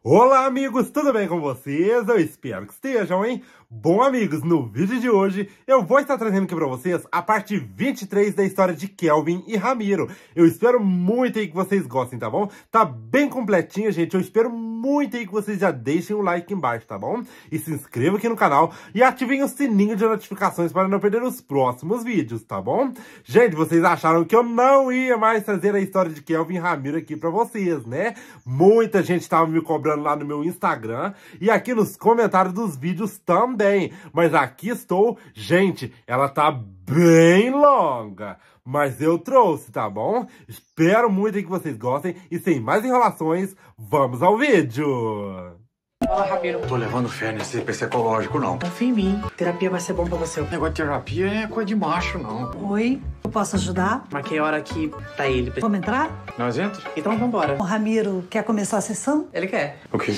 Olá, amigos, tudo bem com vocês? Eu espero que estejam, hein? Bom, amigos, no vídeo de hoje eu vou estar trazendo aqui pra vocês a parte 23 da história de Kelvin e Ramiro. Eu espero muito aí que vocês gostem, tá bom? Tá bem completinha, gente. Eu espero muito aí que vocês já deixem um like aqui embaixo, tá bom? E se inscrevam aqui no canal e ativem o sininho de notificações para não perder os próximos vídeos, tá bom? Gente, vocês acharam que eu não ia mais trazer a história de Kelvin e Ramiro aqui pra vocês, né? Muita gente tava me cobrando lá no meu Instagram e aqui nos comentários dos vídeos também. Mas aqui estou. Gente, ela tá bem longa, mas eu trouxe, tá bom? Espero muito que vocês gostem e sem mais enrolações, vamos ao vídeo! Fala, Ramiro. Tô levando fé nesse psicológico, não. Confia em mim. Terapia vai ser bom pra você. O negócio de terapia é coisa de macho, não. Oi, eu posso ajudar? Marquei a hora aqui pra ele. Vamos entrar? Nós entra? Então vambora. O Ramiro quer começar a sessão? Ele quer. O quê?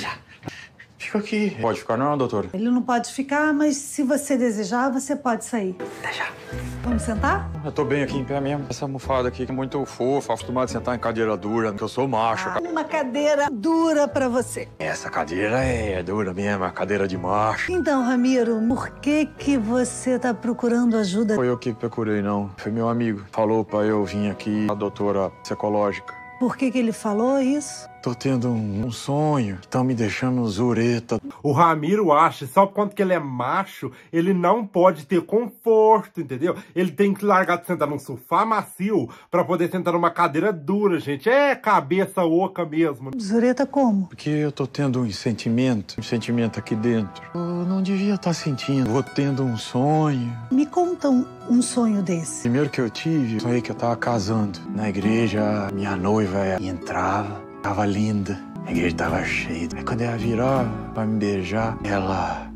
Fica aqui. Pode ficar não, doutora? Ele não pode ficar, mas se você desejar, você pode sair. Até já. Vamos sentar? Eu tô bem aqui em pé mesmo. Essa almofada aqui é muito fofa, acostumado a sentar em cadeira dura, que eu sou macho. Uma cadeira dura pra você. Essa cadeira é dura mesmo, a cadeira de macho. Então, Ramiro, por que você tá procurando ajuda? Foi eu que procurei, não. Foi meu amigo. Falou pra eu vir aqui, a doutora psicológica. Por que ele falou isso? Tô tendo um sonho que tá me deixando zureta. O Ramiro acha, só por conta que ele é macho, ele não pode ter conforto, entendeu? Ele tem que largar de sentar num sofá macio pra poder sentar numa cadeira dura, gente. É cabeça oca mesmo. Zureta como? Porque eu tô tendo um sentimento aqui dentro. Eu não devia estar sentindo. Vou tendo um sonho. Me conta um sonho desse. Primeiro que eu tive, sonhei que eu tava casando. Na igreja, minha noiva entrava. Tava linda, a igreja tava cheia. Aí quando ela virava pra me beijar, ela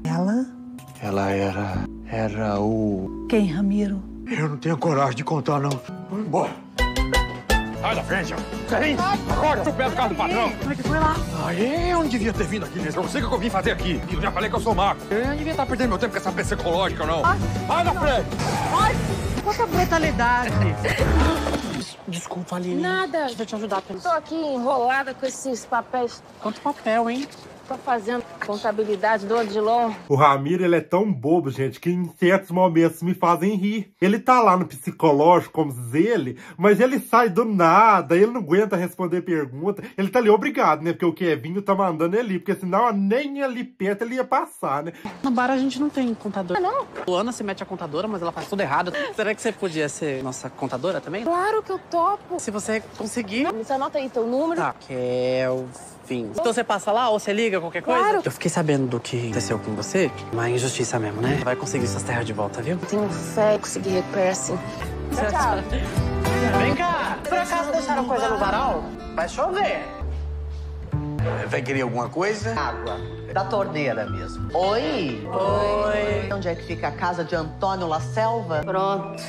era o... Quem, Ramiro? Eu não tenho coragem de contar, não. Vamos embora. Sai da frente, ó. Vem, acorda, tu pega o carro do patrão. Como é que foi lá? Eu não devia ter vindo aqui mesmo. Eu sei o que eu vim fazer aqui. Eu já falei que eu sou mago. Eu não devia estar perdendo meu tempo com essa psicológica, não. Sai da frente. Ai, quanta brutalidade. Desculpa, Aline. Nada. Deixa eu te ajudar. Tô aqui enrolada com esses papéis. Quanto papel, hein? Tô fazendo contabilidade do Odilon. O Ramiro, ele é tão bobo, gente, que em certos momentos me fazem rir. Ele tá lá no psicológico, como diz ele, mas ele sai do nada, ele não aguenta responder pergunta. Ele tá ali obrigado, né? Porque o Kevinho tá mandando ele ir, porque senão nem ali perto ele ia passar, né? No bar a gente não tem contador. Ah, não? Luana se mete a contadora, mas ela faz tudo errado. Será que você podia ser nossa contadora também? Claro que eu topo. Se você conseguir... Você anota aí teu número. Tá, Kelvin. Então você passa lá ou você liga, qualquer coisa? Claro. Eu fiquei sabendo do que aconteceu com você. Uma injustiça mesmo, né? Vai conseguir suas terras de volta, viu? Tenho fé em conseguir recuperar assim. Tchau. Vem cá! Por acaso deixaram coisa no varal? Vai chover. Vai querer alguma coisa? Água. Da torneira mesmo. Oi! Oi! Onde é que fica a casa de Antônio La Selva? Pronto.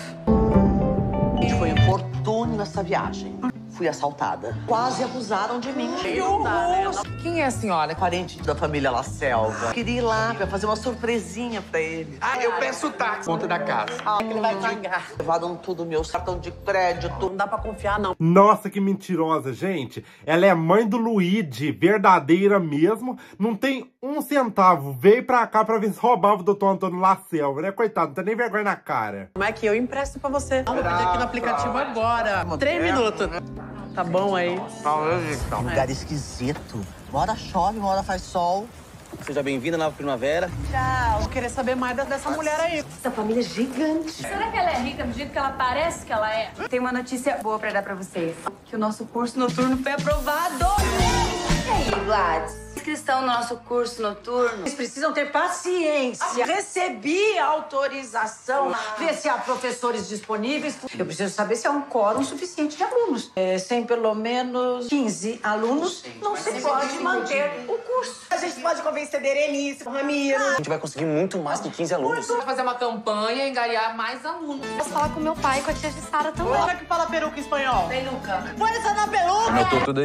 Foi infortúnio essa viagem. Fui assaltada. Quase abusaram de mim. Quem é a senhora? Parente da família La Selva. Queria ir lá pra fazer uma surpresinha pra ele. Eu peço táxi. Conta da casa. Ele vai pagar. Levaram tudo, meu cartão de crédito. Não dá pra confiar, não. Nossa, que mentirosa, gente. Ela é mãe do Luigi, verdadeira mesmo. Não tem um centavo. Veio pra cá pra ver se roubava o doutor Antônio La Selva, né? Coitado, não tem nem vergonha na cara. Como é que eu empresto pra você? Vou pedir aqui no aplicativo agora. 3 minutos. Tá bom aí. Um lugar esquisito. Uma hora chove, uma hora faz sol. Seja bem-vinda na primavera. Vou querer saber mais dessa mulher aí. Essa família é gigante. Será que ela é rica do jeito que ela parece que ela é? Tem uma notícia boa pra dar pra vocês. Que o nosso curso noturno foi aprovado. E aí, Gladys? Inscrição no nosso curso noturno. Vocês precisam ter paciência. Recebi a autorização. Ver se há professores disponíveis. Eu preciso saber se há um quórum suficiente de alunos. Sem pelo menos 15 alunos, não se pode manter o curso. A gente pode convencer Berenice, Ramiro. A gente vai conseguir muito mais que 15 alunos. Vou fazer uma campanha e angariar mais alunos. Posso falar com meu pai e com a tia de Sara também. Como é que fala peruca em espanhol? Peluca. Pode estar na peruca. Anotou tudo aí?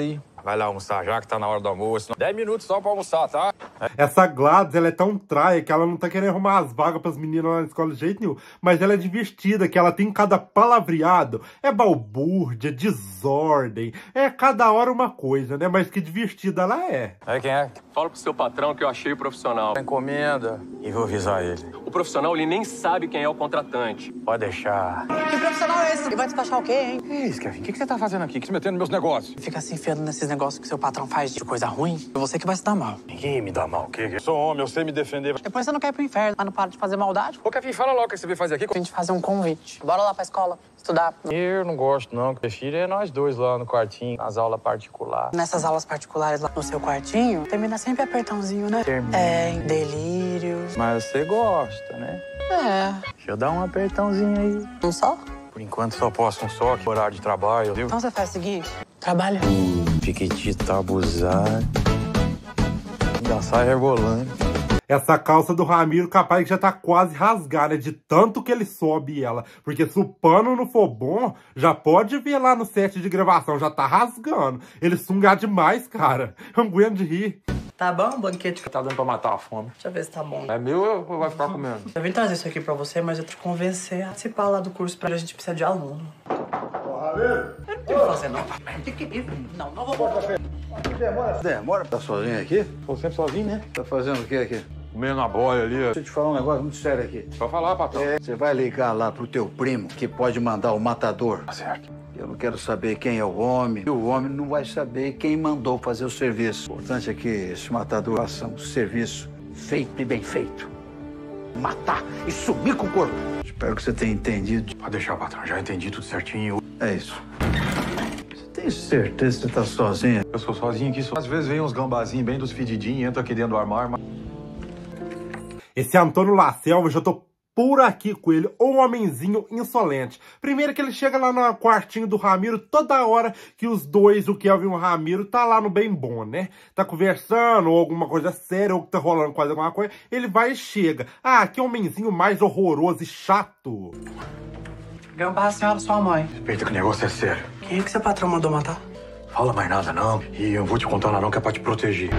Vai lá almoçar já, que tá na hora do almoço. 10 minutos só pra almoçar, tá? Essa Gladys, ela é tão traia que ela não tá querendo arrumar as vagas pras meninas lá na escola de jeito nenhum. Mas ela é divertida, que ela tem cada palavreado. É balbúrdia, desordem. É cada hora uma coisa, né? Mas que divertida ela é. Aí quem é? Fala pro seu patrão que eu achei o profissional. Encomenda e vou avisar ele. O profissional, ele nem sabe quem é o contratante. Pode deixar. Que profissional é esse? Ele vai despachar o quê, hein? Que isso, Kevin? O que você tá fazendo aqui? Que você metendo nos meus negócios? Fica se enfiando nesses negócios que seu patrão faz de coisa ruim. É você que vai se dar mal. Ninguém me dá mal, o quê? Eu sou homem, eu sei me defender. Depois você não quer ir pro inferno, mas não para de fazer maldade. Ô, Kevin, fala logo o que você veio fazer aqui. A gente fazer um convite. Bora lá pra escola, estudar. Eu não gosto, não. Prefiro é nós dois lá no quartinho, nas aulas particulares. Nessas aulas particulares lá no seu quartinho, termina sempre apertãozinho, né? Termina. É, em delírios. Mas você gosta, né? É. Deixa eu dar um apertãozinho aí. Um só? Por enquanto só posso um só, que horário de trabalho, viu? Então você faz o seguinte, trabalha. Piquetito abusado. Já sai rebolando. Essa calça do Ramiro capaz que já tá quase rasgada, né? De tanto que ele sobe ela. Porque se o pano não for bom, já pode ver lá no set de gravação, já tá rasgando. Ele sunga demais, cara. Eu não aguento de rir. Tá bom, o banquete? Tá dando pra matar a fome. Deixa eu ver se tá bom. É meu ou vai ficar comendo? Eu vim trazer isso aqui pra você, mas eu te convencer a participar lá do curso pra gente precisar de aluno. Ô, Ramiro! Eu não tenho o que fazer, não. Tem que ir. Não vou. Demora. Tá sozinho aqui? Tô sempre sozinho, né? Tá fazendo o que aqui? Comendo na boia ali. Deixa eu te falar um negócio muito sério aqui. Pode falar, patrão. Você vai ligar lá pro teu primo, que pode mandar o matador. Tá certo. Eu não quero saber quem é o homem. E o homem não vai saber quem mandou fazer o serviço. O importante é que esse matador faça um serviço feito e bem feito. Matar e sumir com o corpo. Espero que você tenha entendido. Pode deixar, patrão. Já entendi tudo certinho. É isso. Você tem certeza que você tá sozinha? Eu sou sozinho aqui. Às vezes vem uns gambazinhos bem dos fedidinhos, entra aqui dentro do armário. Esse Antônio La Selva, eu já tô por aqui com ele, um homenzinho insolente. Primeiro que ele chega lá no quartinho do Ramiro toda hora que os dois, o Kelvin e o Ramiro, tá lá no bem bom, né? Tá conversando, ou alguma coisa séria, ou que tá rolando quase alguma coisa, ele vai e chega. Ah, que homenzinho mais horroroso e chato. Gambá, a senhora, sua mãe. Respeita que o negócio é sério. Quem é que seu patrão mandou matar? Fala mais nada, não. E eu não vou te contar nada, não, que é pra te proteger.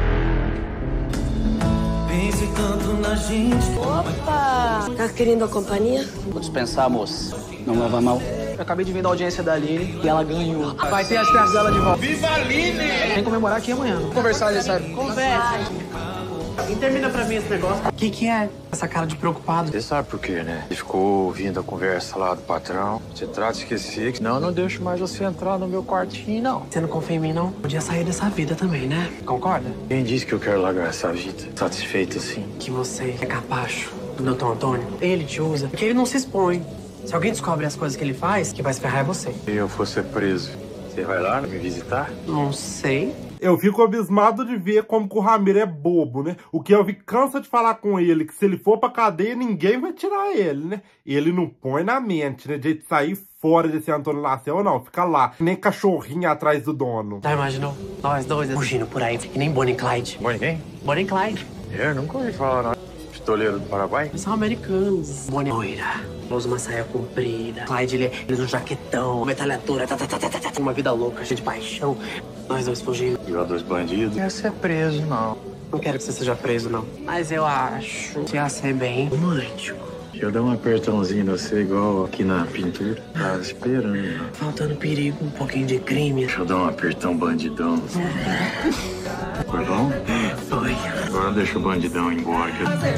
Pense tanto na gente. Opa! Tá querendo a companhia? Vou dispensar, moça. Não leva mal. Eu acabei de vir da audiência da Aline e ela ganhou. Vai ter as peças dela de volta. Viva a Aline! Vem comemorar aqui amanhã. Vamos conversar ali, sabe? Conversa. E termina pra mim esse negócio. O que é essa cara de preocupado? Você sabe por quê, né? Ele ficou ouvindo a conversa lá do patrão. Você trata de esquecer que senão eu não deixo mais você entrar no meu quartinho, não. Você não confia em mim, não? Podia sair dessa vida também, né? Concorda? Quem disse que eu quero largar essa vida? Satisfeito assim? Que você é capacho do Dr. Antônio. Ele te usa porque ele não se expõe. Se alguém descobre as coisas que ele faz, que vai se ferrar é você. Se eu for ser preso, você vai lá me visitar? Não sei. Eu fico abismado de ver como que o Ramiro é bobo, né? O Kelvin cansa de falar com ele que se ele for pra cadeia, ninguém vai tirar ele, né? Ele não põe na mente, né? De sair fora desse Antônio La Selva, não. Fica lá, nem cachorrinho atrás do dono. Já imaginou? Nós dois fugindo por aí, que nem Bonnie e Clyde. Bonnie quem? Bonnie e Clyde. Eu nunca ouvi falar, não. Pistoleiro do Paraguai? Eles são americanos. Bonnie loira, usa uma saia comprida. Clyde, ele usa um jaquetão, metralhadora, uma vida louca, cheia de paixão. Nós dois fugindo. Viu dois bandidos? Não quero ser preso, não. Não quero que você seja preso, não. Mas eu acho que ia ser bem romântico. Deixa eu dar um apertãozinho no você, igual aqui na pintura. Tava esperando. Faltando perigo, um pouquinho de crime. Deixa eu dar um apertão bandidão. Foi bom? Foi. Agora deixa o bandidão ir embora.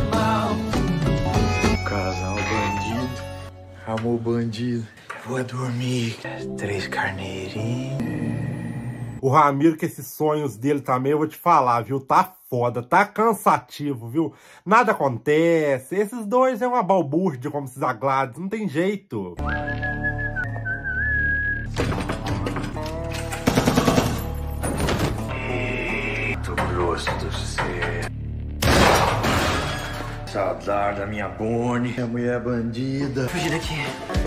Casal bandido. Amor bandido. Vou dormir. 3 carneirinhos. O Ramiro, com esses sonhos dele também, eu vou te falar, viu? Tá foda, tá cansativo, viu? Nada acontece. Esses dois é uma balbúrdia, como esses Gladys, não tem jeito. Muito grosso do céu. Saudade da minha Bonnie. Minha mulher bandida. Fugir daqui.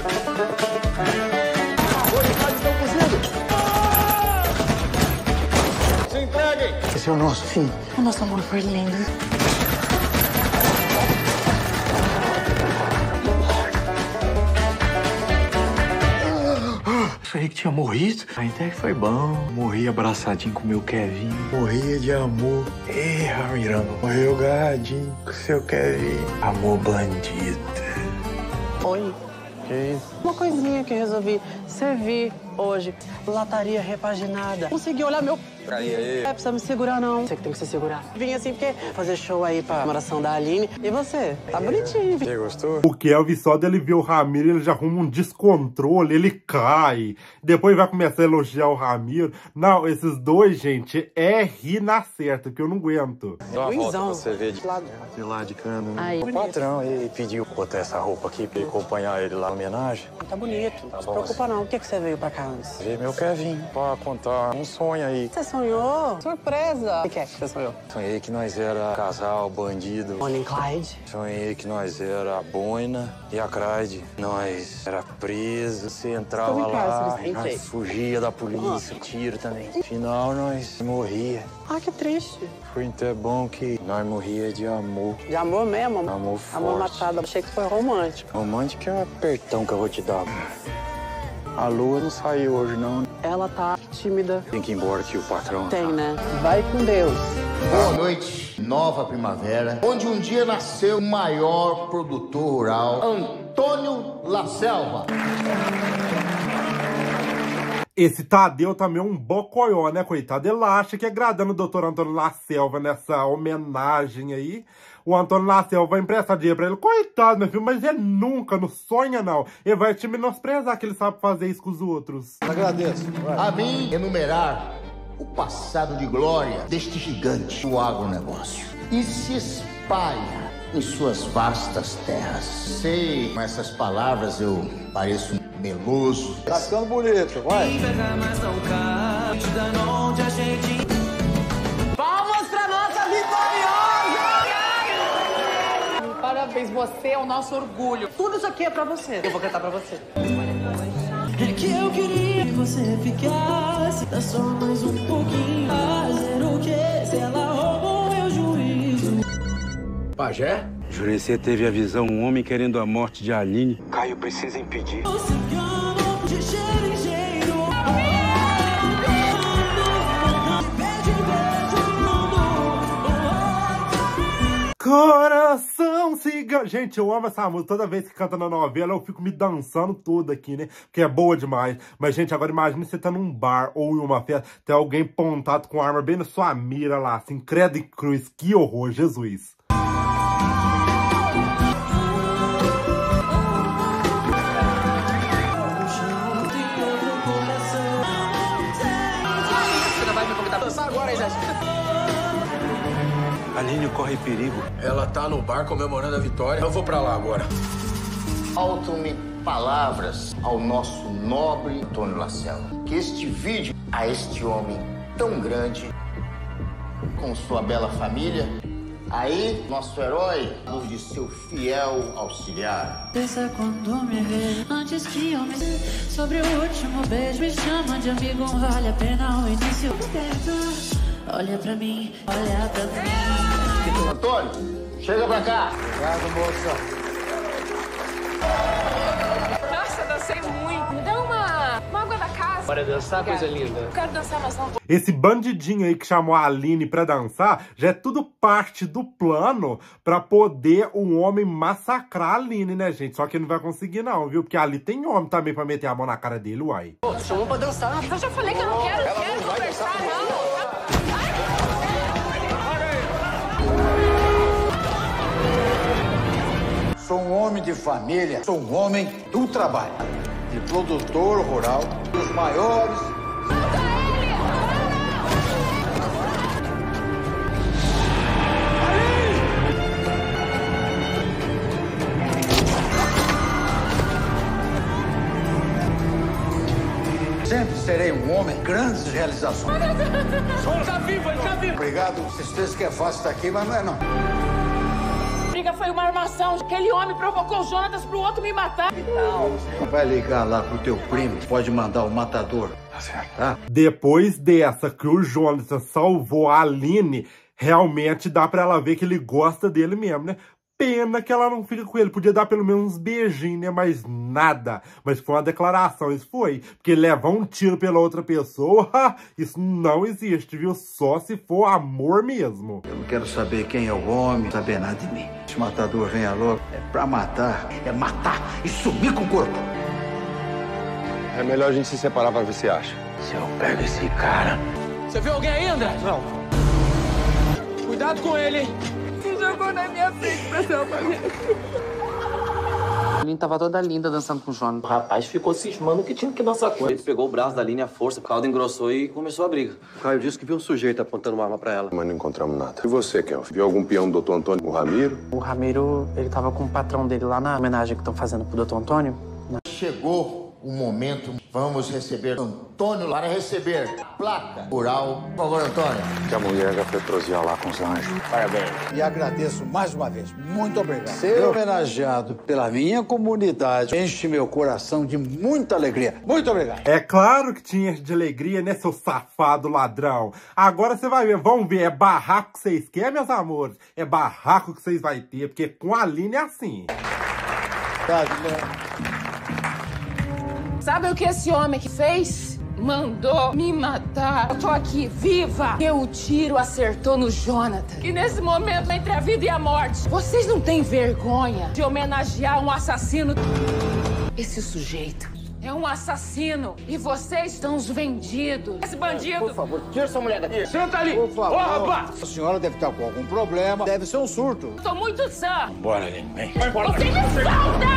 Se entreguem! Esse é o nosso fim. O nosso amor foi lindo. Foi achei que tinha morrido. Aí até que foi bom. Morri abraçadinho com o meu Kevin. Morria de amor. Ei, Ramirão. Morreu agarradinho com o seu Kevin. Amor bandido. Oi. Que isso? Uma coisinha que eu resolvi servir hoje. Lataria repaginada. Consegui olhar meu... Aí. Precisa me segurar, não. Você que tem que se segurar. Vim assim porque fazer show aí pra comemoração da Aline. E você? Tá bonitinho. Você gostou? O Kelvin, só dele ver o Ramiro, ele já arruma um descontrole, ele cai. Depois vai começar a elogiar o Ramiro. Não, esses dois, gente, é rir na certa, que eu não aguento. Dá uma volta pra você ver de lá de cana, né? Aí, o patrão, ele pediu botar essa roupa aqui pra ele acompanhar ele lá na homenagem. tá bonito. Não se preocupa, não. O que você veio pra cá antes? Ver meu Kevin, pra contar um sonho aí. Você sonhou? Surpresa! O que é que você sonhou? Sonhei que nós era casal, bandido. Bonnie e Clyde? Sonhei que nós era a Boina e a Clyde. Nós era preso, você entrava lá, nós fugia da polícia, tiro também. No final, nós morria. Ah, que triste. Foi até bom que nós morria de amor. De amor mesmo? Amor forte. Amor matado. Achei que foi romântico. Romântico é um apertão que eu vou te dar. A Lua não saiu hoje, não. Ela tá tímida. Tem que ir embora que o patrão... Tem, né? Vai com Deus. Boa noite, nova primavera, onde um dia nasceu o maior produtor rural, Antônio La Selva. Esse Tadeu também é um bocoió, né, coitado? Ele acha que agradando o doutor Antônio La Selva nessa homenagem aí, o Antônio La Selva vai emprestar dinheiro pra ele. Coitado, meu filho, mas ele nunca, não sonha, não. Ele vai te menosprezar que ele sabe fazer isso com os outros. Agradeço. A mim, enumerar o passado de glória deste gigante do agronegócio e se espalha em suas vastas terras. Sei, com essas palavras eu pareço um meloso. Tá ficando bonito, vai. Palmas pra nossa vitoriosa! Parabéns, você é o nosso orgulho. Tudo isso aqui é pra você. Eu vou cantar pra você. É que eu queria que você ficasse, dá só mais um pouquinho. Fazer o que se ela roubou meu juízo? Pajé? Jurecê teve a visão, um homem querendo a morte de Aline. Caio precisa impedir. De cheiro em cheiro. Coração cigano. Gente, eu amo essa música. Toda vez que canta na novela, eu fico me dançando tudo aqui, né? Porque é boa demais. Mas, gente, agora imagine você tá num bar ou em uma festa, tem alguém pontado com arma bem na sua mira lá, assim, credo e cruz. Que horror, Jesus. Agora, Jéssica. Aline corre perigo. Ela tá no bar comemorando a vitória. Eu vou pra lá agora. Faltam-me palavras ao nosso nobre Antônio La Selva. Que este vídeo a este homem tão grande, com sua bela família, aí, nosso herói, de seu fiel auxiliar. Pensa quando me vê, antes que eu me... Sobre o último beijo, me chama de amigo, vale a pena o início. Olha pra mim, olha pra mim. Antônio, chega pra cá. Obrigado, moça. Nossa, dancei muito. Me dá uma água da casa. Bora dançar, coisa linda. Eu quero dançar, mas não. Esse bandidinho aí que chamou a Aline pra dançar, já é tudo parte do plano pra poder um homem massacrar a Aline, né, gente? Só que ele não vai conseguir não, viu? Porque ali tem homem também pra meter a mão na cara dele, uai. Pô, chamou pra dançar. Eu já falei que eu não quero, conversar, não. Sou um homem de família, sou um homem do trabalho. De produtor rural, dos maiores... Sempre serei um homem, grandes realizações. Já vi. Obrigado, vocês que é fácil estar aqui, mas não é não. A briga foi uma armação. Aquele homem provocou o Jonatas pro outro me matar. Vai ligar lá pro teu primo, pode mandar o matador. Tá certo, tá? Depois dessa que o Jonathan salvou a Aline, realmente dá pra ela ver que ele gosta dele mesmo, né? pena que ela não fica com ele. Podia dar pelo menos uns beijinhos, né? Mas nada. Mas foi uma declaração, isso foi. Porque levar um tiro pela outra pessoa, isso não existe, viu? Só se for amor mesmo. Eu não quero saber quem é o homem, não saber nada de mim. Esse matador venha logo, é pra matar. É matar e sumir com o corpo. É melhor a gente se separar pra ver se acha. Se eu pego esse cara... Você viu alguém aí, André? Não. Cuidado com ele, hein? Se jogou na minha frente pra salvar minha A Aline tava toda linda dançando com o Jonas. O rapaz ficou cismando que tinha que dançar com ele. Ele pegou o braço da Aline à força, o caldo engrossou e começou a briga. O Caio disse que viu um sujeito apontando uma arma pra ela. Mas não encontramos nada. E você, Kelvin? Viu algum peão do Dr. Antônio, o Ramiro? O Ramiro, ele tava com o patrão dele lá na homenagem que estão fazendo pro Dr. Antônio. Chegou o momento, vamos receber Antônio para receber a placa mural. Por favor, Antônio. Que a mulher já foi prosear lá com os anjos. Parabéns. E agradeço mais uma vez. Muito obrigado. Ser homenageado pela minha comunidade enche meu coração de muita alegria. Muito obrigado. É claro que tinha de alegria, né, seu safado ladrão? Agora você vai ver, vamos ver, é barraco que vocês querem, meus amores? É barraco que vocês vão ter, porque com a Aline é assim. Sabe o que esse homem que fez? Mandou me matar. Eu tô aqui viva. E o tiro acertou no Jonathan. E nesse momento, entre a vida e a morte, vocês não têm vergonha de homenagear um assassino? Esse sujeito é um assassino. E vocês estão os vendidos. Esse bandido... Por favor, tira essa mulher daqui. Senta ali. Por favor. Ô, rapaz. A senhora deve estar com algum problema. Deve ser um surto. Tô muito sã. Bora, Aline, vem. Você me solta!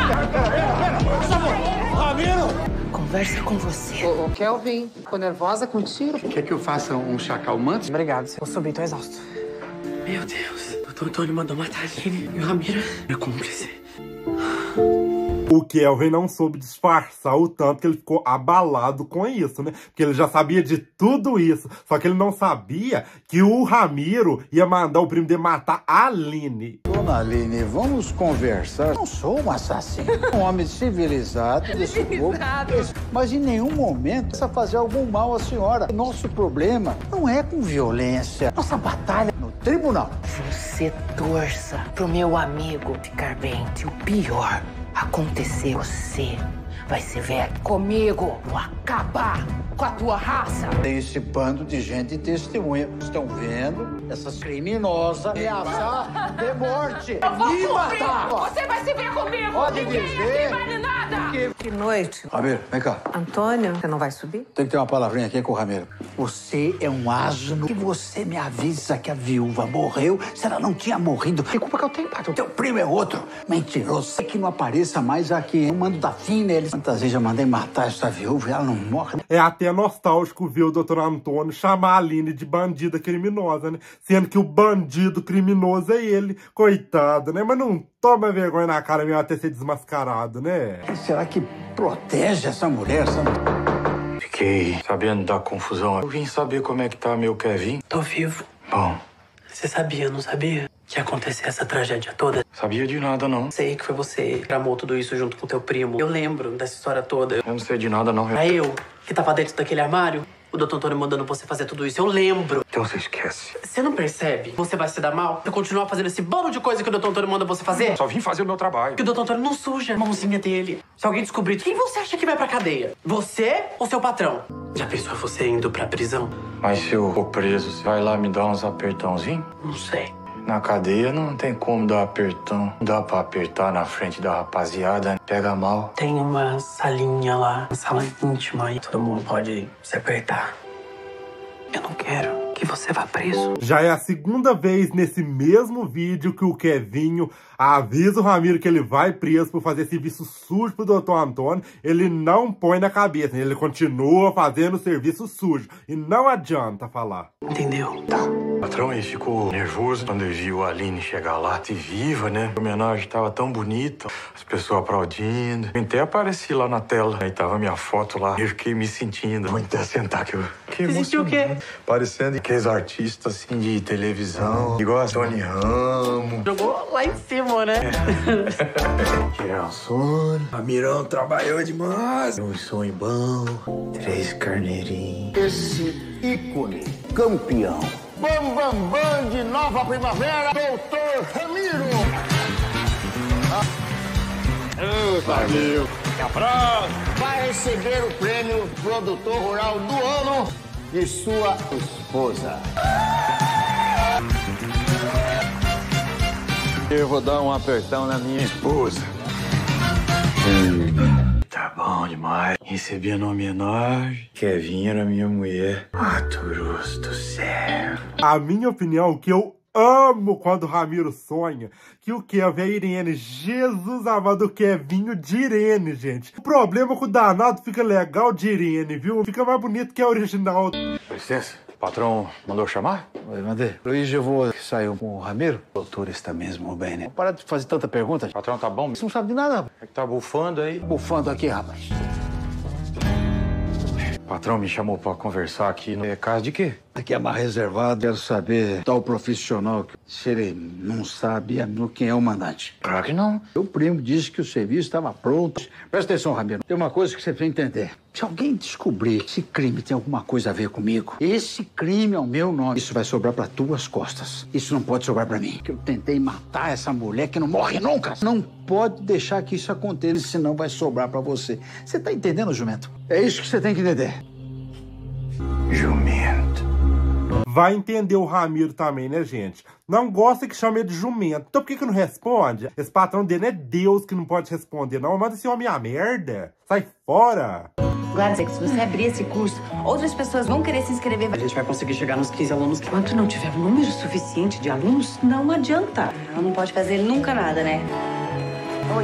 Ramiro! Conversa com você. Ô, Kelvin, ficou nervosa com o tiro? Quer que eu faça um chacalmante? Obrigado, vou subir, tô exausto. Meu Deus, o Dr. Antônio mandou matar a Aline e o Ramiro é cúmplice. O Kelvin não soube disfarçar o tanto que ele ficou abalado com isso, né? Porque ele já sabia de tudo isso. Só que ele não sabia que o Ramiro ia mandar o primo dele matar a Aline. Dona Aline, vamos conversar. Eu não sou um assassino. Um homem civilizado. Mas em nenhum momento precisa fazer algum mal à senhora. Nosso problema não é com violência. Nossa batalha é no tribunal. Você torça pro meu amigo ficar bem. Se o pior acontecer, você vai se ver comigo. Vou acabar com a tua raça. Tem esse bando de gente testemunha. Estão vendo essa criminosa ameaçar de morte. Eu vou me matar. Você vai se ver comigo. Pode Ninguém dizer. aqui vale nada. Que noite. Ramiro, vem cá. Antônio, você não vai subir? Tem que ter uma palavrinha aqui com o Ramiro. Você é um asno. E você me avisa que a viúva morreu se ela não tinha morrido. Que culpa que eu tenho, pai? O teu primo é outro. Mentiroso. Que não apareça mais aqui. Eu mando da fina eles. Quantas vezes eu mandei matar essa viúva e ela não morre. É até nostálgico ver o Dr. Antônio chamar a Aline de bandida criminosa, né? Sendo que o bandido criminoso é ele. Coitado, né? Mas não toma vergonha na cara mesmo até ser desmascarado, né? Quem será que protege essa mulher? Fiquei sabendo da confusão. Eu vim saber como é que tá meu Kevin. Tô vivo. Bom, Você sabia, não sabia? Que ia acontecer essa tragédia toda? sabia de nada, não. Sei que foi você que tramou tudo isso junto com teu primo. Eu lembro dessa história toda. Eu não sei de nada, não. Era eu que tava dentro daquele armário. O Dr. Antônio mandando você fazer tudo isso. Eu lembro. Então você esquece. Você não percebe? Você vai se dar mal? Você continuar fazendo esse bando de coisa que o Dr. Antônio manda você fazer? Só vim fazer o meu trabalho. Que o Dr. Antônio não suja a mãozinha dele. Se alguém descobrir, quem você acha que vai pra cadeia? Você ou seu patrão? Já pensou você indo pra prisão? Mas se eu for preso, você vai lá me dar uns apertãozinhos? Não sei. Na cadeia não tem como dar apertão. Não dá pra apertar na frente da rapaziada. Pega mal. Tem uma salinha lá, uma sala íntima e todo mundo pode se apertar. Eu não quero que você vá preso. Já é a segunda vez nesse mesmo vídeo que o Kevinho avisa o Ramiro que ele vai preso por fazer serviço sujo pro Dr. Antônio. Ele não põe na cabeça, ele continua fazendo serviço sujo. E não adianta falar. Entendeu? Tá. O patrão aí ficou nervoso quando ele viu a Aline chegar lá, te viva, né? A homenagem tava tão bonita, as pessoas aplaudindo. Eu até apareci lá na tela, aí tava minha foto lá. Eu fiquei me sentindo. Vou até sentar que eu... Você sentiu o quê? Parecendo aqueles artistas, assim, de televisão. Igual a Tony Ramos. Jogou lá em cima, né? Tirar um sono. Ramirão trabalhou demais. Um sonho bom. 3 carneirinhos. Esse ícone, campeão. Bam, bam, bam de Nova Primavera, Doutor Ramiro. Valeu. Vai receber o prêmio Produtor Rural do Ano de sua esposa. Eu vou dar um apertão na minha esposa. Tá bom demais. Recebi a homenagem. Kevin era minha mulher. Mato Grosso do céu. A minha opinião, que eu amo quando o Ramiro sonha, que o Kevin é Irene. Jesus amado, o Kevinho de Irene, gente. O problema é que o danado fica legal de Irene, viu? Fica mais bonito que a original. Com licença, o patrão mandou chamar? Oi, mandei. Luiz, eu vou sair com o Ramiro. O doutor está mesmo bem, né? Para de fazer tanta pergunta. O patrão tá bom? Você não sabe de nada, rapaz. É que tá bufando aí. Bufando aqui, rapaz. O patrão me chamou pra conversar aqui. É caso de quê? Aqui é mais reservado. Quero saber tal profissional. Se ele não sabe quem é o mandante. Claro que não. O primo disse que o serviço estava pronto. Presta atenção, Ramiro. Tem uma coisa que você precisa entender. Se alguém descobrir que esse crime tem alguma coisa a ver comigo, esse crime é o meu nome. Isso vai sobrar para tuas costas. Isso não pode sobrar para mim. Que eu tentei matar essa mulher que não morre nunca. Não pode deixar que isso aconteça, senão vai sobrar para você. Você tá entendendo, jumento? É isso que você tem que entender. Jumento. Vai entender o Ramiro também, né, gente? Não gosta que chame ele de jumento. Então por que não responde? Esse patrão dele é Deus que não pode responder, não. Manda esse homem a merda. Sai fora. Gladys, é que se você abrir esse curso, outras pessoas vão querer se inscrever. A gente vai conseguir chegar nos 15 alunos. Enquanto não tiver um número suficiente de alunos, não adianta. Ela não pode fazer nunca nada, né? Oi.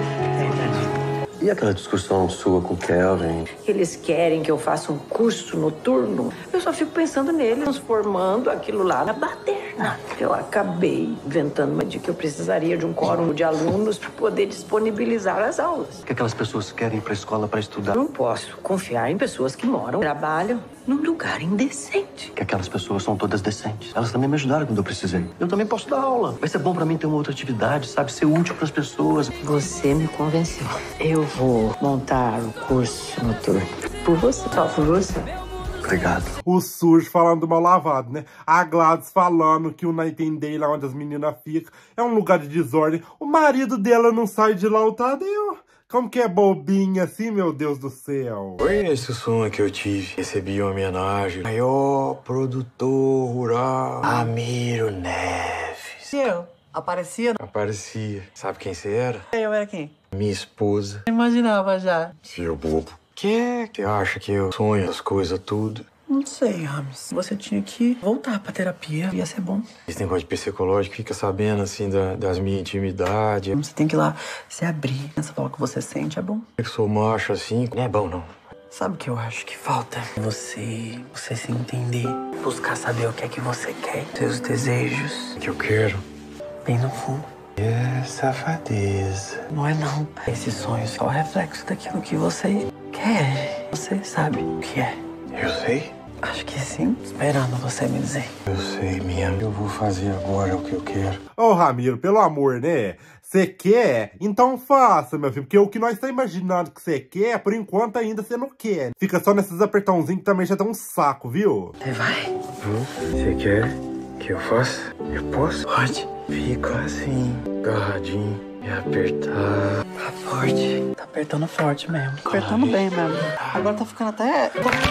E aquela discussão sua com o Kelvin? Eles querem que eu faça um curso noturno. Eu só fico pensando nele, transformando aquilo lá na baderna. Eu acabei inventando de que eu precisaria de um quórum de alunos para poder disponibilizar as aulas. O que aquelas pessoas querem ir pra escola para estudar? Não posso confiar em pessoas que moram, trabalham num lugar indecente. Que aquelas pessoas são todas decentes. Elas também me ajudaram quando eu precisei. Eu também posso dar aula. Vai ser bom pra mim ter uma outra atividade, sabe? Ser útil pras pessoas. Você me convenceu. Eu vou montar o curso noturno. Por você, só por você. Obrigado. O sujo falando do mal lavado, né? A Gladys falando que o Nightingale, lá onde as meninas ficam, é um lugar de desordem. O marido dela não sai de lá, o Tadeu. Como que é bobinha assim, meu Deus do céu? Foi esse o sonho que eu tive. Recebi uma homenagem. Maior produtor rural, Ramiro Neves. E eu? Aparecia? Aparecia. Sabe quem você era? Eu era quem? Minha esposa. Eu imaginava já. Seu bobo. Que você acha que eu sonho as coisas tudo? Não sei, Rames. Você tinha que voltar pra terapia. Ia ser bom. Esse negócio de psicológico fica sabendo, assim, das minhas intimidades. Você tem que ir lá se abrir. Essa palavra que você sente é bom. Eu que sou macho, assim, não é bom, não. Sabe o que eu acho que falta? Você se entender. Buscar saber o que é que você quer. Seus desejos. O que eu quero. Bem no fundo. É safadeza. Não é, não. Esse sonho é só o reflexo daquilo que você quer. Você sabe o que é. Eu sei? Acho que sim. Esperando você me dizer. Eu sei, minha. Eu vou fazer agora o que eu quero. Ô, Ramiro, pelo amor, né? Você quer? Então faça, meu filho. Porque o que nós estamos imaginando que você quer, por enquanto ainda você não quer. Fica só nesses apertãozinhos que também já dá um saco, viu? Você vai? Você quer que eu faça? Eu posso? Pode. Fico assim, agarradinho e apertar. Tá forte. Tá apertando forte mesmo. Apertando bem mesmo. Agora tá ficando até...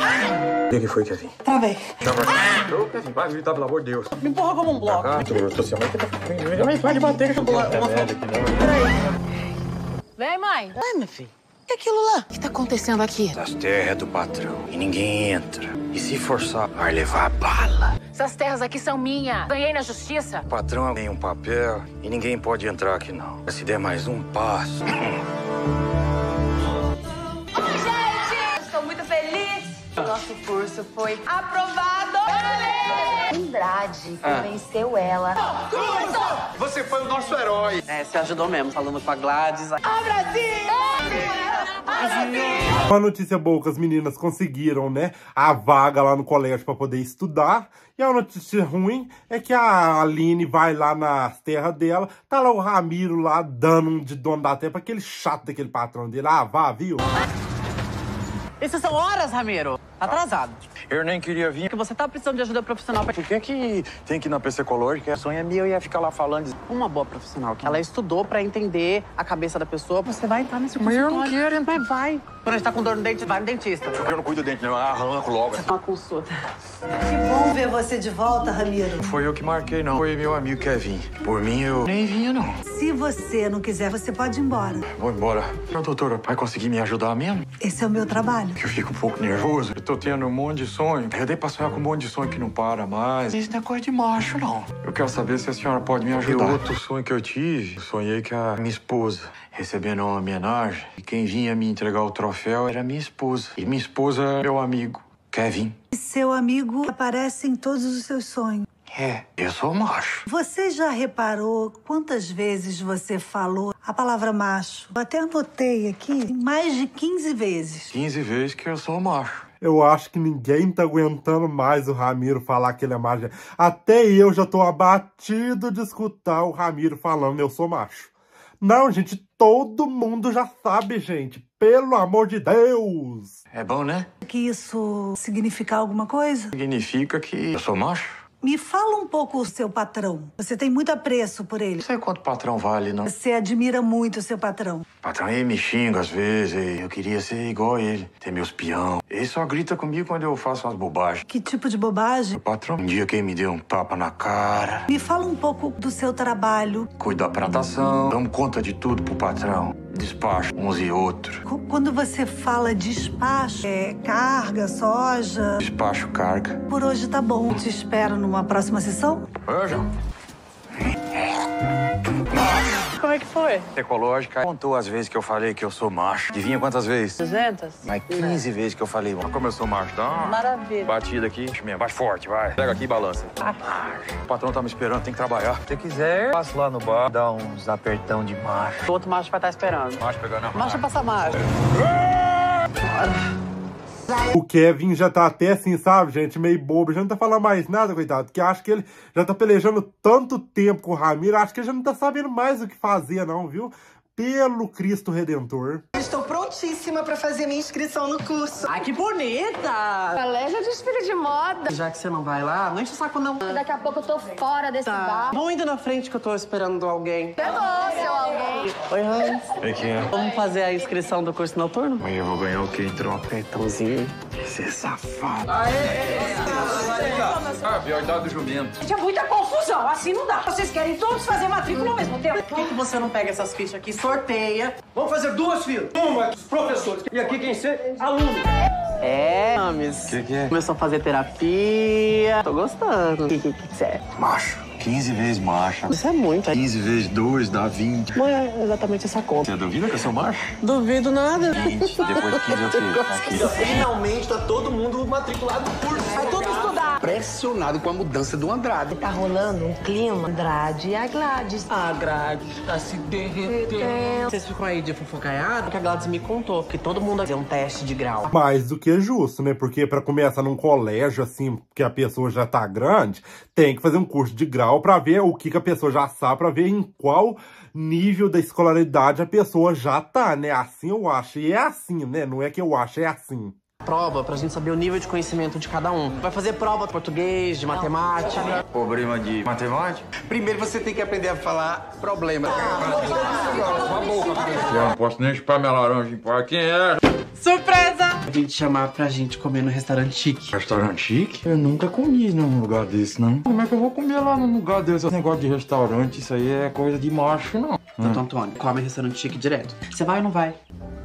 O que foi, Kevin? Travei. Ô, Kevin, vai gritar, pelo amor de Deus. Me empurra como um bloco. Vai bater. Vem, mãe. Ai, meu filho. O que é aquilo lá? O que tá acontecendo aqui? As terras do patrão. E ninguém entra. E se forçar, vai levar bala. Essas terras aqui são minhas. Ganhei na justiça. O patrão tem um papel e ninguém pode entrar aqui, não. Se der mais um passo... Estou muito feliz. O nosso curso foi aprovado. Andrade convenceu ela. Você foi o nosso herói. É, você ajudou mesmo, falando com a Gladys. Uma notícia boa que as meninas conseguiram, né? A vaga lá no colégio pra poder estudar. E a notícia ruim é que a Aline vai lá nas terras dela. Tá lá o Ramiro lá dando um de dono da terra pra aquele chato daquele patrão dele. Ah, vá, viu? Isso são horas, Ramiro. Atrasado. Eu nem queria vir. Porque você tá precisando de ajuda profissional. Por que tem que ir na psicológica? O sonho é meu, eu ia ficar lá falando. Uma boa profissional. Ela estudou pra entender a cabeça da pessoa. Você vai entrar nesse Mas eu consultório. não quero. Mas vai. Quando a gente tá com dor no dente, vai no dentista. Eu não cuido do dente, não. Eu arranco logo. Uma consulta. Que bom ver você de volta, Ramiro. Não foi eu que marquei, não. Foi meu amigo Kevin. Por mim, eu nem vinha, não. Se você não quiser, você pode ir embora. Vou embora. Não, doutora, vai conseguir me ajudar mesmo? Esse é o meu trabalho. Eu fico um pouco nervoso. Eu tô tendo um monte de sonho. Eu dei pra sonhar com um monte de sonho que não para mais. Isso não é coisa de macho, não. Eu quero saber se a senhora pode me ajudar. E outro sonho que eu tive, eu sonhei que a minha esposa recebendo uma homenagem. E quem vinha me entregar o troféu era minha esposa. E minha esposa é meu amigo, Kevin. Seu amigo aparece em todos os seus sonhos. É, eu sou macho. Você já reparou quantas vezes você falou a palavra macho? Eu até anotei aqui, mais de 15 vezes. 15 vezes que eu sou macho. Eu acho que ninguém tá aguentando mais o Ramiro falar que ele é macho. Até eu já tô abatido de escutar o Ramiro falando eu sou macho. Não, gente, todo mundo já sabe, gente. Pelo amor de Deus. É bom, né? Que isso significa alguma coisa? Significa que eu sou macho. Me fala um pouco o seu patrão. Você tem muito apreço por ele. Não sei quanto o patrão vale, não. Você admira muito o seu patrão. O patrão, ele me xinga às vezes. Eu queria ser igual a ele. Ter meus peão. Ele só grita comigo quando eu faço umas bobagens. Que tipo de bobagem? O patrão, um dia que ele me deu um tapa na cara. Me fala um pouco do seu trabalho. Cuido da plantação. Damos conta de tudo pro patrão. Despacho uns e outros. Quando você fala despacho, é carga, soja? Despacho, carga. Por hoje tá bom. Te espero numa próxima sessão. Hoje? Como é que foi? Ecológica contou as vezes que eu falei que eu sou macho. Adivinha quantas vezes? 200? Mas 15 vezes que eu falei, como eu sou macho. Dá uma Maravilha. batida aqui. Bate forte, vai. Pega aqui e balança. O patrão tá me esperando, tem que trabalhar. Se você quiser, passo lá no bar, dá uns apertão de macho. O outro macho vai estar esperando. Macho pegando a Macho passa macho. O Kevin já tá até assim, sabe, gente, meio bobo. Já não tá falando mais nada, coitado. Porque acho que ele já tá pelejando tanto tempo com o Ramiro. Acho que ele já não tá sabendo mais o que fazer, não, viu? Pelo Cristo Redentor. Estou prontíssima pra fazer minha inscrição no curso. Ai, que bonita! Colégio de desfile de moda. Já que você não vai lá, não enche o saco, não. Daqui a pouco eu tô fora desse bar. Vamos indo na frente que eu tô esperando alguém. Chegou, seu alguém. Oi, Hans. É que é. Vamos fazer a inscrição do curso noturno? Mas eu vou ganhar o quê, então? Cartãozinho. Você é safado. Ah, prioridade do jumento. Tinha muita confusão, assim não dá. Vocês querem todos fazer matrícula ao mesmo tempo? Por que você não pega essas fichas aqui, sorteia? Vamos fazer duas filas. Uma dos professores e aqui quem ser aluno. É, Ames. Que é? Começou a fazer terapia. Tô gostando. O que você é? Macho. 15 vezes macho. Isso é muito. 15 vezes 2 dá 20. Não é exatamente essa conta. Você duvida que eu sou macho? Duvido nada. 20. Depois de 15 eu tiro. Aqui. Finalmente tá todo mundo matriculado no curso. Vai tudo estudar. Pressionado com a mudança do Andrade. Tá rolando um clima, Andrade e a Gladys. A Gladys tá se derretendo. Vocês ficam aí de fofocaiado? Porque a Gladys me contou que todo mundo vai fazer um teste de grau. Mais do que justo, né? Porque pra começar num colégio, assim, que a pessoa já tá grande, tem que fazer um curso de grau pra ver o que a pessoa já sabe, pra ver em qual nível da escolaridade a pessoa já tá, né? Assim eu acho. E é assim, né? Não é que eu acho, é assim. Prova pra gente saber o nível de conhecimento de cada um. Vai fazer prova de português, de matemática. Problema de matemática? Primeiro você tem que aprender a falar problema. Eu não posso nem chupar minha laranja em paz. Quem é? Surpresa! Vim te chamar pra gente comer no restaurante chique. Restaurante chique? Eu nunca comi num lugar desse, não. Como é que eu vou comer lá num lugar desse? Esse negócio de restaurante, isso aí é coisa de macho, não. Doutor Antônio, come restaurante chique direto. Você vai ou não vai?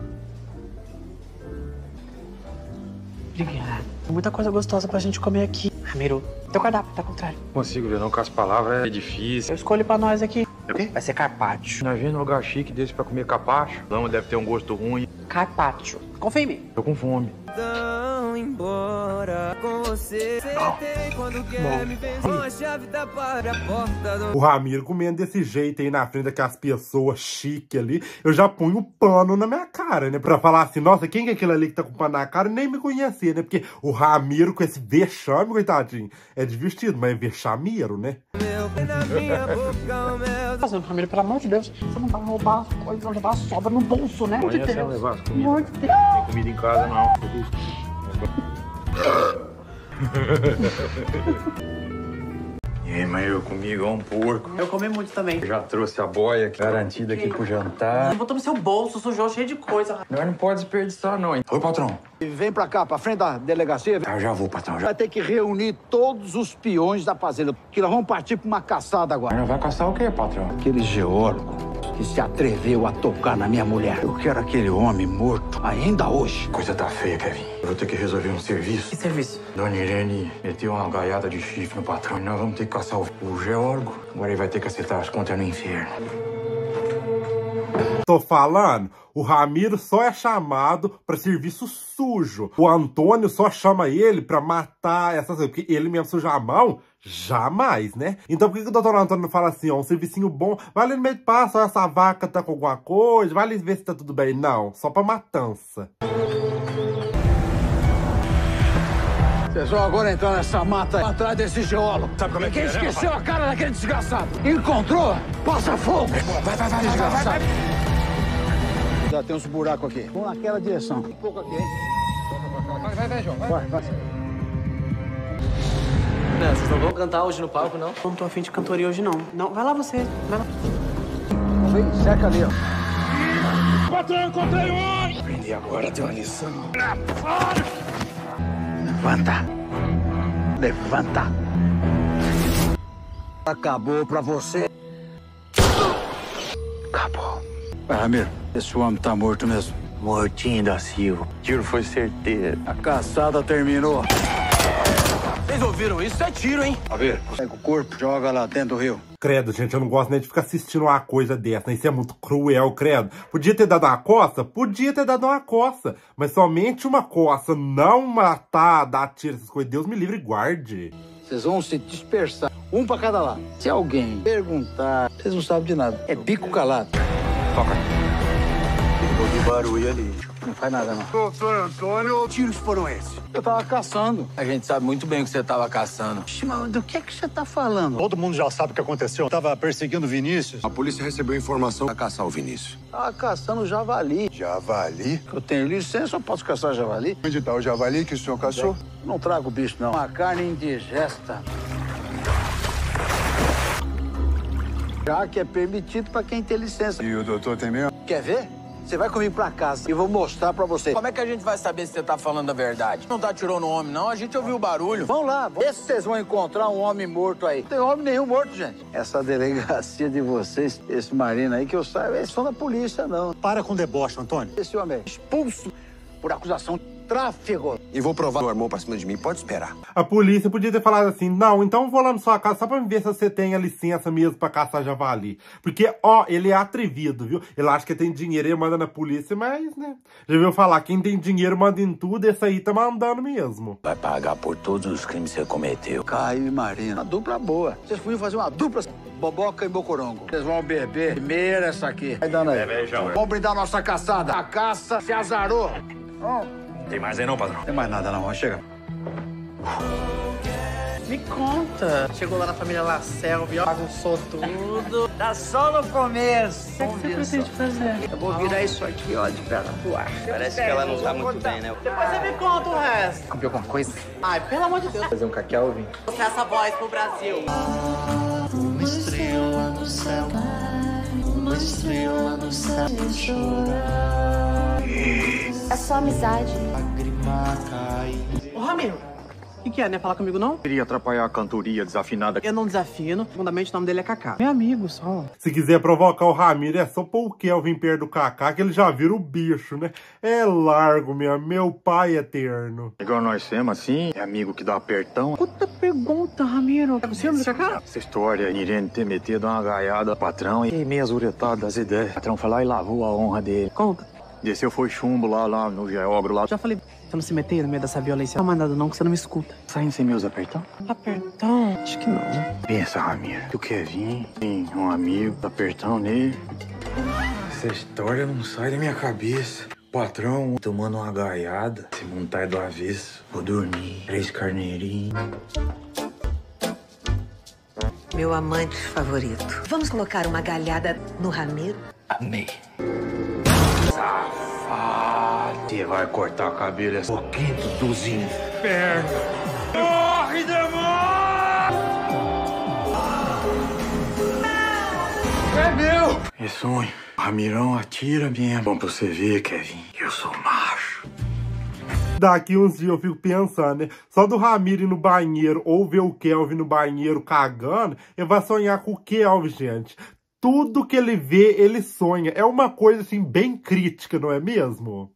Obrigada. Muita coisa gostosa pra gente comer aqui. Ramiro, teu cardápio tá ao contrário. Não consigo ver não, com as palavras é difícil. Eu escolho pra nós aqui. O quê? Vai ser carpaccio. Nós vemos num lugar chique desse pra comer capacho. Lama deve ter um gosto ruim. Carpaccio. Confia em mim. Tô com fome. Embora com você. Quando quer me ver, a chave da porta. O Ramiro comendo desse jeito aí na frente daquelas pessoas chique ali, eu já ponho o pano na minha cara, né? Pra falar assim, nossa, quem que é aquele ali que tá com pano na cara? Nem me conhecia, né? Porque o Ramiro com esse vexame, coitadinho, é divertido, mas é vexameiro, né? Mas, Ramiro, pelo amor de Deus, você não vai roubar as coisas, não levar a sobra no bolso, né? Amanhã você não levar as comidas. Amor de Deus. Não tem comida em casa, não. E aí, mas eu comi igual um porco. Eu comi muito também. Já trouxe a boia aqui, garantida aqui pro jantar. Botou no seu bolso, sujou, cheio de coisa. Nós não pode desperdiçar, não, hein? Oi, patrão. Vem pra cá, pra frente da delegacia. Eu já vou, patrão. Vai ter que reunir todos os peões da fazenda, que nós vamos partir pra uma caçada agora. Mas vai caçar o quê, patrão? Aquele geólogo que se atreveu a tocar na minha mulher. Eu quero aquele homem morto ainda hoje. Coisa tá feia, Kevin. Eu vou ter que resolver um serviço. Que serviço? Dona Irene meteu uma gaiada de chifre no patrão e nós vamos ter que caçar o geólogo. Agora ele vai ter que acertar as contas no inferno. Tô falando, o Ramiro só é chamado pra serviço sujo. O Antônio só chama ele pra matar essas coisas, porque ele mesmo suja a mão, jamais, né? Então por que o doutor Antônio não fala assim, ó, um servicinho bom, vai ali no meio do passo, ó, essa vaca tá com alguma coisa, vai ali ver se tá tudo bem. Não, só pra matança. Vocês vão agora entrar nessa mata atrás desse geólogo. Sabe como é que é? Quem esqueceu a cara daquele desgraçado? Encontrou? Passa fogo! Vai, desgraçado. Já tem uns buracos aqui. Vamos naquela direção. Um pouco aqui, hein? Vai, João. Vai. Não, vocês não vão cantar hoje no palco, não? Não tô afim de cantoria hoje, não. Não, vai lá você. Vai lá. Vem, seca ali, ó. Patrão, encontrei um homem! Aprendi agora, tem uma lição. Levanta. Acabou pra você. Acabou. Ramiro, esse homem tá morto mesmo. Mortinho da Silva. O tiro foi certeiro. A caçada terminou. Vocês ouviram isso? É tiro, hein? Ramiro, pega o corpo, joga lá dentro do rio. Credo, gente, eu não gosto nem de ficar assistindo uma coisa dessa, né? Isso é muito cruel, credo. Podia ter dado uma coça? Podia ter dado uma coça. Mas somente uma coça, não matar, dar tiro, essas coisas. Deus me livre e guarde. Vocês vão se dispersar, um pra cada lado. Se alguém perguntar, vocês não sabem de nada. É bico calado. Toca. Ouvi barulho ali. Não faz nada, não. Doutor Antônio, Que tiros foram esses? Eu tava caçando. A gente sabe muito bem o que você tava caçando. Mas do que você tá falando? Todo mundo já sabe o que aconteceu. Eu tava perseguindo o Vinícius. A polícia recebeu informação pra caçar o Vinícius. Tava caçando javali. Javali? Eu tenho licença, eu posso caçar javali? Onde tá o javali que o senhor caçou? Não trago bicho, não. Uma carne indigesta. Já que é permitido pra quem tem licença. E o doutor tem mesmo? Quer ver? Você vai comigo pra casa e vou mostrar pra você. Como é que a gente vai saber se você tá falando a verdade? Não tá tirando o homem, não. A gente ouviu o barulho. Vão lá, vê se vocês vão encontrar um homem morto aí. Não tem homem nenhum morto, gente. Essa delegacia de vocês, esse marino aí que eu saiba, eles são da polícia, não. Para com deboche, Antônio. Esse homem é expulso por acusação de tráfico. E vou provar o armou pra cima de mim, pode esperar. A polícia podia ter falado assim, não, então vou lá na sua casa só pra ver se você tem a licença mesmo pra caçar javali. Porque, ó, ele é atrevido, viu? Ele acha que tem dinheiro, ele manda na polícia, mas, né? Já viu falar, quem tem dinheiro manda em tudo, esse aí tá mandando mesmo. Vai pagar por todos os crimes que você cometeu. Caio e Marina, uma dupla boa. Vocês podiam fazer uma dupla Boboca e Bocorongo. Vocês vão beber primeiro essa aqui. Vai dando aí. Vamos brindar nossa caçada. A caça se azarou. Tem mais aí não, patrão? Tem mais nada não, chega. Me conta. Chegou lá na família Lacerda, bagunçou tudo. Tá só no começo. O que você pretende fazer? Eu vou virar isso aqui, ó, de perna pro ar. Parece que ela não tá muito bem, né? Depois você me conta o resto. Comeu alguma coisa? Ai, pelo amor de Deus. Fazer um cacau, vim. Mostrar essa voz pro Brasil. Uma estrela no céu, uma estrela no céu chorar. É só amizade. Ô, Ramiro, o que é, né? Falar comigo, não? Queria atrapalhar a cantoria desafinada. Eu não desafino. Segundamente, o nome dele é Cacá. Meu amigo, só. Se quiser provocar o Ramiro, é só pôr o Kelvin perto do Cacá, que ele já vira o bicho, né? É largo mesmo, meu pai eterno. Igual nós temos, assim, é amigo que dá apertão. Puta pergunta, Ramiro. É possível do Cacá? Essa história, Irene ter metido uma gaiada, patrão, e meio azuretado das ideias. O patrão foi lá e lavou a honra dele. Conta. Desceu, foi chumbo lá no geógrafo lá. Já falei, você não se meter no meio dessa violência. Não, nada não, que você não me escuta. Saindo sem meus apertão? Apertão? Acho que não. Pensa, Ramiro, que o Kevin tem um amigo, apertão nele. Essa história não sai da minha cabeça. Patrão, tomando uma gaiada, se montar do avesso, vou dormir, 3 carneirinhos. Meu amante favorito. Vamos colocar uma galhada no Ramiro? Amei. Safado. Você vai cortar o cabelo, é o quinto dos infernos. Me demora! É meu! É sonho. Ramirão atira mesmo. Bom pra você ver, Kevin, que eu sou macho. Daqui uns dias eu fico pensando, né? Só do Ramiro ir no banheiro ou ver o Kelvin no banheiro cagando, ele vai sonhar com o Kelvin, gente. Tudo que ele vê, ele sonha. É uma coisa, assim, bem crítica, não é mesmo?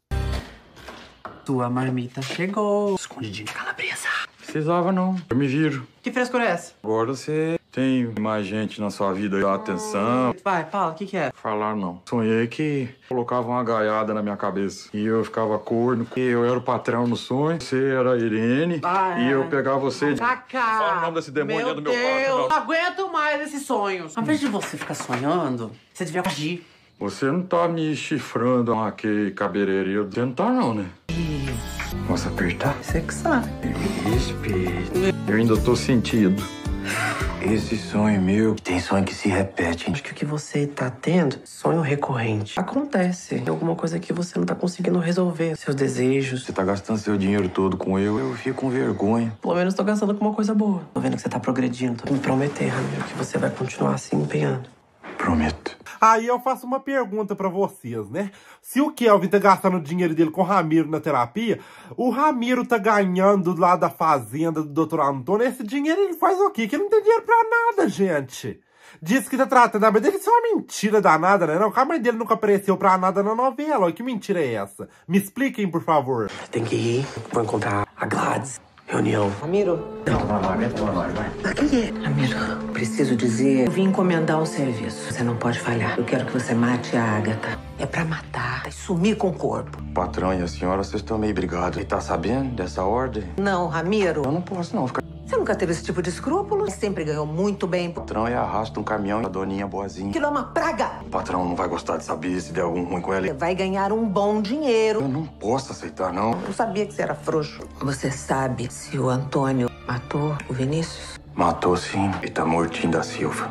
Tua marmita chegou. Escondidinho de calabresa. Precisava não. Eu me viro. Que frescura é essa? Agora você tem mais gente na sua vida aí, dá atenção. Vai, fala, o que é? Falar não. Sonhei que colocavam uma gaiada na minha cabeça. E eu ficava corno. E eu era o patrão no sonho. Você era a Irene. E eu pegava você. Cacá! Fala o nome desse demônio dentro do meu quarto. Não aguento mais esses sonhos. Ao invés de você ficar sonhando, você devia agir. Você não tá me chifrando aqui, cabeleireiro. Você não tá não, né? Posso apertar? Você que sabe. Respeito. Eu ainda tô sentindo. Esse sonho meu tem sonho que se repete. Acho que o que você tá tendo, sonho recorrente, acontece. Tem alguma coisa que você não tá conseguindo resolver. Seus desejos. Você tá gastando seu dinheiro todo com eu fico com vergonha. Pelo menos tô gastando com uma coisa boa. Tô vendo que você tá progredindo. Tô me prometer, Ramiro, que você vai continuar se empenhando. Prometo. Aí eu faço uma pergunta pra vocês, né? Se o Kelvin tá gastando o dinheiro dele com o Ramiro na terapia, o Ramiro tá ganhando lá da fazenda do Dr. Antônio, esse dinheiro ele faz o quê? Que ele não tem dinheiro pra nada, gente. Diz que tá tratando a mãe dele, isso é uma mentira danada, né? Não, a mãe dele nunca apareceu pra nada na novela. Que mentira é essa? Me expliquem, por favor. Tem que ir, vou encontrar a Gladys. Reunião. Ramiro? Não, vai. O que é? Ramiro, preciso dizer, eu vim encomendar um serviço. Você não pode falhar. Eu quero que você mate a Ágata. É pra matar e sumir com o corpo. Patrão e a senhora, vocês estão meio brigados. E tá sabendo dessa ordem? Não, Ramiro. Eu não posso não ficar... Você nunca teve esse tipo de escrúpulo? Sempre ganhou muito bem. O patrão é arrasta um caminhão e a doninha boazinha. Aquilo é uma praga. O patrão não vai gostar de saber se der algum ruim com ela. Você vai ganhar um bom dinheiro. Eu não posso aceitar, não. Eu sabia que você era frouxo. Você sabe se o Antônio matou o Vinícius? Matou sim. E tá mortinho da Silva.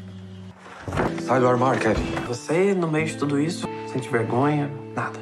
Sai do armário, Kevin. Você, no meio de tudo isso, sente vergonha? Nada.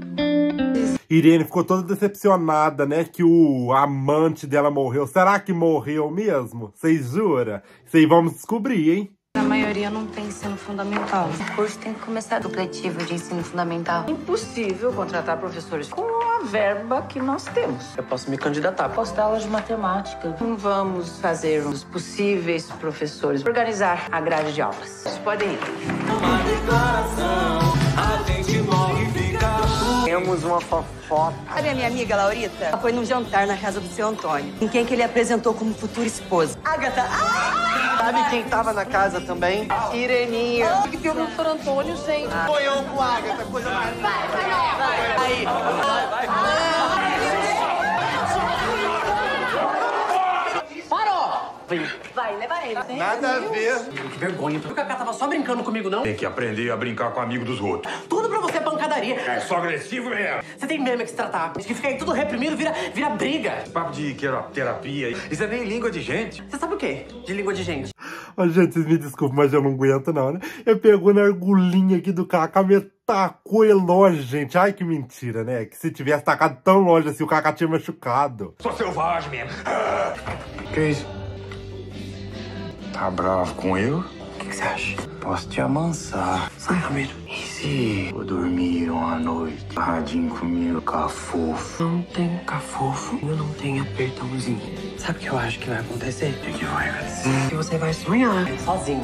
Irene ficou toda decepcionada, né? Que o amante dela morreu. Será que morreu mesmo? Vocês juram? Isso aí vamos descobrir, hein? A maioria não tem ensino fundamental. O curso tem que começar supletivo de ensino fundamental. Impossível contratar professores com a verba que nós temos. Eu posso me candidatar. Posso dar aulas de matemática. Vamos fazer os possíveis professores organizar a grade de aulas. Vocês podem ir. Uma declaração, a gente morre e fica. Temos uma fofoca. Sabe a minha amiga Laurita? Ela foi num jantar na casa do seu Antônio, em quem que ele apresentou como futura esposa. Ágata! Sabe quem tava na casa também? Ireninha. Que viu o Dr. Antônio sem... Sonhou com Ágata, coisa mais... Vai. Aí. Parou! Vai, leva ele. Nada a ver. Que vergonha. O Cacá tava só brincando comigo, não? Tem que aprender a brincar com amigo dos outros. Tudo pra você é pancadaria. É só agressivo mesmo. Você tem mesmo que se tratar. Que fica aí tudo reprimido, vira briga. Esse papo de terapia, isso é nem língua de gente. Você sabe o quê? De língua de gente. Ô, gente, vocês me desculpem, mas eu não aguento não, né? Eu pegou na argolinha aqui do Cacá, me tacou ele longe, gente. Ai, que mentira, né? Que se tivesse tacado tão longe assim, o Cacá tinha machucado. Sou selvagem mesmo. Que isso? Tá bravo com eu? O que você acha? Posso te amansar. Sai, Ramiro. E se eu dormir uma noite radinho comigo, cafofo? Não tem cafofo, eu não tenho apertãozinho. Sabe o que eu acho que vai acontecer? O que vai acontecer? Que você vai sonhar sozinho.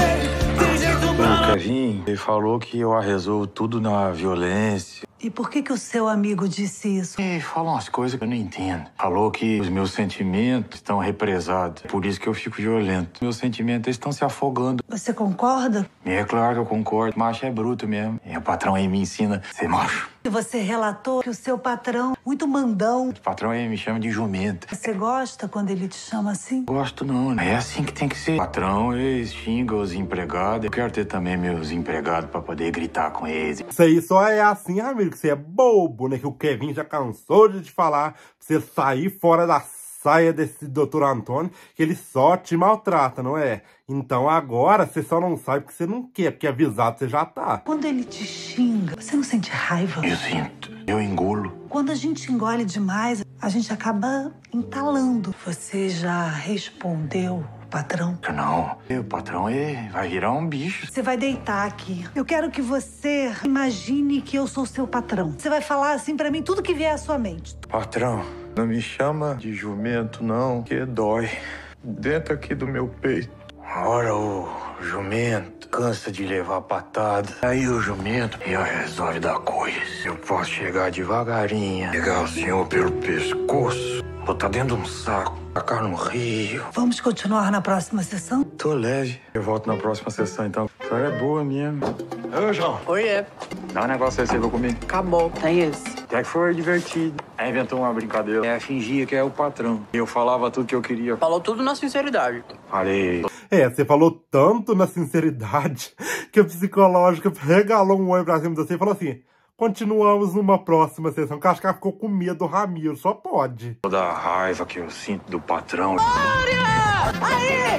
O Kevin, ele falou que eu resolvo tudo na violência. E por que o seu amigo disse isso? Ele fala umas coisas que eu não entendo. Falou que os meus sentimentos estão represados. Por isso que eu fico violento. Meus sentimentos estão se afogando. Você concorda? É claro que eu concordo. Macho é bruto mesmo. E o patrão aí me ensina a ser macho. Você relatou que o seu patrão, muito mandão. O patrão aí me chama de jumenta. Você gosta quando ele te chama assim? Gosto não. É assim que tem que ser. O patrão, eles xingam os empregados. Eu quero ter também meus empregados pra poder gritar com eles. Isso aí só é assim, amigo, que você é bobo, né? Que o Kevin já cansou de te falar pra você sair fora da saia desse Dr. Antônio, que ele só te maltrata, não é? Então agora você só não sai porque você não quer, porque avisado você já tá. Quando ele te xinga, você não sente raiva? Eu sinto. Eu engulo. Quando a gente engole demais, a gente acaba entalando. Você já respondeu, patrão? Não, o patrão vai virar um bicho. Você vai deitar aqui. Eu quero que você imagine que eu sou seu patrão. Você vai falar assim pra mim tudo que vier à sua mente. Patrão, não me chama de jumento, não, que dói dentro aqui do meu peito. Ora, o jumento cansa de levar patada. Aí o jumento já resolve dar coisa. Eu posso chegar devagarinho, pegar o senhor pelo pescoço, botar dentro de um saco, tacar no rio. Vamos continuar na próxima sessão? Tô leve. Eu volto na próxima sessão, então. A senhora é boa mesmo. Ô, João. Oi, Dá um negócio aí, você vai comigo. Acabou. É isso. Até que foi divertido. Aí inventou uma brincadeira. Fingia que é o patrão. Eu falava tudo que eu queria. Falou tudo na sinceridade. Falei. Você falou tanto na sinceridade que a psicológica regalou um oi pra cima de você e falou assim: continuamos numa próxima sessão. Que acho que ela ficou com medo do Ramiro, só pode. Toda a raiva que eu sinto do patrão. Aí!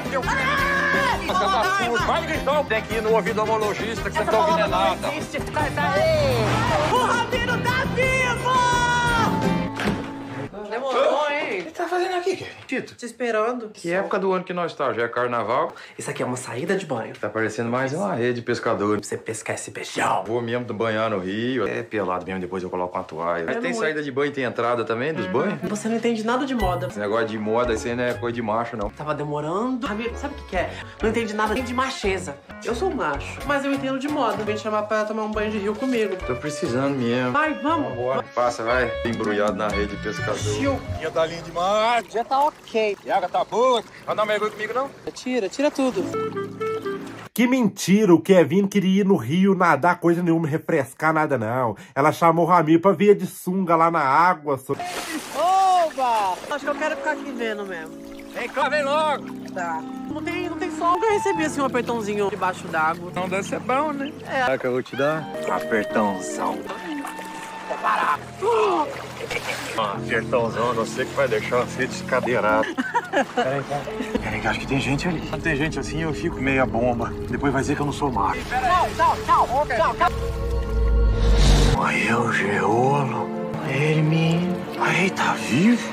Vai gritar tem que ir no ouvido do homologista que você não tá ouvindo nada. O Ramiro tá vivo! Demorou, hein? O que tá fazendo aqui, Tito? Te esperando. Que época do ano que nós tá? Já é carnaval? Isso aqui é uma saída de banho. Tá parecendo mais uma rede de pescador. Pra você pescar esse beijão. Vou mesmo banhar no rio. É pelado mesmo, depois eu coloco uma toalha. Mas tem saída de banho e tem entrada também dos banhos? Você não entende nada de moda. Esse negócio de moda, isso aí não é coisa de macho, não. Tava demorando. Ramiro, sabe o que é? Não entende nada nem de macheza. Eu sou macho, mas eu entendo de moda. Vem chamar pra tomar um banho de rio comigo. Tô precisando mesmo. Vai, vamos. Vambora. Passa, vai. Embrulhado na rede de pescador. Já tá lindo demais. Já tá ok. E a água tá boa. Vai dar mergulho comigo, não? Tira tudo. Que mentira, o Kevin queria ir no rio nadar, coisa nenhuma, refrescar nada não. Ela chamou o Ramiro pra ver de sunga lá na água. Oba! Acho que eu quero ficar aqui vendo mesmo. Vem cá, vem logo. Tá. Não tem sol. Eu recebi assim um apertãozinho debaixo d'água. Não deve ser bom, né? Será que eu vou te dar? Apertãozão. Parar. Apertãozão, não sei que vai deixar você descadeirado. Peraí, que acho que tem gente ali. Quando tem gente assim, eu fico meia bomba. Depois vai dizer que eu não sou macho. Tchau. Aí é o geólogo. Ele me... Aí tá vivo.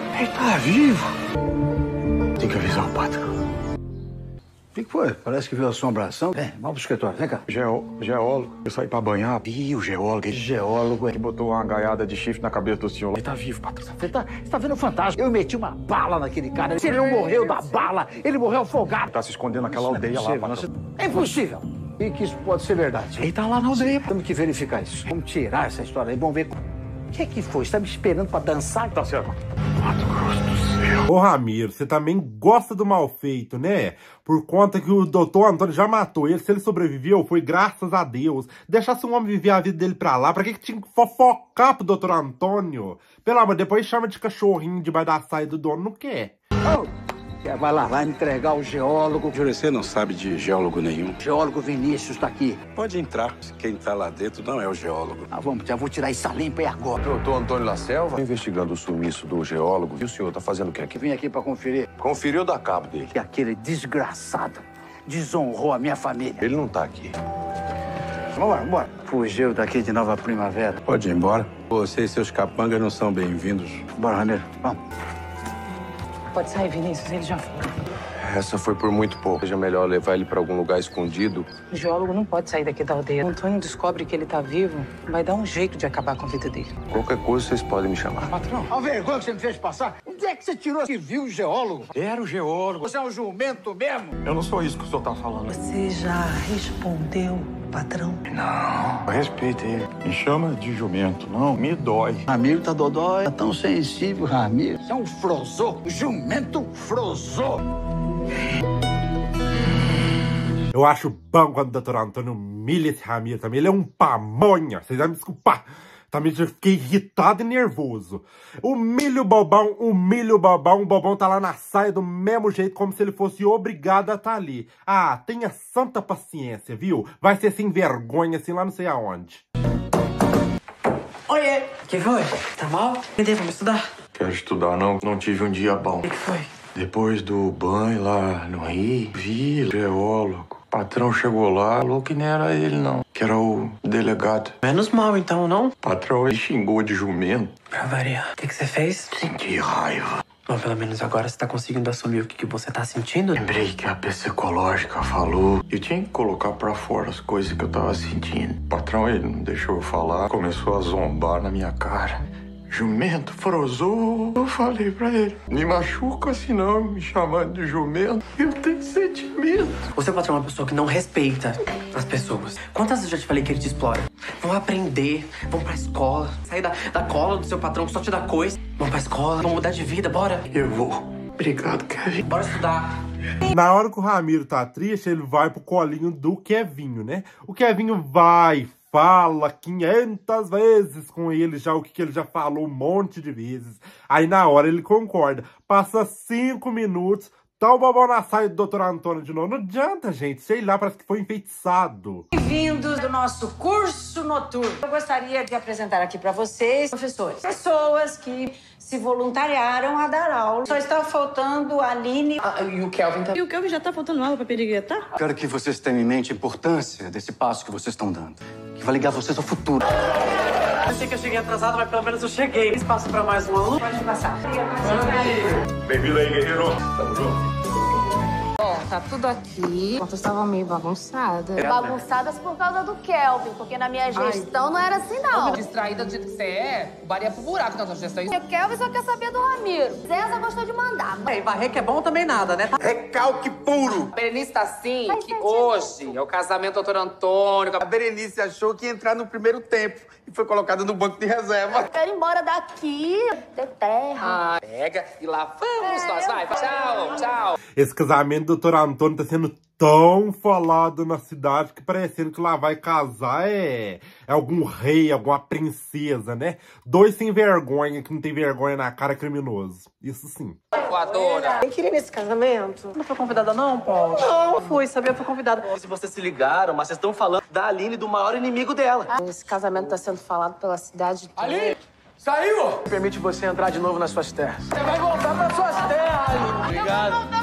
Tem que avisar o patrão. O que foi? Parece que viu assombração. Vem, vamos pro escritório, vem cá. Geólogo. Eu saí pra banhar. E o geólogo? Geólogo, Ele botou uma gaiada de chifre na cabeça do senhor. Ele tá vivo, patrão. Você tá vendo o fantasma? Eu meti uma bala naquele cara. Se ele não morreu da bala, ele morreu afogado. Tá se escondendo naquela aldeia lá, patrão. É impossível. E que isso pode ser verdade. Ele tá lá na aldeia. Temos que verificar isso. Vamos tirar essa história aí. Vamos ver. O que foi? Você tá me esperando pra dançar? Tá certo. Mato Grosso do céu. Ô Ramiro, você também gosta do mal feito, né? Por conta que o doutor Antônio já matou ele. Se ele sobreviveu, foi graças a Deus. Deixasse um homem viver a vida dele pra lá. Pra que tinha que fofocar pro doutor Antônio? Pelo amor, depois chama de cachorrinho debaixo da saia do dono. Não quer. Vai lá, vai me entregar o geólogo. Você não sabe de geólogo nenhum. Geólogo Vinícius tá aqui. Pode entrar. Quem tá lá dentro não é o geólogo. Vamos, já vou tirar essa limpa aí agora. Doutor Antônio La Selva, investigando o sumiço do geólogo. E o senhor tá fazendo o que aqui? Vim aqui pra conferir. Conferiu da cabo dele. Que aquele desgraçado desonrou a minha família. Ele não tá aqui. Vambora. Fugiu daqui de Nova Primavera. Pode ir embora. Você e seus capangas não são bem-vindos. Bora, Ramiro. Vamos. Pode sair, Vinícius, ele já foi. Essa foi por muito pouco. Seja melhor levar ele pra algum lugar escondido. O geólogo não pode sair daqui da aldeia. O Antônio descobre que ele tá vivo, vai dar um jeito de acabar com a vida dele. Qualquer coisa, vocês podem me chamar. Patrão, a vergonha que você me fez passar. Onde é que você tirou que viu o geólogo? Era o geólogo. Você é um jumento mesmo? Eu não sou isso que o senhor tá falando. Você já respondeu, patrão? Não, respeita ele. Me chama de jumento, não. Me dói. Ramiro tá dodói, tá tão sensível, Ramiro. Você é um frozô, jumento frozô. Eu acho bom quando o doutor Antônio humilha esse Ramiro também. Ele é um pamonha. Vocês vão me desculpar. Também já fiquei irritado e nervoso. Humilha o bobão. O bobão tá lá na saia do mesmo jeito, como se ele fosse obrigado a estar ali. Ah, tenha santa paciência, viu? Vai ser sem vergonha, assim, lá não sei aonde. Oiê! O que foi? Tá mal? Cadê? Vamos estudar? Quero estudar, não. Não tive um dia bom. O que foi? Depois do banho lá no Rio, vi o geólogo. O patrão chegou lá, falou que não era ele, não. Que era o delegado. Menos mal, então, não? O patrão, ele xingou de jumento. Pra variar. O que você fez? Senti raiva. Bom, pelo menos agora você tá conseguindo assumir o que você tá sentindo. Lembrei que a psicológica falou que eu tinha que colocar pra fora as coisas que eu tava sentindo. O patrão, ele não deixou eu falar, começou a zombar na minha cara. Jumento frozou. Eu falei pra ele, me machuca assim não, me chamando de jumento. Eu tenho sentimento. O seu patrão é uma pessoa que não respeita as pessoas. Quantas vezes eu já te falei que ele te explora? Vão aprender, vão pra escola, sair da cola do seu patrão que só te dá coisa. Vão pra escola, vão mudar de vida, bora. Eu vou. Obrigado, Kevin. Bora estudar. Na hora que o Ramiro tá triste, ele vai pro colinho do Kevinho, né? O Kevinho vai, fala 500 vezes com ele já o que ele já falou um monte de vezes. Aí na hora ele concorda. Passa 5 minutos, tá o bobão na saia do Dr. Antônio de novo. Não adianta, gente. Sei lá, parece que foi enfeitiçado. Bem-vindos do nosso curso noturno. Eu gostaria de apresentar aqui para vocês, professores, pessoas que se voluntariaram a dar aula. Só está faltando a Aline e o Kelvin também. E o Kelvin já tá faltando aula pra periguetar? Quero que vocês tenham em mente a importância desse passo que vocês estão dando, que vai ligar vocês ao futuro. Achei que eu cheguei atrasado, mas pelo menos eu cheguei. Espaço pra mais um aluno? Pode passar. Bem-vindo aí, guerreiro. Tamo junto. Bom, tá tudo aqui. Ontem estava meio bagunçada. Bagunçadas por causa do Kelvin, porque na minha gestão não era assim, não. Distraída do jeito que você é, o bar ia pro buraco na sua gestão. O Kelvin só quer saber do Ramiro. Zéza gostou de mandar. E varrer que é bom também nada, né? Recalque puro. A Berenice tá assim que hoje é o casamento do Dr. Antônio. A Berenice achou que ia entrar no primeiro tempo e foi colocada no banco de reserva. Quero ir embora daqui, ter terra. Pega e lá vamos nós. Vai, tchau, tchau. Esse casamento do Dr. Antônio tá sendo tão falado na cidade que parecendo que lá vai casar é algum rei, alguma princesa, né? Dois sem vergonha, que não tem vergonha na cara, criminoso. Isso sim. Voadora. Quem queria nesse casamento? Não foi convidada não, Paulo? Não, fui, sabia? Fui convidada. Se vocês se ligaram, mas vocês estão falando da Aline, do maior inimigo dela. Esse casamento tá sendo falado pela cidade toda. Ali! Saiu! Permite você entrar de novo nas suas terras. Você vai voltar para suas terras, Ali. Obrigado.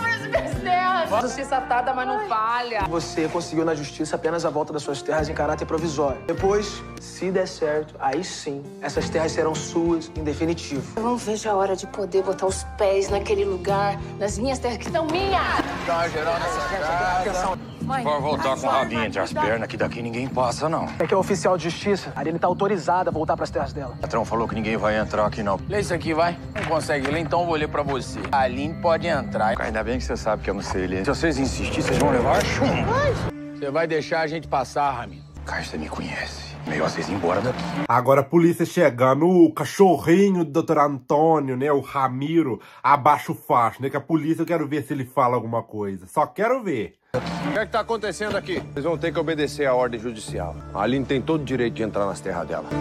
A justiça tarda, mas não falha. Você conseguiu na justiça apenas a volta das suas terras em caráter provisório. Depois, se der certo, aí sim, essas terras serão suas em definitivo. Eu não vejo a hora de poder botar os pés naquele lugar, nas minhas terras que são minhas. Dá uma geral nessa casa. Pode voltar com o rabinho entre as pernas, que daqui ninguém passa, não. É que é oficial de justiça. A Aline tá autorizada a voltar pras terras dela. O patrão falou que ninguém vai entrar aqui, não. Lê isso aqui, vai. Não consegue ler, então eu vou ler pra você. A Aline pode entrar. Ainda bem que você sabe que eu não sei ler. Se vocês insistirem, vocês vão levar chumbo. Você vai deixar a gente passar, Ramiro. Caio, você me conhece. Melhor vocês ir embora daqui. Agora a polícia chegando, o cachorrinho do Dr. Antônio, né, o Ramiro, abaixa o facho, né, que a polícia eu quero ver se ele fala alguma coisa. Só quero ver. O que é que tá acontecendo aqui? Vocês vão ter que obedecer à ordem judicial. A Aline tem todo o direito de entrar nas terras dela.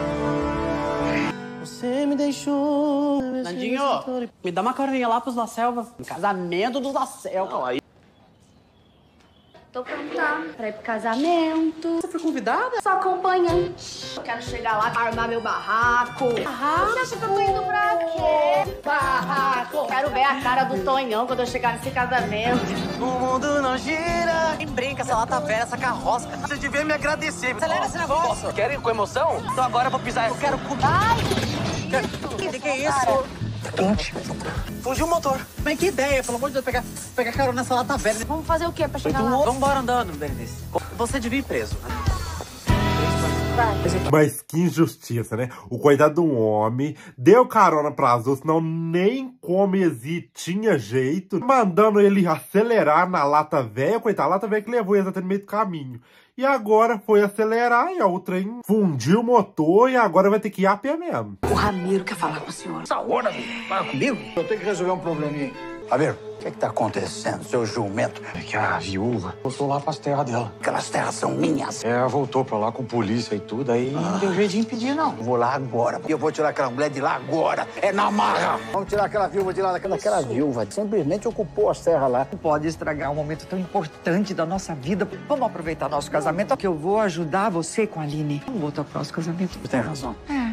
Você me deixou... Nandinho, me dá uma carinha lá pros da selva. Casamento dos da selva. Não, aí... Tô pronta pra ir pro casamento. Você foi convidada? Sou acompanhante. Eu quero chegar lá, armar meu barraco. Barraco? Você acha que eu tô indo pra quê? Barraco. Quero ver a cara do Tonhão quando eu chegar nesse casamento. O mundo não gira. Quem brinca, essa lata velha, essa carroça. Vocês deviam me agradecer. Acelera esse negócio. Querem com emoção? Então agora eu vou pisar. Eu quero comer. Ai! Que é isso? Tá quente. Fugiu o motor. Mas que ideia, pelo amor de Deus, pegar carona nessa lata velha. Vamos fazer o quê pra chegar lá? Vamos embora andando, Berenice. Você devia ir preso, né? Mas que injustiça, né? O coitado de um homem deu carona pras outras, não nem como tinha jeito, mandando ele acelerar na lata velha. Coitado, a lata velha que levou ele até no meio do caminho. E agora foi acelerar e o trem fundiu o motor e agora vai ter que ir a pé mesmo. O Ramiro quer falar com o senhor. Essa hora, fala comigo. Eu tenho que resolver um probleminha. Ramiro, o que tá acontecendo, seu jumento? É que a viúva voltou lá pras terras dela. Aquelas terras são minhas. É, ela voltou pra lá com polícia e tudo, aí não deu jeito de impedir, não. Eu vou lá agora. Eu vou tirar aquela mulher de lá agora. É na marra. Vamos tirar aquela viúva de lá. Aquela viúva simplesmente ocupou as terras lá. Não pode estragar um momento tão importante da nossa vida. Vamos aproveitar nosso casamento, que eu vou ajudar você com a Aline. Vamos voltar pro nosso casamento. Você tem razão. É.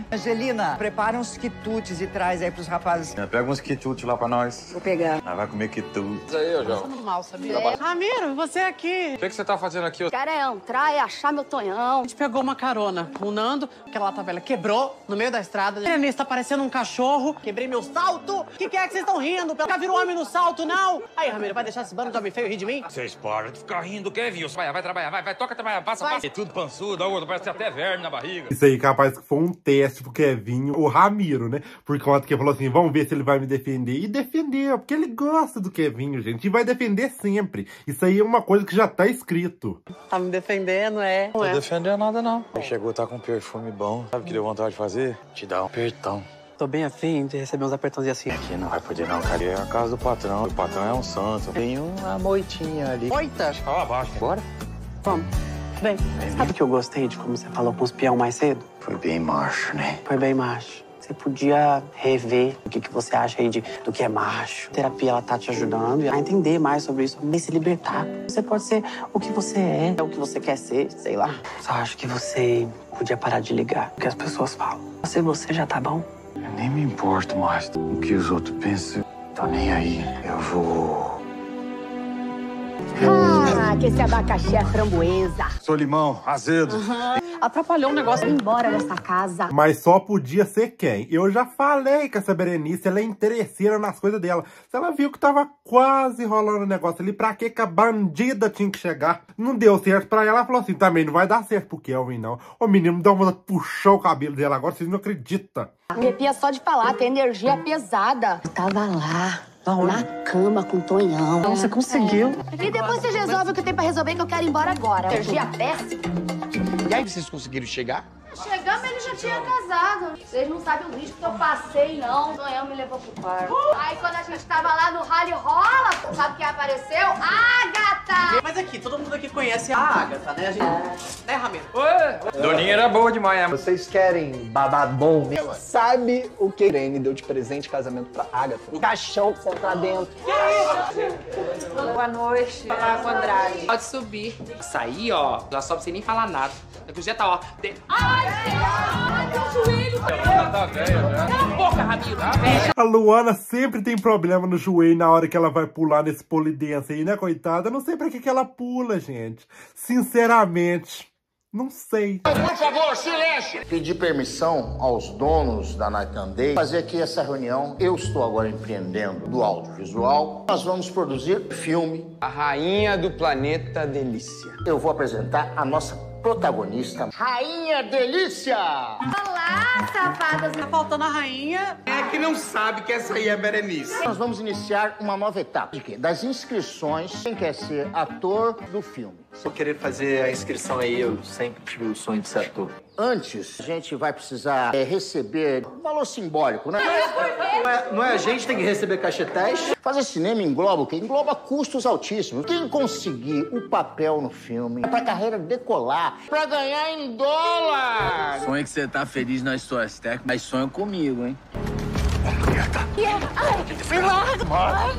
Angelina, prepara uns quitutes e traz aí pros rapazes. Pega uns quitutes lá pra nós. Vou pegar. Vai comer quitutes. Aí, ô, João. Passando mal, sabia? Ramiro, você aqui. O que você tá fazendo aqui? Cara, é entrar e achar meu Tonhão. A gente pegou uma carona com o Nando, aquela lata velha quebrou no meio da estrada. Berenice tá parecendo um cachorro. Quebrei meu salto. O que é que vocês estão rindo? Nunca virou homem no salto, não? Aí, Ramiro, vai deixar esse bando de homem feio rir de mim? Vocês param de ficar rindo, Kevin. Vai trabalhar, vai, toca trabalhar, passa. É tudo pançudo, parece até verme na barriga. Isso aí, capaz que foi um teste pro Kevinho, o Ramiro, né? Por conta que ele falou assim, vamos ver se ele vai me defender. E defendeu, porque ele gosta do Kevinho, gente. E vai defender sempre. Isso aí é uma coisa que já tá escrito. Tá me defendendo, é? Não tô defendendo nada, não. Ele chegou, tá com um perfume bom. Sabe o que deu vontade de fazer? Te dar um apertão. Tô bem afim de receber uns apertãozinhos assim. Aqui não vai poder não, cara. É a casa do patrão. O patrão é um santo. Tem uma moitinha ali. Moita? Fala abaixo. Bora? Vamos. Bem, sabe que eu gostei de como você falou com os peão mais cedo? Foi bem macho, né? Foi bem macho. Você podia rever o que você acha aí do que é macho. A terapia, ela tá te ajudando a entender mais sobre isso, a se libertar. Você pode ser o que você é, o que você quer ser, sei lá. Só acho que você podia parar de ligar o que as pessoas falam. Você já tá bom? Eu nem me importo mais do que os outros pensam. Tô nem aí. Eu vou... Que esse abacaxi é framboesa. Sou limão, azedo. Atrapalhou o negócio de ir embora dessa casa. Mas só podia ser quem? Eu já falei que essa Berenice, ela é interesseira nas coisas dela. Se ela viu que tava quase rolando o negócio ali, pra que a bandida tinha que chegar? Não deu certo pra ela, ela falou assim, também não vai dar certo pro Kelvin, não. O menino deu uma puxou o cabelo dela agora, vocês não acreditam. Arrepia só de falar, tem energia pesada. Eu tava lá. Na cama com o Tonhão. Então você conseguiu. E depois você resolve o que tem pra resolver, que eu quero ir embora agora. Energia péssima. E aí vocês conseguiram chegar? Chegamos, ele já tinha casado. Vocês não sabem o risco que eu passei, não. O Tonhão me levou pro quarto. Aí quando a gente tava lá no rally rola, sabe quem apareceu? Agatha! Mas aqui, todo mundo aqui conhece a Agatha, né? A gente... Né, Ramiro? Doninha era boa demais, né? Vocês querem babado bom? Ela sabe o que Irene deu de presente de casamento pra Agatha? Um caixão pra você entrar dentro. Que isso? Boa noite. Olá, Andrade. Pode subir. Sair, ó, já sobe sem nem falar nada. Daqui o dia tá, ó. Ai, meu joelho! Tá velha, né? Cala a boca, Ramiro. A Luana sempre tem problema no joelho na hora que ela vai pular nesse polidense aí, né, coitada? Eu não sei pra que ela pula, gente. Sinceramente, não sei. Por favor, silêncio! Pedir permissão aos donos da Night and Day fazer aqui essa reunião. Eu estou agora empreendendo do audiovisual. Nós vamos produzir filme. A rainha do planeta Delícia. Eu vou apresentar a nossa protagonista, Rainha Delícia! Olá, safadas! Tá faltando a rainha. É que não sabe que essa aí é Berenice. Nós vamos iniciar uma nova etapa. De quê? Das inscrições. Quem quer ser ator do filme? Vou querer fazer a inscrição aí. Eu sempre tive o sonho de ser ator. Antes, a gente vai precisar receber um valor simbólico, né? Não é a gente que tem que receber cachetés? Fazer cinema engloba o quê? Engloba custos altíssimos. Quem conseguir o papel no filme, pra carreira decolar, pra ganhar em dólar. Sonho que você tá feliz nas suas técnicas, mas sonha comigo, hein? Ai, me larga!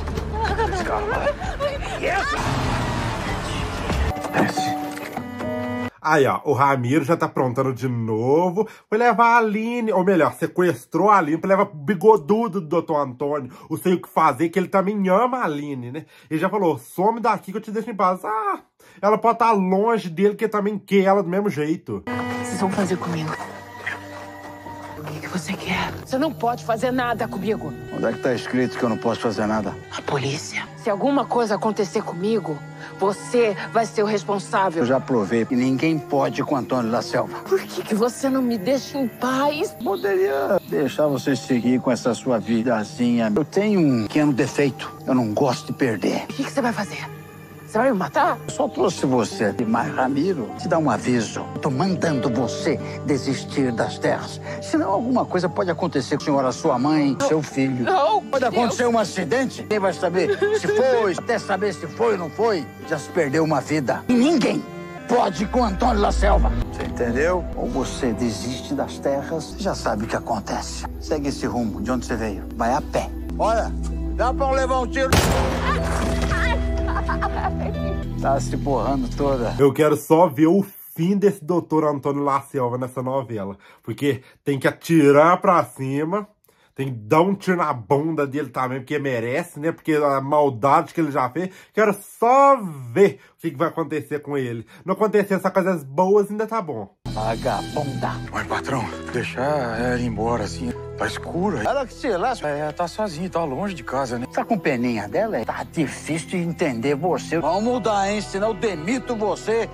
Desce. Aí, ó, o Ramiro já tá aprontando de novo. Foi levar a Aline, ou melhor, sequestrou a Aline pra levar pro bigodudo do Dr. Antônio. O sei o que fazer, que ele também ama a Aline, né? Ele já falou, some daqui que eu te deixo em paz. Ah, ela pode estar longe dele, que ele também quer ela do mesmo jeito. Vocês vão fazer comigo o que você quer? Você não pode fazer nada comigo. Onde é que tá escrito que eu não posso fazer nada? A polícia. Se alguma coisa acontecer comigo, você vai ser o responsável. Eu já provei que ninguém pode com Antônio da Selva. Por que você não me deixa em paz? Poderia deixar você seguir com essa sua vidazinha. Eu tenho um pequeno defeito. Eu não gosto de perder. O que você vai fazer? Você vai me matar? Eu só trouxe você. Mas, Ramiro, te dá um aviso. Tô mandando você desistir das terras. Senão alguma coisa pode acontecer com a senhora, sua mãe, seu filho. Não! Pode acontecer um acidente. Quem vai saber se foi, até saber se foi ou não foi. Já se perdeu uma vida. E ninguém pode com Antônio da Selva. Você entendeu? Ou você desiste das terras, já sabe o que acontece. Segue esse rumo de onde você veio. Vai a pé. Olha, dá pra levar um tiro. Tá se borrando toda. Eu quero só ver o fim desse doutor Antônio La Selva nessa novela. Porque tem que atirar pra cima, tem que dar um tiro na bunda dele também, porque merece, né? Porque a maldade que ele já fez. Quero só ver o que vai acontecer com ele. Não acontecer só coisas boas, ainda tá bom. Vagabunda. Mas, patrão, deixar ela ir embora assim, tá escuro. Ela que se lasca. Tá sozinha, tá longe de casa, né? Tá com peninha dela? Tá difícil de entender você. Vamos mudar, hein? Senão eu demito você.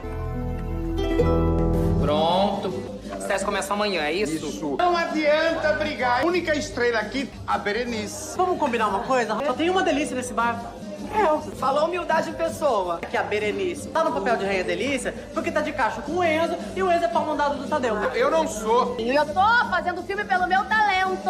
Pronto. Os testes começam amanhã, é isso? Não adianta brigar. A única estrela aqui, a Berenice. Vamos combinar uma coisa? Só tem uma delícia nesse bar. Falou humildade em pessoa. Que a Berenice tá no papel de Rainha Delícia porque tá de cacho com o Enzo e o Enzo é pau mandado do Tadeu. Eu não sou. E eu tô fazendo filme pelo meu talento.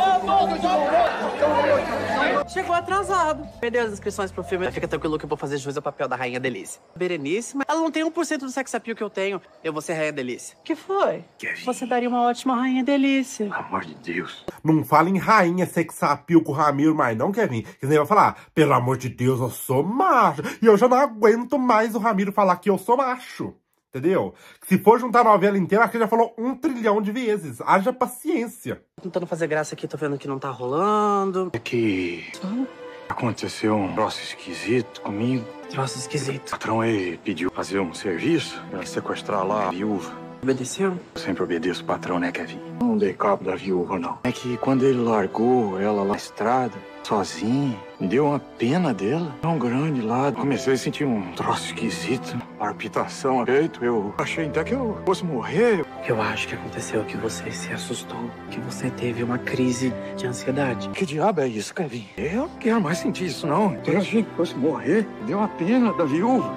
Chegou atrasado. Perdeu as inscrições pro filme. Fica tranquilo que eu vou fazer jus ao papel da Rainha Delícia. Berenice, mas ela não tem 1% do sex appeal que eu tenho. Eu vou ser Rainha Delícia. Que foi? Kevin. Você daria uma ótima Rainha Delícia. Pelo amor de Deus. Não fala em rainha sex appeal com o Ramiro mais não, Kevin. Que nem vai falar, pelo amor de Deus, eu sou macho. E eu já não aguento mais o Ramiro falar que eu sou macho. Entendeu? Se for juntar a novela inteira, acho que ele já falou 1 trilhão de vezes. Haja paciência. Tentando fazer graça aqui, tô vendo que não tá rolando. É que aconteceu um troço esquisito comigo. Troço esquisito. O patrão, ele pediu fazer um serviço pra sequestrar lá a viúva. Obedeceu? Eu sempre obedeço o patrão, né, Kevin? Não dei cabo da viúva, não. É que quando ele largou ela lá na estrada, sozinha, me deu uma pena dela tão grande lá. Comecei a sentir um troço esquisito, palpitação no peito. Eu achei até que eu fosse morrer. Eu acho que aconteceu que você se assustou, que você teve uma crise de ansiedade. Que diabo é isso, Kevin? Eu não quero mais sentir isso, não. Eu achei que fosse morrer. Me deu uma pena da viúva.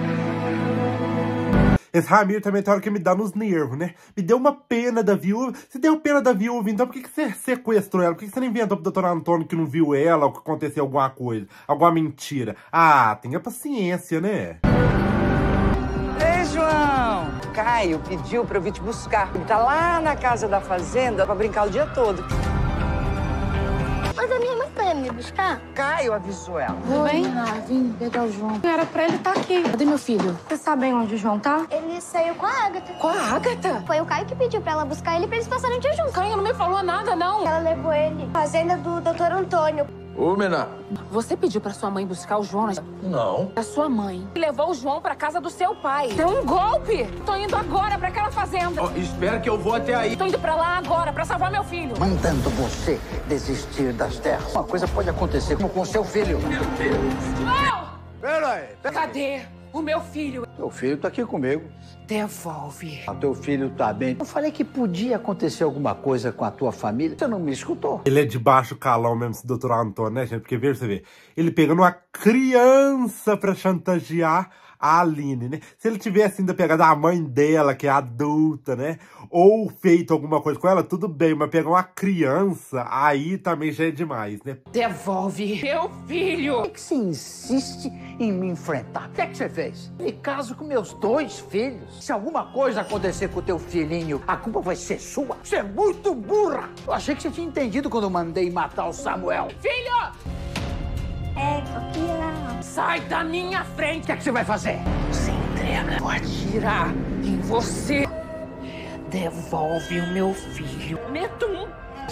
Esse Ramiro também tem hora que me dá nos nervos, né? Me deu uma pena da viúva. Se deu pena da viúva, então por que você sequestrou ela? Por que você não inventou pro doutor Antônio que não viu ela ou que aconteceu alguma coisa? Alguma mentira? Ah, tenha paciência, né? Ei, João! Caio pediu pra eu vir te buscar. Ele tá lá na casa da fazenda pra brincar o dia todo. Mas a minha mãe vai me buscar? Caio avisou ela. Tudo bem? Vim pegar o João. Era pra ele estar aqui. Cadê meu filho? Vocês sabem onde o João tá? Ele saiu com a Agatha. Com a Agatha? Foi o Caio que pediu pra ela buscar ele pra eles passarem o dia juntos. Caio não me falou nada, não. Ela levou ele à fazenda do Dr. Antônio. Ô, Mená. Você pediu pra sua mãe buscar o João? Não. A sua mãe levou o João pra casa do seu pai. Deu um golpe. Tô indo agora pra aquela fazenda. Oh, espera que eu vou até aí. Tô indo pra lá agora pra salvar meu filho. Mandando você desistir das terras. Uma coisa pode acontecer como com seu filho. Não! Pera aí. Cadê o meu filho? Teu filho tá aqui comigo. Devolve. Teu filho tá bem. Eu falei que podia acontecer alguma coisa com a tua família. Você não me escutou. Ele é de baixo calão mesmo, esse doutor Antônio, né, gente? Porque, veja, você vê, ele pegando uma criança pra chantagear a Aline, né? Se ele tivesse ainda pegado a mãe dela, que é adulta, né? Ou feito alguma coisa com ela, tudo bem. Mas pegar uma criança, aí também já é demais, né? Devolve meu filho. Por que você insiste em me enfrentar? O que é que você fez? Me caso com meus 2 filhos. Se alguma coisa acontecer com o teu filhinho, a culpa vai ser sua. Você é muito burra. Eu achei que você tinha entendido quando eu mandei matar o Samuel. Filho! É, Copila. Sai da minha frente. O que é que você vai fazer? Se entrega. Vou atirar em você. Devolve o meu filho. Meto um.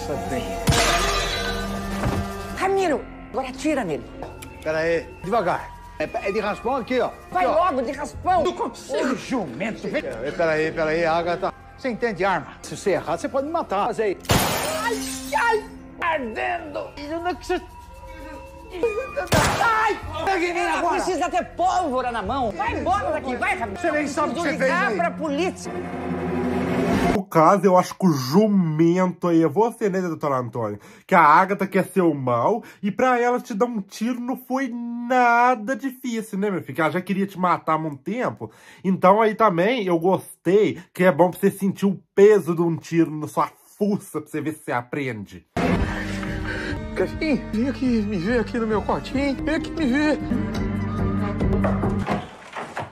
Ramiro, agora atira nele. Pera aí, devagar. É de raspão aqui, ó. Vai aqui, ó. logo, de raspão. Não consigo. Ô, jumento. Pera aí, Agatha. Você entende arma? Se você errar, você pode me matar. Faz aí. Ai, ardendo. Eu não acredito. Ai! Pegue mim agora! Precisa ter pólvora na mão! Vai embora daqui, vai, Ramiro! Você nem sabe o que você fez aí! Pra polícia! No caso, eu acho que o jumento aí é você, né, doutor Antônio? Que a Agatha quer ser o mal e pra ela te dar um tiro não foi nada difícil, né, meu filho? Que ela já queria te matar há muito tempo. Então aí também eu gostei, que é bom pra você sentir o peso de um tiro na sua fuça, pra você ver se você aprende. Kevin, vem aqui me ver aqui no meu quartinho. Vem aqui me ver.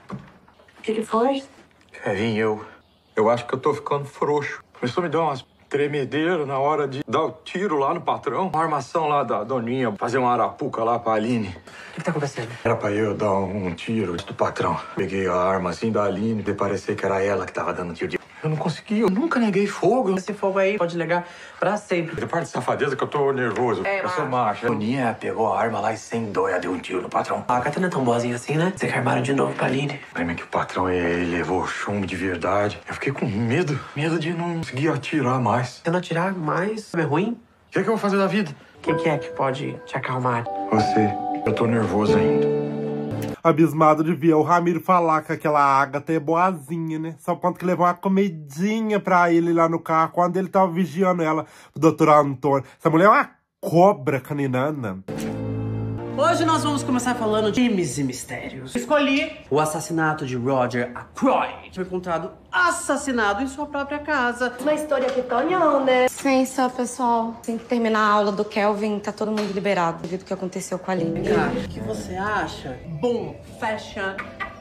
O que foi? Kevin, eu acho que eu tô ficando frouxo. Começou a me dar umas tremedeira na hora de dar o tiro lá no patrão. Uma armação lá da Doninha, fazer uma arapuca lá pra Aline. O que tá acontecendo? Era pra eu dar um tiro do patrão. Peguei a arma assim da Aline e parecia que era ela que tava dando tiro. Eu não consegui, eu nunca neguei fogo. Esse fogo aí pode negar pra sempre. De parte de safadeza que eu tô nervoso. Eu sou macho. A Doninha pegou a arma lá e sem dó deu um tiro no patrão. A Agatha não é tão boazinha assim, né? Você que armaram de novo pra Aline. Lembra que o patrão ele levou chumbo de verdade. Eu fiquei com medo de não conseguir atirar mais. Se não atirar mais, é ruim? O que é que eu vou fazer da vida? Quem que é que pode te acalmar? Você. Eu tô nervoso ainda. Abismado de ver o Ramiro falar que aquela Agatha é boazinha, né? Só quanto que levou uma comidinha pra ele lá no carro, quando ele tava vigiando ela, o doutor Antônio. Essa mulher é uma cobra caninana. Hoje nós vamos começar falando de crimes e mistérios. Escolhi o assassinato de Roger Ackroyd. Foi encontrado assassinado em sua própria casa. Uma história que tonhão, né? Licença, pessoal. Tem que terminar a aula do Kelvin. Tá todo mundo liberado devido ao que aconteceu com a Aline. Cara, o que você acha? Bom, fashion.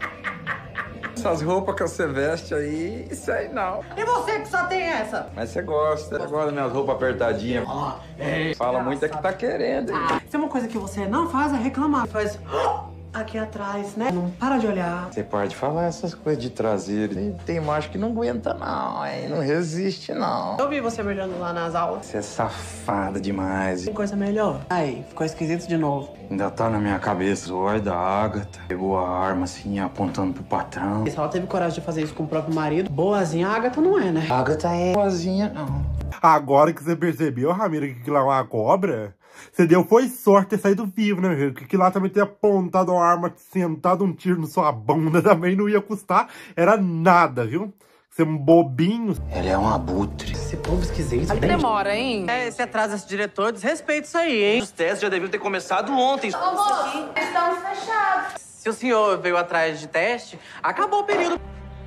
Essas roupas que você veste aí, isso aí não. E você que só tem essa? Mas você gosta. Agora minhas roupas apertadinhas. Fala muito é que tá querendo. Hein? Se é uma coisa que você não faz, é reclamar. Faz aqui atrás, né? Não para de olhar. Você pode falar essas coisas de traseiro. Tem macho que não aguenta não, hein? Não resiste não. Eu vi você beijando lá nas aulas. Você é safada demais. Tem coisa melhor. Aí, ficou esquisito de novo. Ainda tá na minha cabeça o olho da Agatha. Pegou a arma assim, apontando pro patrão. Se ela teve coragem de fazer isso com o próprio marido, boazinha a Agatha não é, né? A Agatha é boazinha, não. Agora que você percebeu, Ramiro, que aquilo lá é uma cobra, você deu foi sorte ter saído vivo, né, meu filho? Que lá também ter apontado uma arma, sentado um tiro na sua bunda também não ia custar, era nada, viu? Você é um bobinho. Ele é um abutre. Esse povo esquisito. Aí demora, hein? Esse atraso desse diretor, desrespeita isso aí, hein? Os testes já deviam ter começado ontem. Ô, moço, estamos fechados. Se o senhor veio atrás de teste, acabou o período.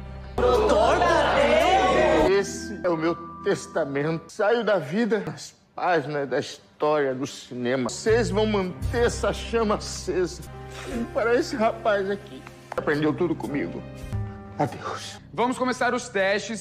Esse é o meu testamento. Saio da vida nas páginas da história do cinema. Vocês vão manter essa chama acesa para esse rapaz aqui. Aprendeu tudo comigo. Adeus. Vamos começar os testes.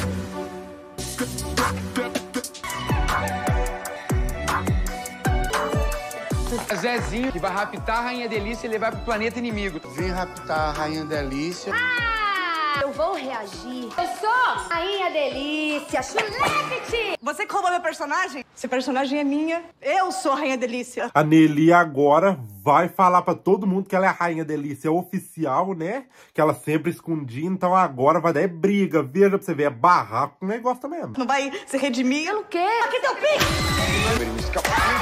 Zezinho, que vai raptar a Rainha Delícia e levar pro planeta inimigo. Vem raptar a Rainha Delícia. Eu vou reagir. Eu sou Rainha Delícia, chulete! Você que roubou meu personagem? Esse personagem é minha. Eu sou a Rainha Delícia. A Nelly agora vai falar pra todo mundo que ela é a Rainha Delícia oficial, né? Que ela sempre escondia, então agora vai dar briga. Veja pra você ver, é barraco com o negócio mesmo. Não vai se redimir? Pelo quê? Aqui teu pique!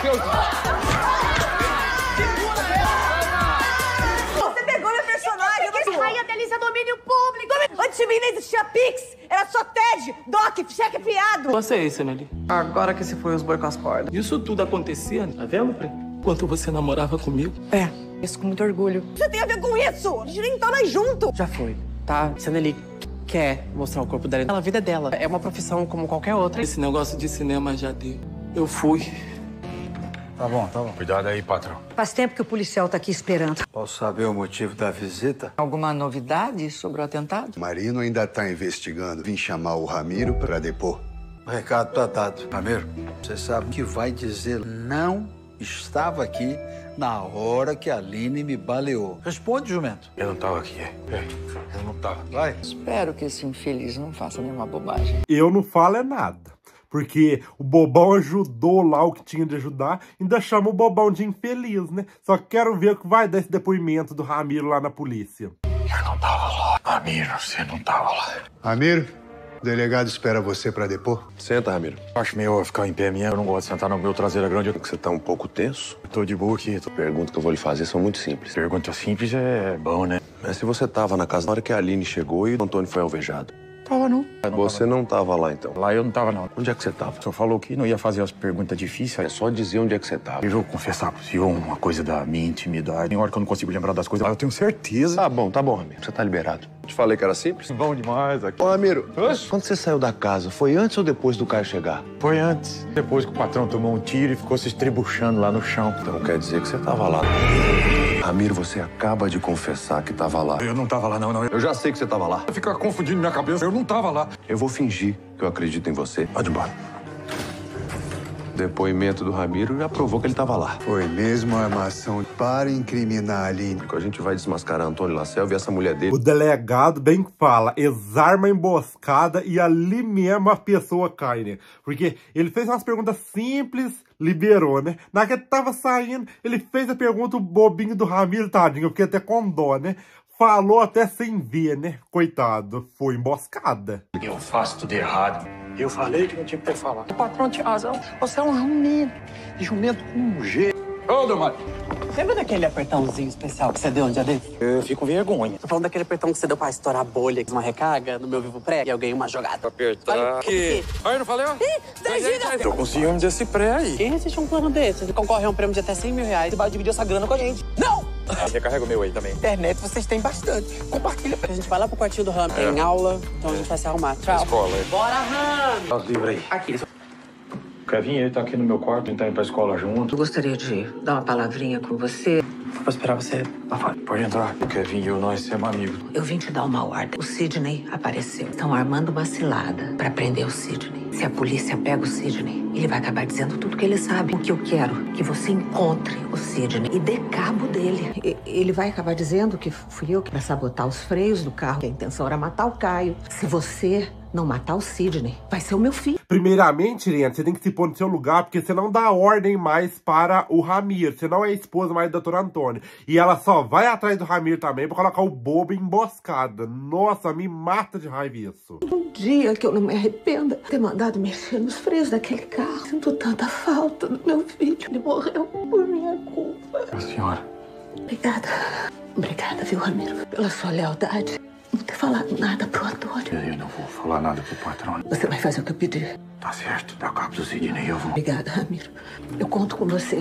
Você pegou meu personagem! Rainha Delícia domínio público! Antes de mim não existia Pix! Era só TED, DOC, cheque fiado! Você é esse, Nelly. Agora que se foi os boi com as cordas. Isso tudo acontecia, Tá vendo, Pri? enquanto você namorava comigo. É, isso com muito orgulho. Você tem a ver com isso? A gente nem tá mais junto! Já foi, tá? Se a Nelly quer mostrar o corpo dela, a vida é dela. É uma profissão como qualquer outra. Esse negócio de cinema já deu. Eu fui. Tá bom. Cuidado aí, patrão. Faz tempo que o policial tá aqui esperando. Posso saber o motivo da visita? Alguma novidade sobre o atentado? O Marino ainda tá investigando. Vim chamar o Ramiro para depor. O recado tá dado. Ramiro, você sabe que vai dizer não estava aqui na hora que a Aline me baleou. Responde, jumento. Eu não tava aqui, Eu não tava. Vai. Espero que esse infeliz não faça nenhuma bobagem. Eu não falo é nada. Porque o bobão ajudou lá o que tinha de ajudar, ainda chama o bobão de infeliz, né? Só quero ver o que vai dar esse depoimento do Ramiro lá na polícia. Eu não tava lá. Ramiro, você não tava lá. Ramiro, o delegado espera você para depor. Senta, Ramiro. Acho meio ficar em pé minha. Eu não gosto de sentar no meu traseiro grande. Você tá um pouco tenso? Eu tô de boa aqui. As perguntas que eu vou lhe fazer são muito simples. Pergunta simples é bom, né? Mas se você tava na casa na hora que a Aline chegou e o Antônio foi alvejado? Tava não. Você não tava lá, então? Lá eu não tava, não. Onde é que você tava? O senhor falou que não ia fazer as perguntas difíceis. É só dizer onde é que você tava. Eu vou confessar pro senhor uma coisa da minha intimidade. Tem hora que eu não consigo lembrar das coisas. Eu tenho certeza. Tá bom, Ramiro. Você tá liberado. Te falei que era simples? Bom demais aqui. Ô, Ramiro, quando você saiu da casa, foi antes ou depois do Caio chegar? Foi antes. Depois que o patrão tomou um tiro e ficou se estribuchando lá no chão. Então quer dizer que você tava lá. Ramiro, você acaba de confessar que tava lá. Eu não tava lá, não. Eu já sei que você tava lá. Fica confundindo minha cabeça. Eu não tava lá. Eu vou fingir que eu acredito em você. Pode ir embora. depoimento do Ramiro já provou que ele tava lá. Foi mesmo a armação para incriminar a Aline. A gente vai desmascarar Antônio Lacerda e essa mulher dele. O delegado bem fala, exarma a emboscada e ali mesmo a pessoa cai, né? Porque ele fez umas perguntas simples, liberou, né? Na que ele tava saindo, ele fez a pergunta, o bobinho do Ramiro, tadinho, eu fiquei até com dó, né? Falou até sem ver, né? Coitado, foi emboscada. Eu faço tudo errado. Eu falei que não tinha que ter falado. O patrão tinha razão. Você é um jumento. E jumento com um G. Ô, Domar. Lembra daquele apertãozinho especial que você deu um dia desse? Eu fico com vergonha. Tô falando daquele apertão que você deu pra estourar a bolha, uma recarga no meu Vivo Pré, e eu ganhei uma jogada. Apertar. Que? Aí, não falei, ó? Tô com ciúme desse pré aí. Quem assiste um plano desse? Você concorre a um prêmio de até 100 mil reais e vai dividir essa grana com a gente. Não! Recarrega o meu aí também. Internet vocês têm bastante. Compartilha. A gente vai lá pro quartinho do Ram. Tem aula, então a gente vai se arrumar. Tchau. Escola aí. Bora, Ram! Dá os livros aí. Aqui. O Kevin, ele tá aqui no meu quarto, a gente tá indo pra escola junto. Eu gostaria de dar uma palavrinha com você. Vou esperar você lá fora. Pode entrar. O Kevin e eu, nós somos amigos. Eu vim te dar uma ordem. O Sidney apareceu. Estão armando uma cilada pra prender o Sidney. Se a polícia pega o Sidney, ele vai acabar dizendo tudo que ele sabe. O que eu quero que você encontre o Sidney e dê cabo dele. Ele vai acabar dizendo que fui eu que vai sabotar os freios do carro, que a intenção era matar o Caio. Se você não matar o Sidney, vai ser o meu filho. Primeiramente, Irene, você tem que se pôr no seu lugar, porque você não dá ordem mais para o Ramiro. Você não é a esposa mais do doutor Antônio. E ela só vai atrás do Ramiro também pra colocar o bobo em emboscada. Nossa, me mata de raiva isso. Um dia que eu não me arrependa de ter mandado mexer nos freios daquele carro. Sinto tanta falta do meu filho. Ele morreu por minha culpa. A senhora. Obrigada. Obrigada, viu, Ramiro, pela sua lealdade. Não ter falado nada pro Antônio. Eu não vou falar nada pro patrão. Você vai fazer o que eu pedir. Tá certo. Dá cabo do Sidney, eu vou. Obrigada, Ramiro. Eu conto com você.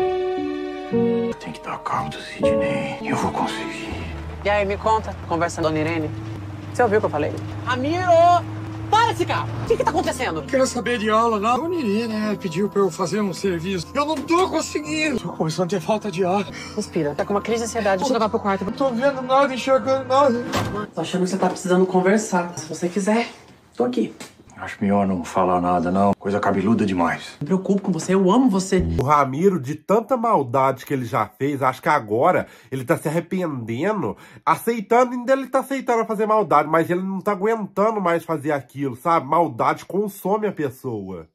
Tem que dar cabo do Sidney. Eu vou conseguir. E aí, me conta. Conversa com a Dona Irene. Você ouviu o que eu falei? Ramiro! Para esse carro! O que tá acontecendo? Não quero saber de aula, não. A Dona Irene pediu pra eu fazer um serviço. Eu não tô conseguindo. Tô começando a ter falta de ar. Respira. Tá com uma crise de ansiedade. Deixa eu levar pro quarto. Não tô vendo nada, enxergando nada. Tô achando que você tá precisando conversar. Se você quiser, tô aqui. Acho melhor não falar nada, não. Coisa cabeluda demais. Me preocupo com você, eu amo você. O Ramiro, de tanta maldade que ele já fez, acho que agora ele tá se arrependendo, aceitando, ainda ele tá aceitando fazer maldade, mas ele não tá aguentando mais fazer aquilo, sabe? Maldade consome a pessoa.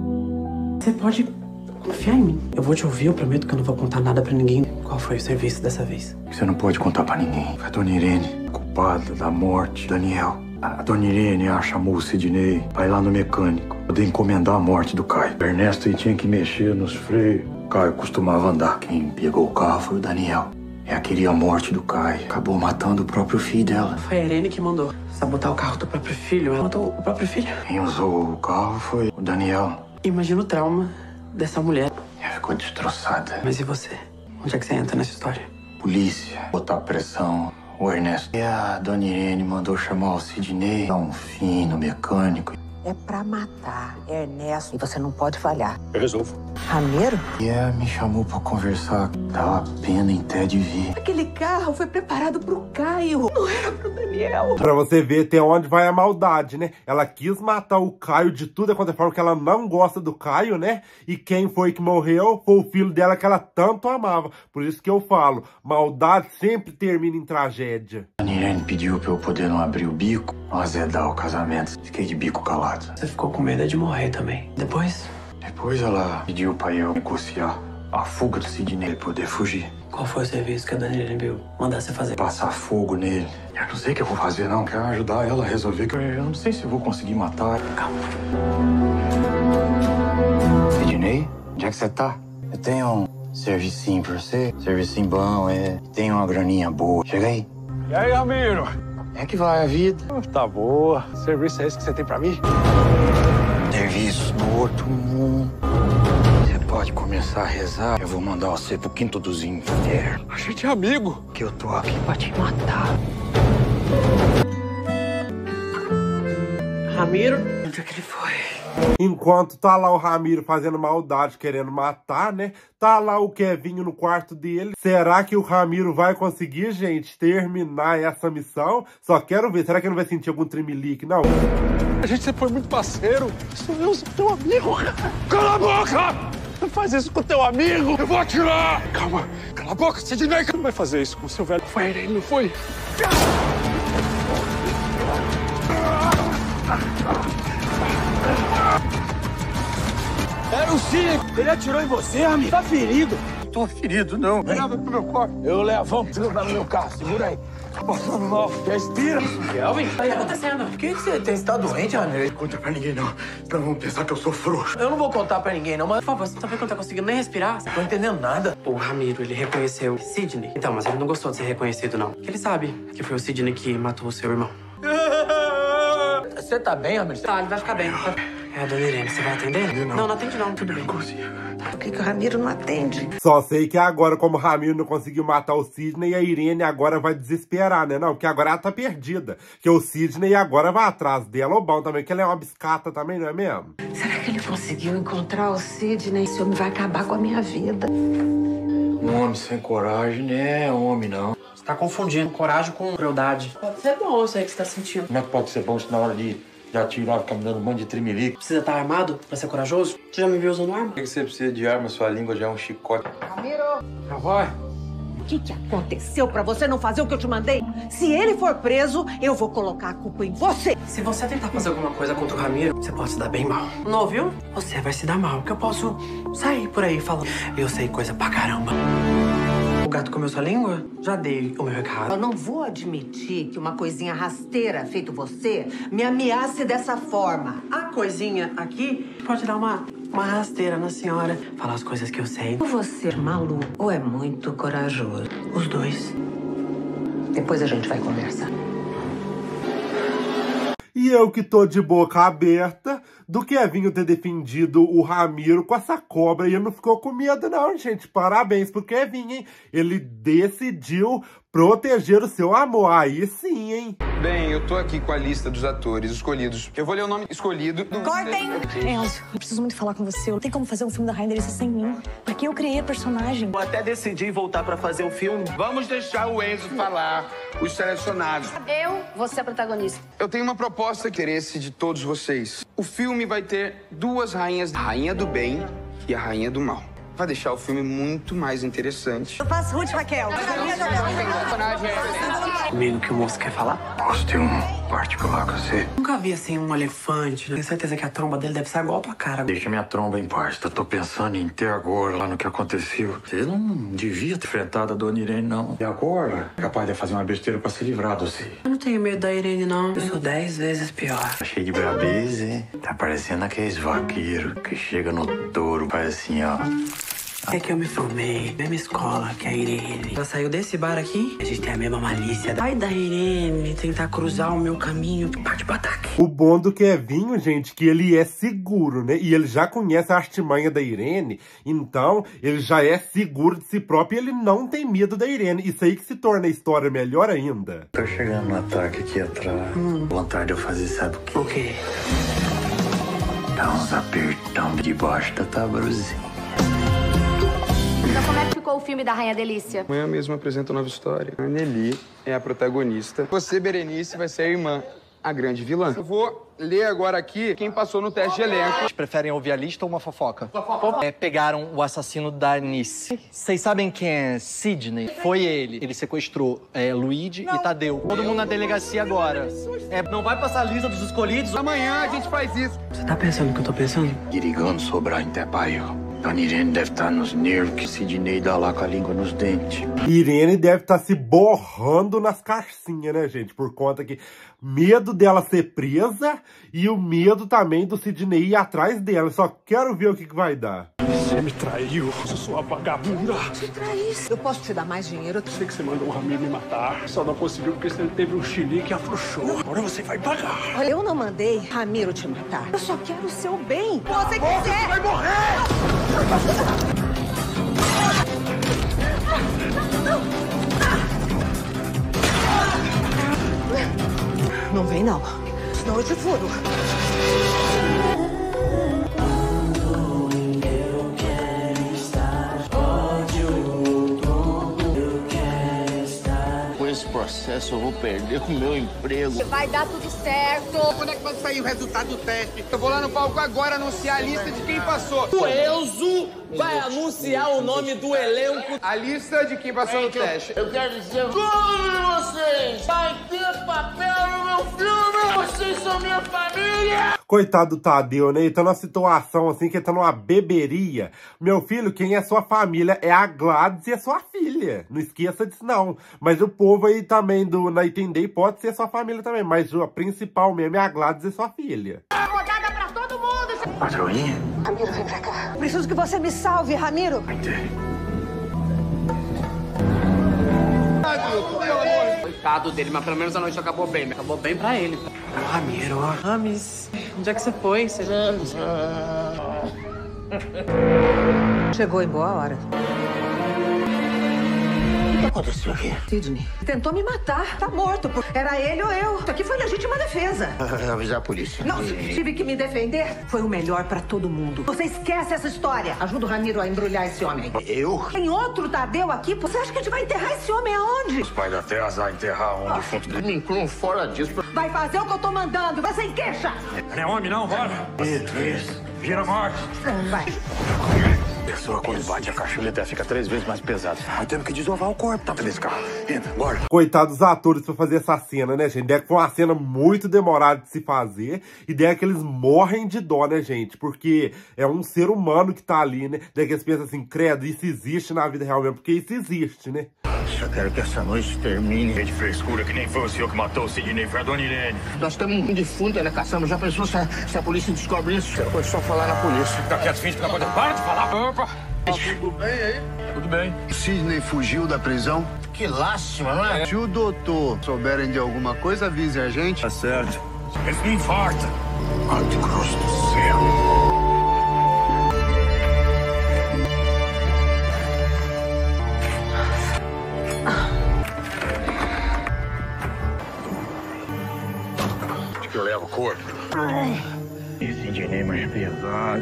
Você pode confiar em mim. Eu vou te ouvir, eu prometo que eu não vou contar nada pra ninguém. Qual foi o serviço dessa vez? Você não pode contar pra ninguém. A Dona Irene, culpada da morte do Daniel. A Dona Irene chamou o Sidney pra ir lá no mecânico. Poder encomendar a morte do Caio. O Ernesto tinha que mexer nos freios. O Caio costumava andar. Quem pegou o carro foi o Daniel. Ela queria a morte do Caio. Acabou matando o próprio filho dela. Foi a Irene que mandou sabotar o carro do próprio filho. Ela matou o próprio filho. Quem usou o carro foi o Daniel. Imagina o trauma dessa mulher. Ela ficou destroçada. Mas e você? Onde é que você entra nessa história? Polícia. Botar pressão. O Ernesto. E a Dona Irene mandou chamar o Sidney. Dar um fim no mecânico. É pra matar Ernesto. E você não pode falhar. Eu resolvo. Ramiro? E ela me chamou pra conversar. Dava pena em té de ver. Aquele carro foi preparado pro Caio. Não era pro Daniel. Pra você ver até onde vai a maldade, né? Ela quis matar o Caio de tudo quanto é forma, que ela não gosta do Caio, né? E quem foi que morreu foi o filho dela que ela tanto amava. Por isso que eu falo, maldade sempre termina em tragédia. A Irene pediu pra eu poder não abrir o bico, não azedar o casamento. Fiquei de bico calado. Você ficou com medo de morrer também. Depois ela pediu pra eu negociar a fuga do Sidney pra poder fugir. Qual foi o serviço que a Dona Irene viu mandar você fazer? Passar fogo nele. Eu não sei o que eu vou fazer, não. Quero ajudar ela a resolver, que eu não sei se eu vou conseguir matar. Calma. Sidney, onde é que você tá? Eu tenho um servicinho pra você. Servicinho bom, tem uma graninha boa. Chega aí. E aí, Ramiro? É que vai a vida. Tá boa. Serviço é esse que você tem pra mim? Serviço no outro mundo. Você pode começar a rezar. Eu vou mandar você pro quinto dos infernos. A gente é amigo. Que eu tô aqui pra te matar. Ramiro, Onde é que ele foi? Enquanto tá lá o Ramiro fazendo maldade, querendo matar, né? Tá lá o Kevinho no quarto dele. Será que o Ramiro vai conseguir, gente, terminar essa missão? Só quero ver. Será que ele não vai sentir algum tremelique, não? A gente sempre foi muito parceiro. Eu sou teu amigo. Cala a boca! Não faz isso com teu amigo. Eu vou atirar. Calma. Cala a boca, Sidney. Não vai fazer isso com o seu velho. Foi a Irene, não foi? Era o Sidney. Ele atirou em você, amigo. Tá ferido. Tô ferido, não. Leva pro meu corpo. Eu levo. Vamos levar no meu carro. Segura aí. Passando mal. Respira. Kelvin, o que tá acontecendo? Por que você tem? Você tá doente, Ramiro? Não conta pra ninguém, não. Então vão pensar que eu sou frouxo. Eu não vou contar pra ninguém, não, mas... Por favor, você tá vendo que não tá conseguindo nem respirar? Não tô entendendo nada. O Ramiro, ele reconheceu Sidney. Então, mas ele não gostou de ser reconhecido, não. Ele sabe que foi o Sidney que matou o seu irmão. Você tá bem, Ramiro? Tá, ele vai ficar bem. É a dona Irene, você vai atender? Não atende não, tudo bem. Por que o Ramiro não atende? Só sei que agora, como o Ramiro não conseguiu matar o Sidney, a Irene agora vai desesperar, né? Não, porque agora ela tá perdida. Que o Sidney agora vai atrás dela. Ou bom também, que ela é uma biscata também, não é mesmo? Será que ele conseguiu encontrar o Sidney? Esse homem vai acabar com a minha vida. Um homem sem coragem não é homem, não. Você tá confundindo coragem com crueldade. Pode ser bom, eu sei o que você tá sentindo. Como é que pode ser bom se na hora de atirar ficar me dando um monte de tremelique? Precisa estar armado pra ser corajoso? Você já me viu usando arma? Por que você precisa de arma? Sua língua já é um chicote. Ramiro! Já vai. O que aconteceu pra você não fazer o que eu te mandei? Se ele for preso, eu vou colocar a culpa em você. Se você tentar fazer alguma coisa contra o Ramiro, você pode se dar bem mal. Não ouviu? Você vai se dar mal, porque eu posso sair por aí falando. Eu sei coisa pra caramba. O gato comeu sua língua? Já dei o meu recado. Eu não vou admitir que uma coisinha rasteira feito você me ameace dessa forma. A coisinha aqui pode dar uma rasteira na senhora. Falar as coisas que eu sei. Ou você é maluco ou é muito corajoso. Os dois. Depois a gente vai conversar. E eu que tô de boca aberta do Kevinho ter defendido o Ramiro com essa cobra. E ele não ficou com medo não, gente. Parabéns pro Kevinho, hein? Ele decidiu proteger o seu amor. Aí sim, hein? Bem, eu tô aqui com a lista dos atores escolhidos. Eu vou ler o nome escolhido do... Cortem! Enzo, eu preciso muito falar com você. Não tem como fazer um filme da Rainha Delícia sem mim. Porque eu criei a personagem. Eu até decidi voltar pra fazer o filme. Vamos deixar o Enzo falar, os selecionados. Eu vou ser a protagonista. Eu tenho uma proposta que interesse de todos vocês. O filme vai ter duas rainhas, a rainha do bem e a rainha do mal. Vai deixar o filme muito mais interessante. Eu faço Ruth Raquel. Comigo que o moço quer falar? Posso ter um particular com você? Nunca vi assim um elefante. Tenho certeza que a tromba dele deve ser igual a tua cara. Deixa minha tromba em paz. Eu tô pensando em ter agora lá no que aconteceu. Você não devia ter enfrentado a dona Irene, não. E agora? Capaz de fazer uma besteira pra se livrar de você. Eu não tenho medo da Irene, não. Eu sou 10 vezes pior. Tá cheio de brabeza, hein? Tá parecendo aqueles vaqueiros que chega no touro, faz assim, ó. É que eu me formei, mesma escola que a Irene. Ela saiu desse bar aqui, a gente tem a mesma malícia. Vai da Irene tentar cruzar o meu caminho, parte pro ataque. O bom do Kevinho, gente, que ele é seguro, né? E ele já conhece a artimanha da Irene, então ele já é seguro de si próprio e ele não tem medo da Irene. Isso aí que se torna a história melhor ainda. Tô chegando no ataque aqui atrás. Vontade de eu fazer, sabe o quê? O quê? Dá uns apertão debaixo da tabruzinha. Então como é que ficou o filme da Rainha Delícia? Amanhã mesmo apresenta uma nova história. A Nelly é a protagonista. Você, Berenice, vai ser a irmã, a grande vilã. Eu vou ler agora aqui quem passou no teste de elenco. Vocês preferem ouvir a lista ou uma fofoca? Pegaram o assassino da Anice. Vocês sabem quem é Sidney? Foi ele. Ele sequestrou Luigi e Tadeu. Todo mundo na delegacia agora. Não vai passar a lista dos escolhidos? Amanhã a gente faz isso. Você tá pensando o que eu tô pensando? Irigando sobrar em Tepaio. Dona Irene deve estar nos nervos que Sidney dá lá com a língua nos dentes. Irene deve estar se borrando nas carcinhas, né, gente? Por conta que medo dela ser presa e o medo também do Sidney ir atrás dela. Só quero ver o que vai dar. Você me traiu, eu sou uma vagabunda. Te traísse. Eu posso te dar mais dinheiro? Eu sei que você mandou o Ramiro me matar. Só não conseguiu porque ele teve um chilique e afrouxou. Agora você vai pagar. Olha, eu não mandei Ramiro te matar. Eu só quero o seu bem. Você quiser. Você vai morrer! Não vem, não. senão eu te furo. Esse processo eu vou perder o meu emprego. Vai dar tudo certo. Quando é que vai sair o resultado do teste? Eu vou lá no palco agora anunciar a lista de quem passou. O Enzo vai anunciar o nome do elenco. A lista de quem passou no teste. Eu quero dizer todos vocês. Vai ter papel no meu filme. Vocês são minha família. Coitado do Tadeu, né? Ele tá numa situação assim, que ele tá numa beberia. Meu filho, quem é sua família é a Gladys e é sua filha. Não esqueça disso, não. Mas o povo aí também na Entender pode ser sua família também. Mas a principal mesmo é a Gladys e sua filha. Rodada pra todo mundo. Patroinha? Ramiro, vem pra cá. Preciso que você me salve, Ramiro. Coitado dele, mas pelo menos a noite acabou bem. Acabou bem pra ele. Ô, Ramiro, Ramis, onde é que você foi? Você... Chegou em boa hora. O que aconteceu aqui? Sidney tentou me matar. Tá morto. Era ele ou eu. Isso aqui foi legítima defesa. Avisar a polícia. Não, tive que me defender. Foi o melhor pra todo mundo. Você esquece essa história. Ajuda o Ramiro a embrulhar esse homem. Eu? Tem outro Tadeu aqui. Você acha que a gente vai enterrar esse homem aonde? Os pais da terra vão enterrar um defunto dele. Me incluam fora disso. Vai fazer o que eu tô mandando. Vai sem queixa. Não é homem, não, bora. Isso. Gira a morte. Vai. A pessoa, quando bate a cachuleta, fica 3 vezes mais pesada. Nós temos que desovar o corpo, tá nesse carro. Entra, bora. Coitados dos atores pra fazer essa cena, né, gente? Ideia que foi uma cena muito demorada de se fazer. Ideia que eles morrem de dó, né, gente? Porque é um ser humano que tá ali, né? Daí que eles pensam assim, credo, isso existe na vida real mesmo. Porque isso existe, né? Só quero que essa noite termine. De frescura, que nem foi o senhor que matou o Sidney, foi a Dona Irene. Nós temos um defunto ainda caçando. Já pensou se a polícia descobre isso? Pode só falar na polícia. Fica quieto, finge que não pode. Para de falar. Opa. Tudo bem aí? Tudo bem. Sidney fugiu da prisão? Que lástima, não é? Se o doutor souberem de alguma coisa, avise a gente. Tá certo. Eles me infartam. Mato Grosso do céu. Acho que eu levo o corpo. Esse Sidney é mais pesado.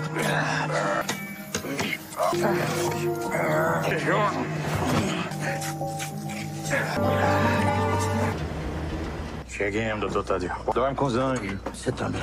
Cheguemos, doutor Tadeu. Dorme com os anjos. Você também.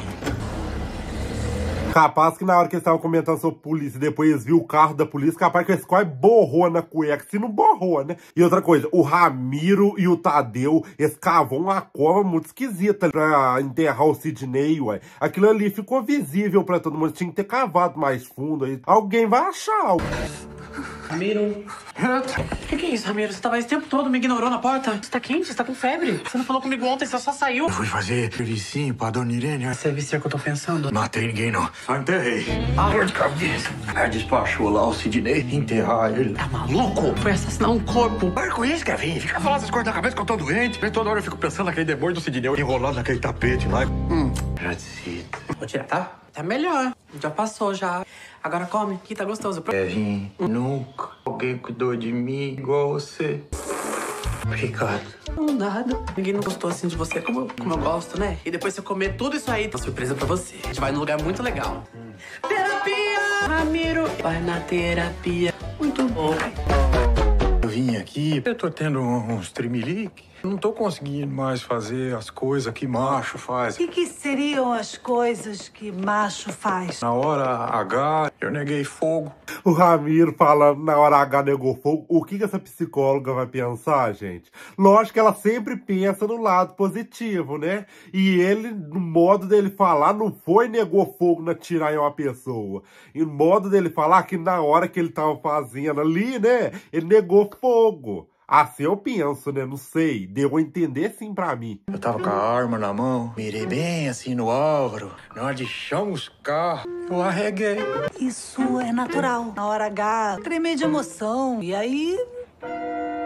Capaz que na hora que eles estavam comentando sobre polícia, depois eles viram o carro da polícia, capaz que eles quase borrou na cueca, se não borrou, né? E outra coisa, o Ramiro e o Tadeu, eles cavam uma cova muito esquisita pra enterrar o Sidney, ué. Aquilo ali ficou visível pra todo mundo, tinha que ter cavado mais fundo aí. Alguém vai achar. Ramiro. O que é isso, Ramiro? Você tava esse tempo todo, me ignorou na porta. Você tá quente? Você tá com febre? Você não falou comigo ontem, você só saiu. Eu fui fazer servicinho pra Dona Irene. Serviço é o que eu tô pensando. Matei ninguém, não. Só enterrei. Ah, de cabeça. Aí despachou lá o Sidney, enterrar ele. Tá maluco? Foi assassinar um corpo. Para com isso, Kevin. Fica falando essas coisas da cabeça que eu tô doente. Vem toda hora eu fico pensando naquele demônio do Sidney enrolado naquele tapete lá. Agradecido. Vou tirar, tá? Tá melhor. Já passou, já. Agora come, que tá gostoso. Kevin, nunca alguém cuidou de mim igual você. Obrigado. Não, nada. Ninguém não gostou assim de você como eu gosto, né? E depois você comer tudo isso aí, tem uma surpresa pra você. A gente vai num lugar muito legal. Terapia! Ramiro! Vai na terapia. Muito bom. Eu vim aqui, eu tô tendo uns tremelique. Não tô conseguindo mais fazer as coisas que macho faz. O que seriam as coisas que macho faz? Na hora H, eu neguei fogo. O Ramiro falando na hora H negou fogo. O que essa psicóloga vai pensar, gente? Lógico que ela sempre pensa no lado positivo, né? E ele, no modo dele falar, não foi negou fogo na tirar em uma pessoa. E no modo dele falar que na hora que ele tava fazendo ali, né? Ele negou fogo. Assim eu penso, né? Não sei. Deu a entender sim pra mim. Eu tava com a arma na mão, mirei bem assim no Álvaro. Na hora de chamuscar, eu arreguei. Isso é natural. Na hora H, tremer de emoção. E aí...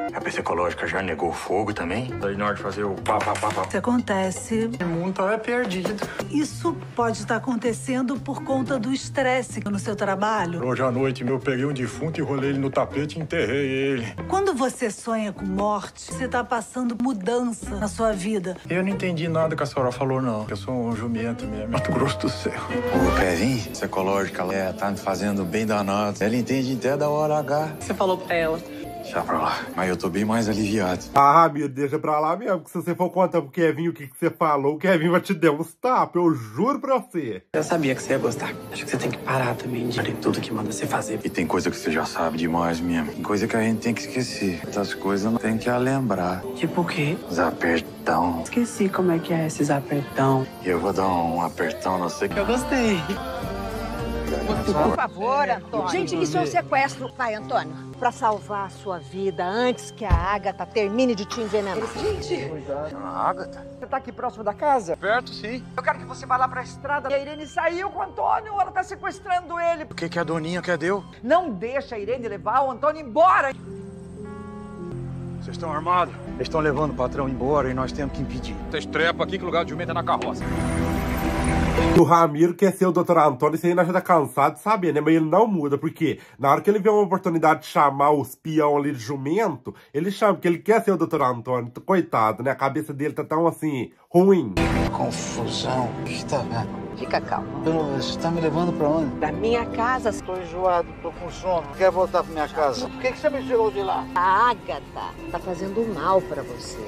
A psicológica já negou o fogo também? Daí na hora de fazer o pá. Isso acontece. O mundo tava perdido. Isso pode estar acontecendo por conta do estresse no seu trabalho. Hoje à noite eu peguei um defunto, enrolei ele no tapete e enterrei ele. Quando você sonha com morte, você está passando mudança na sua vida. Eu não entendi nada que a senhora falou, não. Eu sou um jumento mesmo. Mato Grosso do Céu. O Kevin, psicológica, ela tá me fazendo bem danado. Ela entende até da hora H. Você falou pra ela. Deixa pra lá. Mas eu tô bem mais aliviado. Ah, Ramiro, deixa pra lá mesmo, que se você for contar pro Kevin o que você falou, o Kevin vai te dar uns tapas, eu juro pra você. Eu sabia que você ia gostar. Acho que você tem que parar também de tudo que manda você fazer. E tem coisa que você já sabe demais mesmo. Tem coisa que a gente tem que esquecer. Essas coisas não tem que lembrar. Tipo o quê? Os apertão. Esqueci como é que é esses apertão. E eu vou dar um apertão, não sei. Eu gostei. Por favor, Antônio. Gente, isso é um sequestro. Vai, Antônio. Pra salvar a sua vida antes que a Agatha termine de te envenenar. Gente! A Agatha? Você tá aqui próximo da casa? Perto, sim. Eu quero que você vá lá pra estrada. E a Irene saiu com o Antônio. Ela tá sequestrando ele. O que a Doninha quer deu? Não deixa a Irene levar o Antônio embora. Vocês estão armados? Eles estão levando o patrão embora e nós temos que impedir. Vocês trepam aqui que o lugar de jumento é na carroça. O Ramiro quer ser o Dr. Antônio, isso ainda já tá cansado de saber, né? Mas ele não muda, porque na hora que ele vê uma oportunidade de chamar os peão ali de jumento, ele chama, porque ele quer ser o Dr. Antônio. Coitado, né? A cabeça dele tá tão assim, ruim. Confusão. O que tá vendo? Fica calmo. Você tá me levando pra onde? Pra minha casa. Tô enjoado, tô com sono. Quero voltar pra minha casa. Por que você me tirou de lá? A Agatha tá fazendo mal pra você.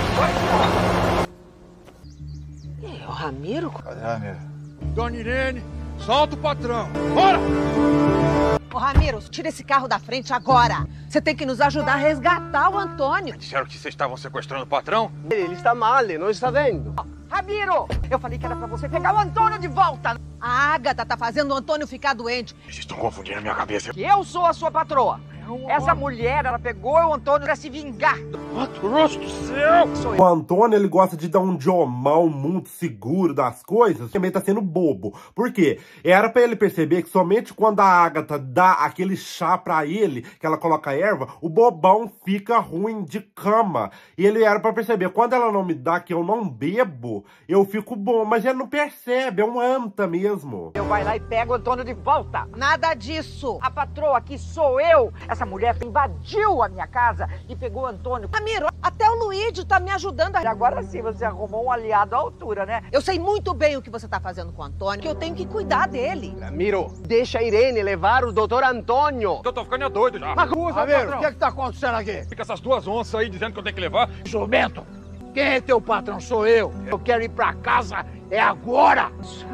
E aí, o Ramiro? Cadê o Ramiro? Dona Irene, solta o patrão. Bora! Ô, Ramiro, tira esse carro da frente agora. Você tem que nos ajudar a resgatar o Antônio. Disseram que vocês estavam sequestrando o patrão? Ele está mal, não está vendo. Ramiro, eu falei que era pra você pegar o Antônio de volta. A Agatha tá fazendo o Antônio ficar doente. Vocês estão confundindo a minha cabeça. Que eu sou a sua patroa. Essa mulher, ela pegou o Antônio pra se vingar. Mato Grosso do Céu! O Antônio, ele gosta de dar um diomão muito seguro das coisas, também tá sendo bobo. Por quê? Era pra ele perceber que somente quando a Agatha dá aquele chá pra ele, que ela coloca erva, o bobão fica ruim de cama. E ele era pra perceber, quando ela não me dá, que eu não bebo, eu fico bom. Mas ele não percebe, é um anta mesmo. Eu vai lá e pego o Antônio de volta. Nada disso. A patroa aqui sou eu. Essa mulher invadiu a minha casa e pegou o Antônio. Ramiro, até o Luigi tá me ajudando. E agora sim você arrumou um aliado à altura, né? Eu sei muito bem o que você tá fazendo com o Antônio, que eu tenho que cuidar dele. Ramiro, deixa a Irene levar o doutor Antônio. Eu tô ficando doido já. Ramiro, o que tá acontecendo aqui? Fica essas duas onças aí dizendo que eu tenho que levar. Jumento, quem é teu patrão? Sou eu. Eu quero ir pra casa, é agora.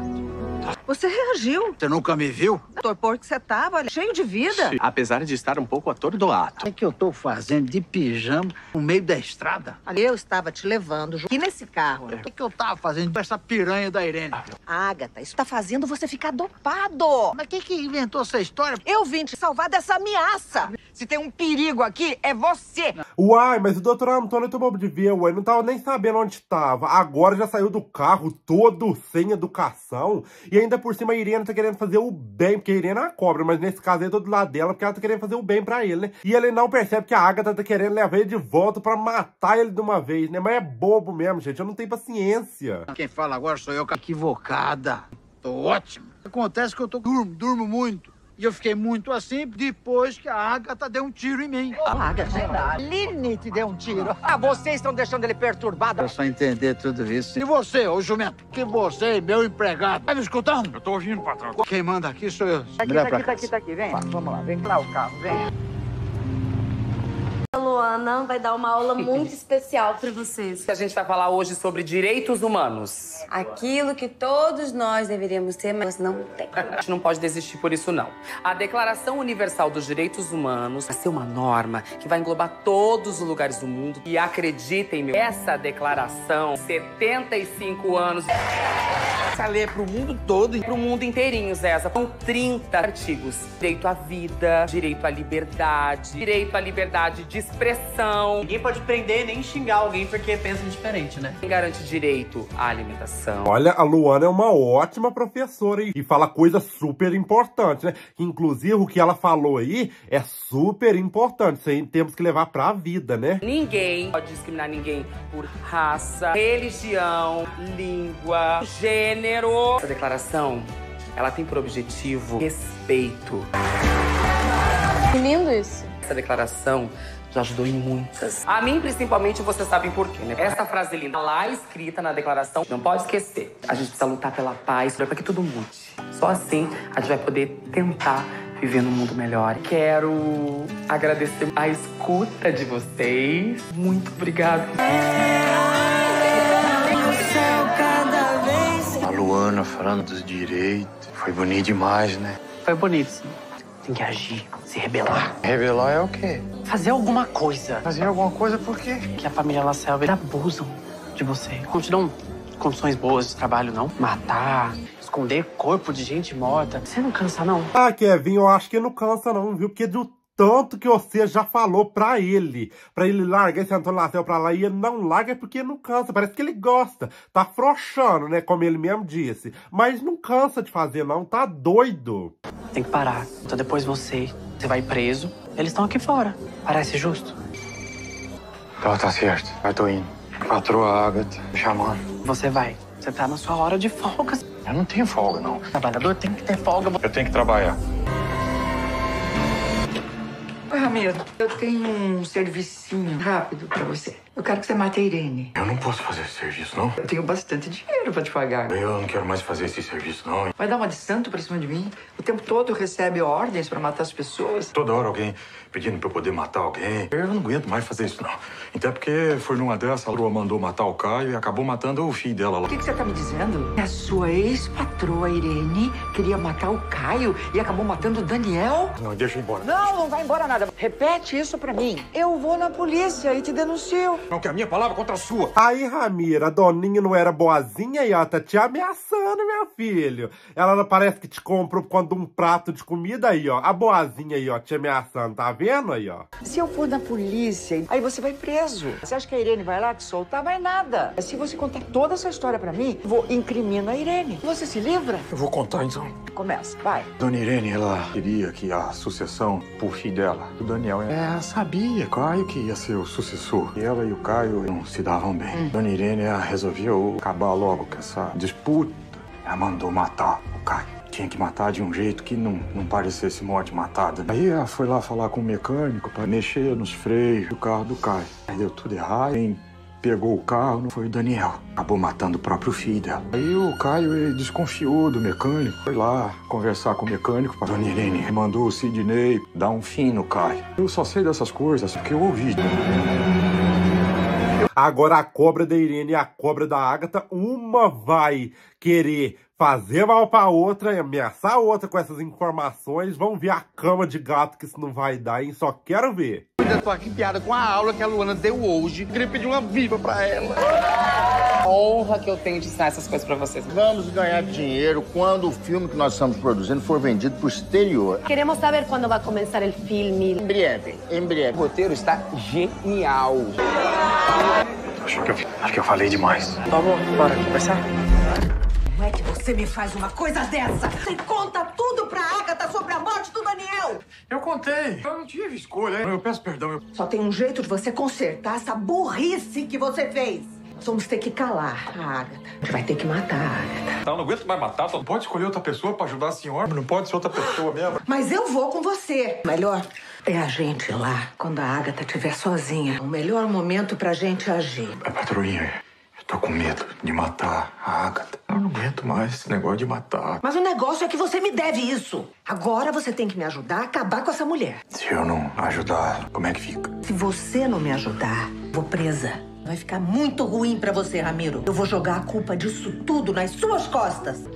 Você reagiu. Você nunca me viu? Torpor que você tava, cheio de vida. Apesar de estar um pouco atordoado. O que eu tô fazendo de pijama no meio da estrada? Eu estava te levando aqui nesse carro. O que eu tava fazendo com essa piranha da Irene? Agatha, isso tá fazendo você ficar dopado. Mas quem que inventou essa história? Eu vim te salvar dessa ameaça. Se tem um perigo aqui, é você. Uai, mas o Dr. Antônio tomou de ver, uai, não tava nem sabendo onde tava. Agora já saiu do carro todo sem educação. E ainda por cima a Irene tá querendo fazer o bem, porque a Irene é uma cobra, mas nesse caso aí tô do lado dela, porque ela tá querendo fazer o bem pra ele, né? E ele não percebe que a Agatha tá querendo levar ele de volta pra matar ele de uma vez, né? Mas é bobo mesmo, gente, eu não tenho paciência. Quem fala agora sou eu, equivocada. Tô ótimo. Acontece que eu durmo muito. E eu fiquei muito assim depois que a Agatha deu um tiro em mim. A Agatha? Lini te deu um tiro. Ah, vocês estão deixando ele perturbado. Eu só entender tudo isso. E você, ô jumento? Que você, meu empregado. Tá me escutando? Eu tô ouvindo, patrão. Quem manda aqui sou eu. Tá aqui. Vem. Vamos lá, vem lá o carro, vem. A Luana vai dar uma aula muito especial para vocês. A gente vai falar hoje sobre direitos humanos. Aquilo que todos nós deveríamos ter, mas não tem. A gente não pode desistir por isso, não. A Declaração Universal dos Direitos Humanos vai ser uma norma que vai englobar todos os lugares do mundo. E acreditem, essa declaração, 75 anos... Essa lei é pro mundo todo e pro mundo inteirinho, Zéza. São 30 artigos. Direito à vida, direito à liberdade, direito à liberdade de expressão. Ninguém pode prender nem xingar alguém porque pensa diferente, né? Quem garante direito à alimentação. Olha, a Luana é uma ótima professora e fala coisa super importante, né? Inclusive, o que ela falou aí é super importante. Isso aí temos que levar pra vida, né? Ninguém pode discriminar ninguém por raça, religião, língua, gênero. Essa declaração, ela tem por objetivo respeito. Que lindo isso. Essa declaração já ajudou em muitas. A mim, principalmente, vocês sabem por quê, né? Essa frase linda lá escrita na declaração, não pode esquecer. A gente precisa lutar pela paz, para que tudo mude. Só assim a gente vai poder tentar viver num mundo melhor. Quero agradecer a escuta de vocês. Muito obrigada. A Luana falando dos direitos. Foi bonito demais, né? Foi bonito, sim. Tem que agir, se rebelar. Revelar é o quê? Fazer alguma coisa. Fazer alguma coisa por quê? Que a família La Selva abusam de você. Não te dão condições boas de trabalho, não. Matar, esconder corpo de gente morta. Você não cansa, não? Ah, Kevin, eu acho que não cansa não, viu? Porque do tanto que você já falou pra ele largar esse Antônio La Selva pra lá, e ele não larga porque não cansa. Parece que ele gosta. Tá afrouxando, né? Como ele mesmo disse. Mas não cansa de fazer, não. Tá doido. Tem que parar. Então depois você vai preso. Eles estão aqui fora. Parece justo? Tá certo. Eu tô indo. Patroa Agatha me chamando. Você vai. Você tá na sua hora de folga. Eu não tenho folga, não. O trabalhador tem que ter folga. Eu tenho que trabalhar. Oi, Ramiro, eu tenho um servicinho rápido pra você. Eu quero que você mate a Irene. Eu não posso fazer esse serviço, não. Eu tenho bastante dinheiro pra te pagar. Eu não quero mais fazer esse serviço, não. Vai dar uma de santo pra cima de mim? O tempo todo recebe ordens pra matar as pessoas. Toda hora alguém pedindo pra eu poder matar alguém. Eu não aguento mais fazer isso, não. Até porque foi numa dessas, a Lua mandou matar o Caio e acabou matando o filho dela lá. O que você tá me dizendo? A sua ex-patroa, Irene, queria matar o Caio e acabou matando o Daniel? Não, deixa eu ir embora. Não, não vai embora nada. Repete isso pra mim. Eu vou na polícia e te denuncio. Não, que a minha palavra contra a sua. Aí, Ramiro, a Doninha não era boazinha e ó, tá te ameaçando, meu filho. Ela parece que te comprou quando um prato de comida aí, ó. A boazinha aí, ó, te ameaçando, tá vendo aí, ó? Se eu for na polícia, aí você vai preso. Você acha que a Irene vai lá te soltar? Vai nada. Se você contar toda essa história pra mim, vou incriminar a Irene. Você se livra? Eu vou contar, então. Começa, vai. Dona Irene, ela queria que a sucessão por filho dela, o Daniel, ela sabia, Caio, que ia ser o sucessor. E ela e o Caio não se davam bem. Dona Irene, ela resolveu acabar logo com essa disputa. Ela mandou matar o Caio. Tinha que matar de um jeito que não parecesse morte matada. Aí ela foi lá falar com o mecânico pra mexer nos freios do carro do Caio. Aí deu tudo errado. Quem pegou o carro não foi o Daniel. Acabou matando o próprio filho dela. Aí o Caio, ele desconfiou do mecânico. Foi lá conversar com o mecânico. Pra Dona Irene mandou o Sidney dar um fim no Caio. Eu só sei dessas coisas porque eu ouvi. Agora a cobra da Irene e a cobra da Agatha, uma vai querer fazer mal pra outra e ameaçar a outra com essas informações. Vamos ver a cama de gato que isso não vai dar, hein? Só quero ver. Eu tô aqui piada com a aula que a Luana deu hoje. Queria pedir uma viva pra ela. Honra que eu tenho de ensinar essas coisas pra vocês. Vamos ganhar dinheiro quando o filme que nós estamos produzindo for vendido pro exterior. Queremos saber quando vai começar o filme. Em breve, em breve. O roteiro está genial. Acho que eu falei demais. Vamos, bora conversar? Como é que você me faz uma coisa dessa? Você conta tudo pra Agatha sobre a morte do Daniel. Eu contei. Eu não tive escolha. Eu peço perdão. Só tem um jeito de você consertar essa burrice que você fez. Nós vamos ter que calar a Agatha. A gente vai ter que matar a Agatha. Tá, eu não aguento mais matar. Só não pode escolher outra pessoa pra ajudar a senhora. Não pode ser outra pessoa mesmo. Mas eu vou com você. Melhor é a gente ir lá quando a Agatha estiver sozinha. O melhor momento pra gente agir. Patroinha, eu tô com medo de matar a Agatha. Eu não aguento mais esse negócio de matar. Mas o negócio é que você me deve isso. Agora você tem que me ajudar a acabar com essa mulher. Se eu não ajudar, como é que fica? Se você não me ajudar, vou presa. Vai ficar muito ruim pra você, Ramiro. Eu vou jogar a culpa disso tudo nas suas costas.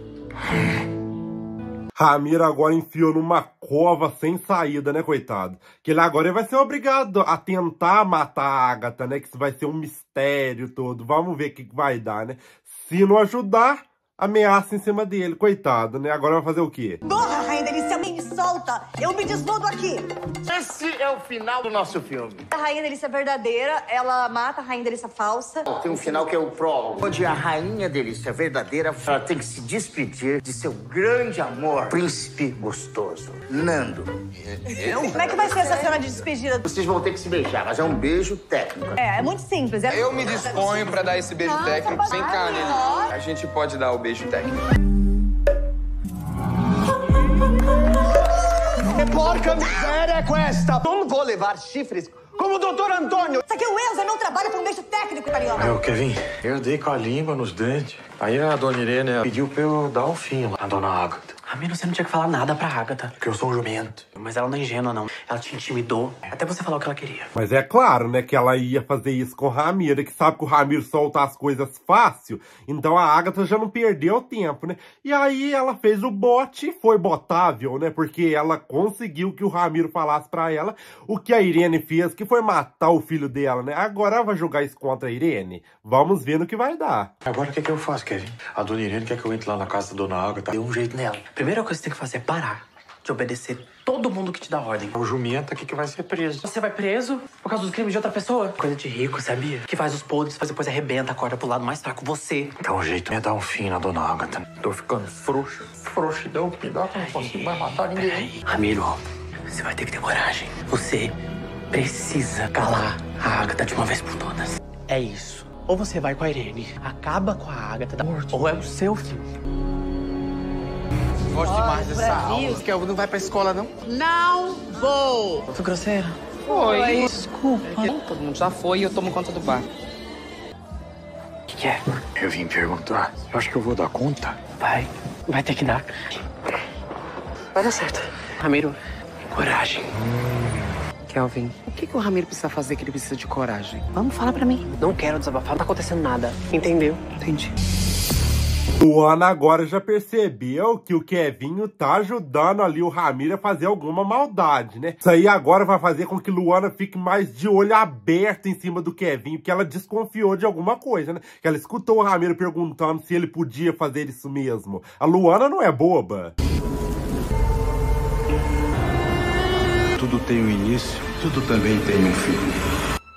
Ramiro agora enfiou numa cova sem saída, né, coitado? Que ele agora vai ser obrigado a tentar matar a Agatha, né? Que isso vai ser um mistério todo. Vamos ver o que vai dar, né? Se não ajudar, ameaça em cima dele, coitado, né? Agora vai fazer o quê? Porra, Rainha Delícia, me solta! Eu me desnudo aqui! Esse é o final do nosso filme. A Rainha Delícia verdadeira, ela mata a Rainha Delícia falsa. Tem um final que é o prólogo, onde a Rainha Delícia verdadeira, ela tem que se despedir de seu grande amor, príncipe gostoso, Nando. Como é que vai ser essa cena de despedida? Vocês vão ter que se beijar, mas é um beijo técnico. É muito simples. Eu me disponho pra dar esse beijo técnico. Vem cá, Nelly. A gente pode dar o beijo técnico. Que porca miséria é questa? Não vou levar chifres como o doutor Antônio. Isso aqui é o Enzo, eu não trabalho com um beijo técnico, italiano. Kevin, eu dei com a língua nos dentes. Aí a dona Irene pediu pra eu dar um fim lá na dona Ágata. Ramiro, você não tinha que falar nada pra Ágata. Porque eu sou um jumento. Mas ela não é ingênua, não. Ela te intimidou até você falar o que ela queria. Mas é claro, né, que ela ia fazer isso com o Ramiro, que sabe que o Ramiro solta as coisas fácil, então a Ágata já não perdeu tempo, né? E aí ela fez o bote, foi botável, né, porque ela conseguiu que o Ramiro falasse pra ela o que a Irene fez, que foi matar o filho dela, né? Agora ela vai jogar isso contra a Irene. Vamos ver no que vai dar. Agora o que eu faço, Kevin? A dona Irene quer que eu entre lá na casa da dona Ágata. Dê um jeito nela. Primeira coisa que você tem que fazer é parar de obedecer todo mundo que te dá ordem. O jumento aqui que vai ser preso. Você vai preso por causa dos crimes de outra pessoa? Coisa de rico, sabia? Que faz os podres, faz depois arrebenta, acorda pro lado mais fraco. Você. Dá um jeito, dar um fim na dona Ágata. Tô ficando frouxo. Frouxidão que me dá, não consigo mais matar ninguém. Ramiro, você vai ter que ter coragem. Você precisa calar a Ágata de uma vez por todas. É isso. Ou você vai com a Irene, acaba com a Ágata, ou é o seu filho. Gosto demais dessa aula. Que não vai pra escola, não? Não vou. Foi grosseira? Foi. Desculpa. Todo mundo já foi e eu tomo conta do bar. O que é? Eu vim perguntar. Eu acho que eu vou dar conta. Vai ter que dar. Vai dar certo. Ramiro, coragem. Kelvin, o que o Ramiro precisa fazer que ele precisa de coragem? Vamos falar pra mim. Não quero desabafar, não tá acontecendo nada. Entendeu? Entendi. Luana agora já percebeu que o Kevinho tá ajudando ali o Ramiro a fazer alguma maldade, né? Isso aí agora vai fazer com que Luana fique mais de olho aberto em cima do Kevinho, porque ela desconfiou de alguma coisa, né? Que ela escutou o Ramiro perguntando se ele podia fazer isso mesmo. A Luana não é boba. Tudo tem um início, tudo também tem um fim.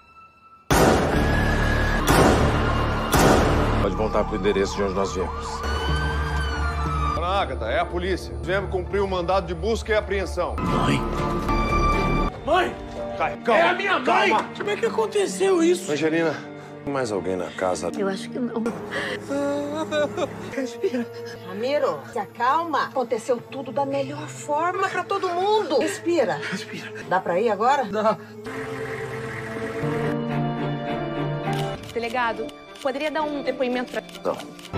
Pode voltar pro endereço de onde nós viemos. Dona Ágata, é a polícia. Viemos cumprir o mandado de busca e apreensão. Mãe! Calma, é a minha mãe! Calma. Como é que aconteceu isso? Angelina, tem mais alguém na casa? Eu acho que não. Respira. Ramiro, se acalma. Aconteceu tudo da melhor forma pra todo mundo. Respira. Respira. Dá pra ir agora? Dá. Delegado, poderia dar um depoimento pra... Não.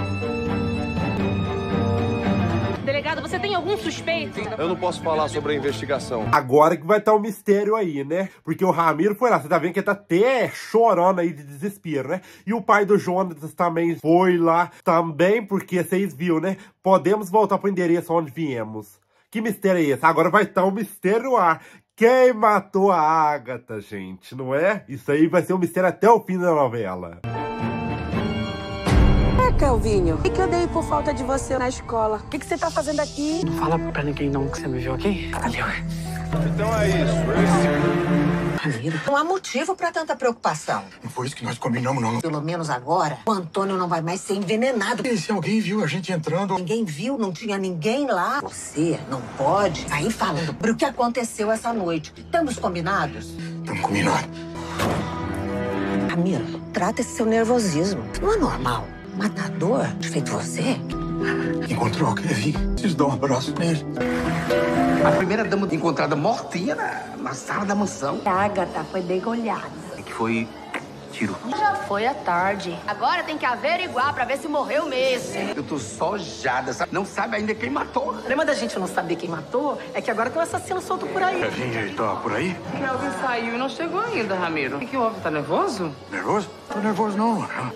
Delegado, você tem algum suspeito? Eu não posso falar sobre a investigação. Agora que vai estar o mistério aí, né? Porque o Ramiro foi lá, você tá vendo que ele tá até chorando aí de desespero, né? E o pai do Jonatas também foi lá, também, porque vocês viram, né? Podemos voltar pro endereço onde viemos. Que mistério é esse? Agora vai estar o mistério no ar. Quem matou a Ágata, gente, não é? Isso aí vai ser um mistério até o fim da novela. Calvinho, o que eu dei por falta de você na escola? O que você tá fazendo aqui? Não fala pra ninguém não que você me viu aqui. Cadê? Então é isso. Ramiro, não há motivo pra tanta preocupação. Não foi isso que nós combinamos, não. Pelo menos agora, o Antônio não vai mais ser envenenado. E se alguém viu a gente entrando? Ninguém viu, não tinha ninguém lá. Você não pode sair falando sobre o que aconteceu essa noite. Estamos combinados? Estamos combinados. Ramiro, trata esse seu nervosismo. Não é normal. Matador, feito você? Encontrou o Kevin. Preciso dar um abraço nele. A primeira dama encontrada mortinha na sala da mansão. A Ágata foi degolhada. É que foi tiro. Já foi à tarde. Agora tem que averiguar pra ver se morreu mesmo. Eu tô sojada, sabe? Não sabe ainda quem matou. O problema da gente não saber quem matou é que agora tem um assassino solto por aí. Kevinho, ele tá por aí? Kelvin saiu e não chegou ainda, Ramiro. O que houve? Tá nervoso? Nervoso? Tô nervoso não, mano. Credo.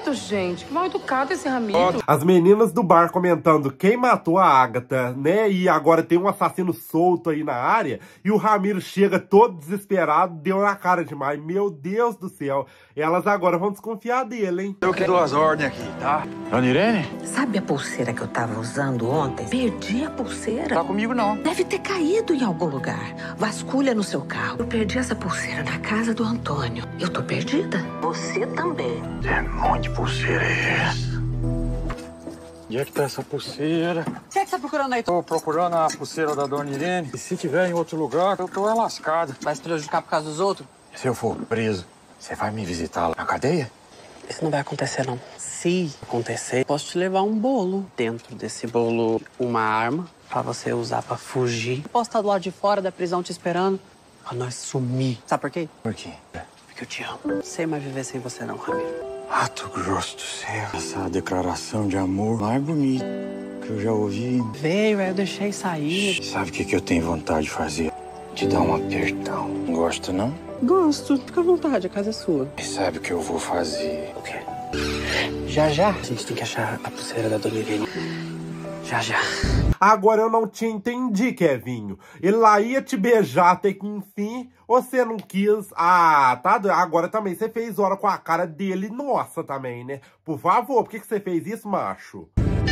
quieto, gente. Que mal educado esse Ramiro. As meninas do bar comentando quem matou a Agatha, né? E agora tem um assassino solto aí na área. E o Ramiro chega todo desesperado, deu na cara demais. Meu Deus do céu. Elas agora vão desconfiar dele, hein? Eu que dou as ordens aqui, tá? Dona Irene? Sabe a pulseira que eu tava usando ontem? Perdi a pulseira. Tá comigo, não. Deve ter caído em algum lugar. Vasculha no seu carro. Eu perdi essa pulseira na casa do Antônio. Eu tô perdida? Você também. É monte de pulseira essa. Onde é que tá essa pulseira? O que é que você tá procurando aí? Tô procurando a pulseira da Dona Irene. E se tiver em outro lugar, eu tô lascado. Vai se prejudicar por causa dos outros? Se eu for preso, você vai me visitar lá na cadeia? Isso não vai acontecer, não. Se acontecer, posso te levar um bolo. Dentro desse bolo, uma arma pra você usar pra fugir. Posso estar do lado de fora da prisão te esperando pra nós sumir. Sabe por quê? Por quê? Porque eu te amo. Não sei mais viver sem você, não, Ramiro. Mato Grosso do céu. Essa declaração de amor mais bonita que eu já ouvi. Veio, aí eu deixei sair. Sabe o que eu tenho vontade de fazer? Te dar um apertão. Gosta, não? Gosto. Fica à vontade, a casa é sua. E sabe o que eu vou fazer? O quê? Já, já. A gente tem que achar a pulseira da Dona Irene. Já, já. Agora eu não te entendi, Kevinho. Ele lá ia te beijar até que enfim, você não quis. Ah, tá. Agora também você fez hora com a cara dele. Nossa, também, né? Por favor, por que você fez isso, macho?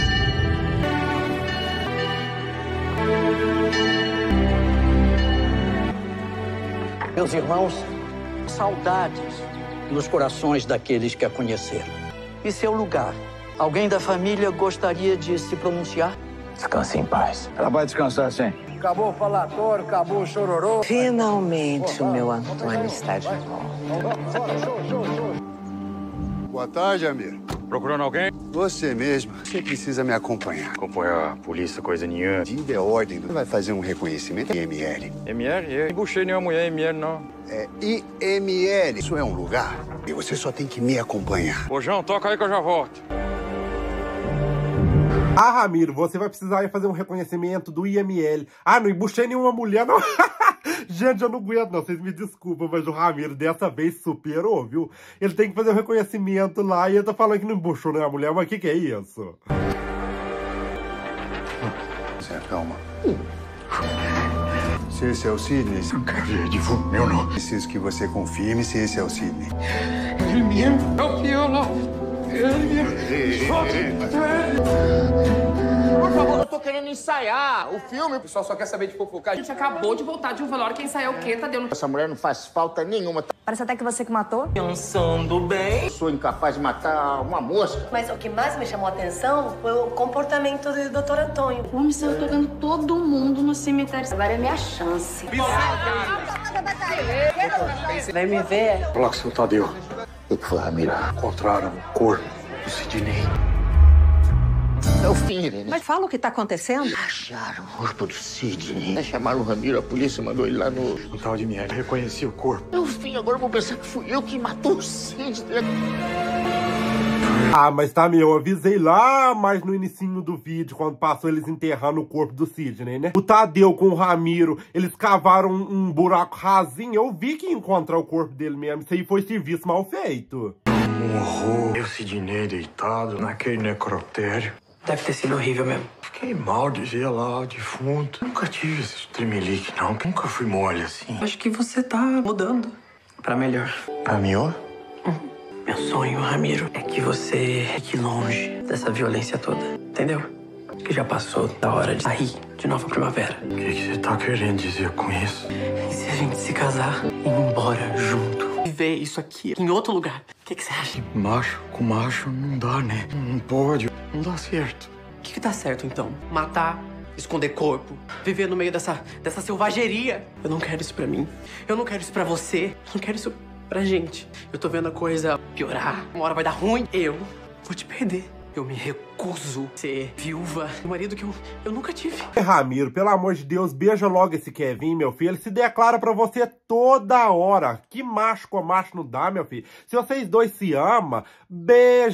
Meus irmãos, saudades nos corações daqueles que a conheceram. E seu lugar? Alguém da família gostaria de se pronunciar? Descanse em paz. Ela vai descansar, sim. Acabou o falatório, acabou o chororô. Finalmente o meu Antônio está de volta. Boa tarde, Amir. Procurando alguém? Você mesmo. Você precisa me acompanhar. Acompanhar a polícia, coisa nenhuma. Vida é ordem. Vai fazer um reconhecimento IML. ML? Eu não buchei nenhuma mulher ML, não. É IML. Isso é um lugar e você só tem que me acompanhar. Ô, João, toca aí que eu já volto. Ah, Ramiro, você vai precisar ir fazer um reconhecimento do IML. Ah, não embuchei nenhuma mulher, não. Gente, eu não aguento, não. Vocês me desculpam, mas o Ramiro dessa vez superou, viu? Ele tem que fazer um reconhecimento lá e ele tá falando que não embuchou nenhuma mulher. Mas o que é isso? Se acalma. Se esse é o Sidney... Não quero ver de meu nome. Preciso que você confirme se esse é o Sidney. Ele mesmo é o Piola. Por favor, eu tô querendo ensaiar o filme. O pessoal só quer saber de fofocar. A gente acabou de voltar de um velório. Quem saiu o quê, Tadeu? Essa mulher não faz falta nenhuma. Parece até que você que matou. Pensando bem. Eu sou incapaz de matar uma mosca. Mas o que mais me chamou a atenção foi o comportamento do Dr. Antônio. O homem saiu tocando todo mundo no cemitério. Agora é minha chance. Vem me ver. Fala com o seu Tadeu. O que foi, Ramiro? Encontraram o corpo do Sidney. É o fim, Irene. Mas fala o que tá acontecendo. Acharam o corpo do Sidney. Chamaram o Ramiro, a polícia mandou ele lá no... O tal de Miele reconheci o corpo. É o fim, agora eu vou pensar que fui eu que matou o Sidney. Ah, mas tá, eu avisei lá, mas no inicinho do vídeo, quando passou eles enterrando o corpo do Sidney, né? O Tadeu com o Ramiro, eles cavaram um buraco rasinho, eu vi que ia encontrar o corpo dele mesmo. Isso aí foi serviço mal feito. Um horror. Eu, Sidney, deitado naquele necrotério. Deve ter sido horrível mesmo. Fiquei mal de ver lá o defunto. Nunca tive esse tremelique, não. Nunca fui mole assim. Acho que você tá mudando pra melhor. Caminhou? Meu sonho, Ramiro, é que você fique longe dessa violência toda, entendeu? Que já passou da hora de sair de nova primavera. O que você tá querendo dizer com isso? E se a gente se casar e ir embora junto? Viver isso aqui em outro lugar. O que você acha? Macho com macho não dá, né? Não pode. Não dá certo. O que dá certo, então? Matar, esconder corpo, viver no meio dessa selvageria. Eu não quero isso pra mim. Eu não quero isso pra você. Eu não quero isso pra gente. Eu tô vendo a coisa piorar. Uma hora vai dar ruim. Eu vou te perder. Eu me recuso a ser viúva do marido que eu nunca tive. Ramiro, pelo amor de Deus, beija logo esse Kevin, meu filho. Ele se declara pra você toda hora. Que macho com macho não dá, meu filho. Se vocês dois se amam, beija.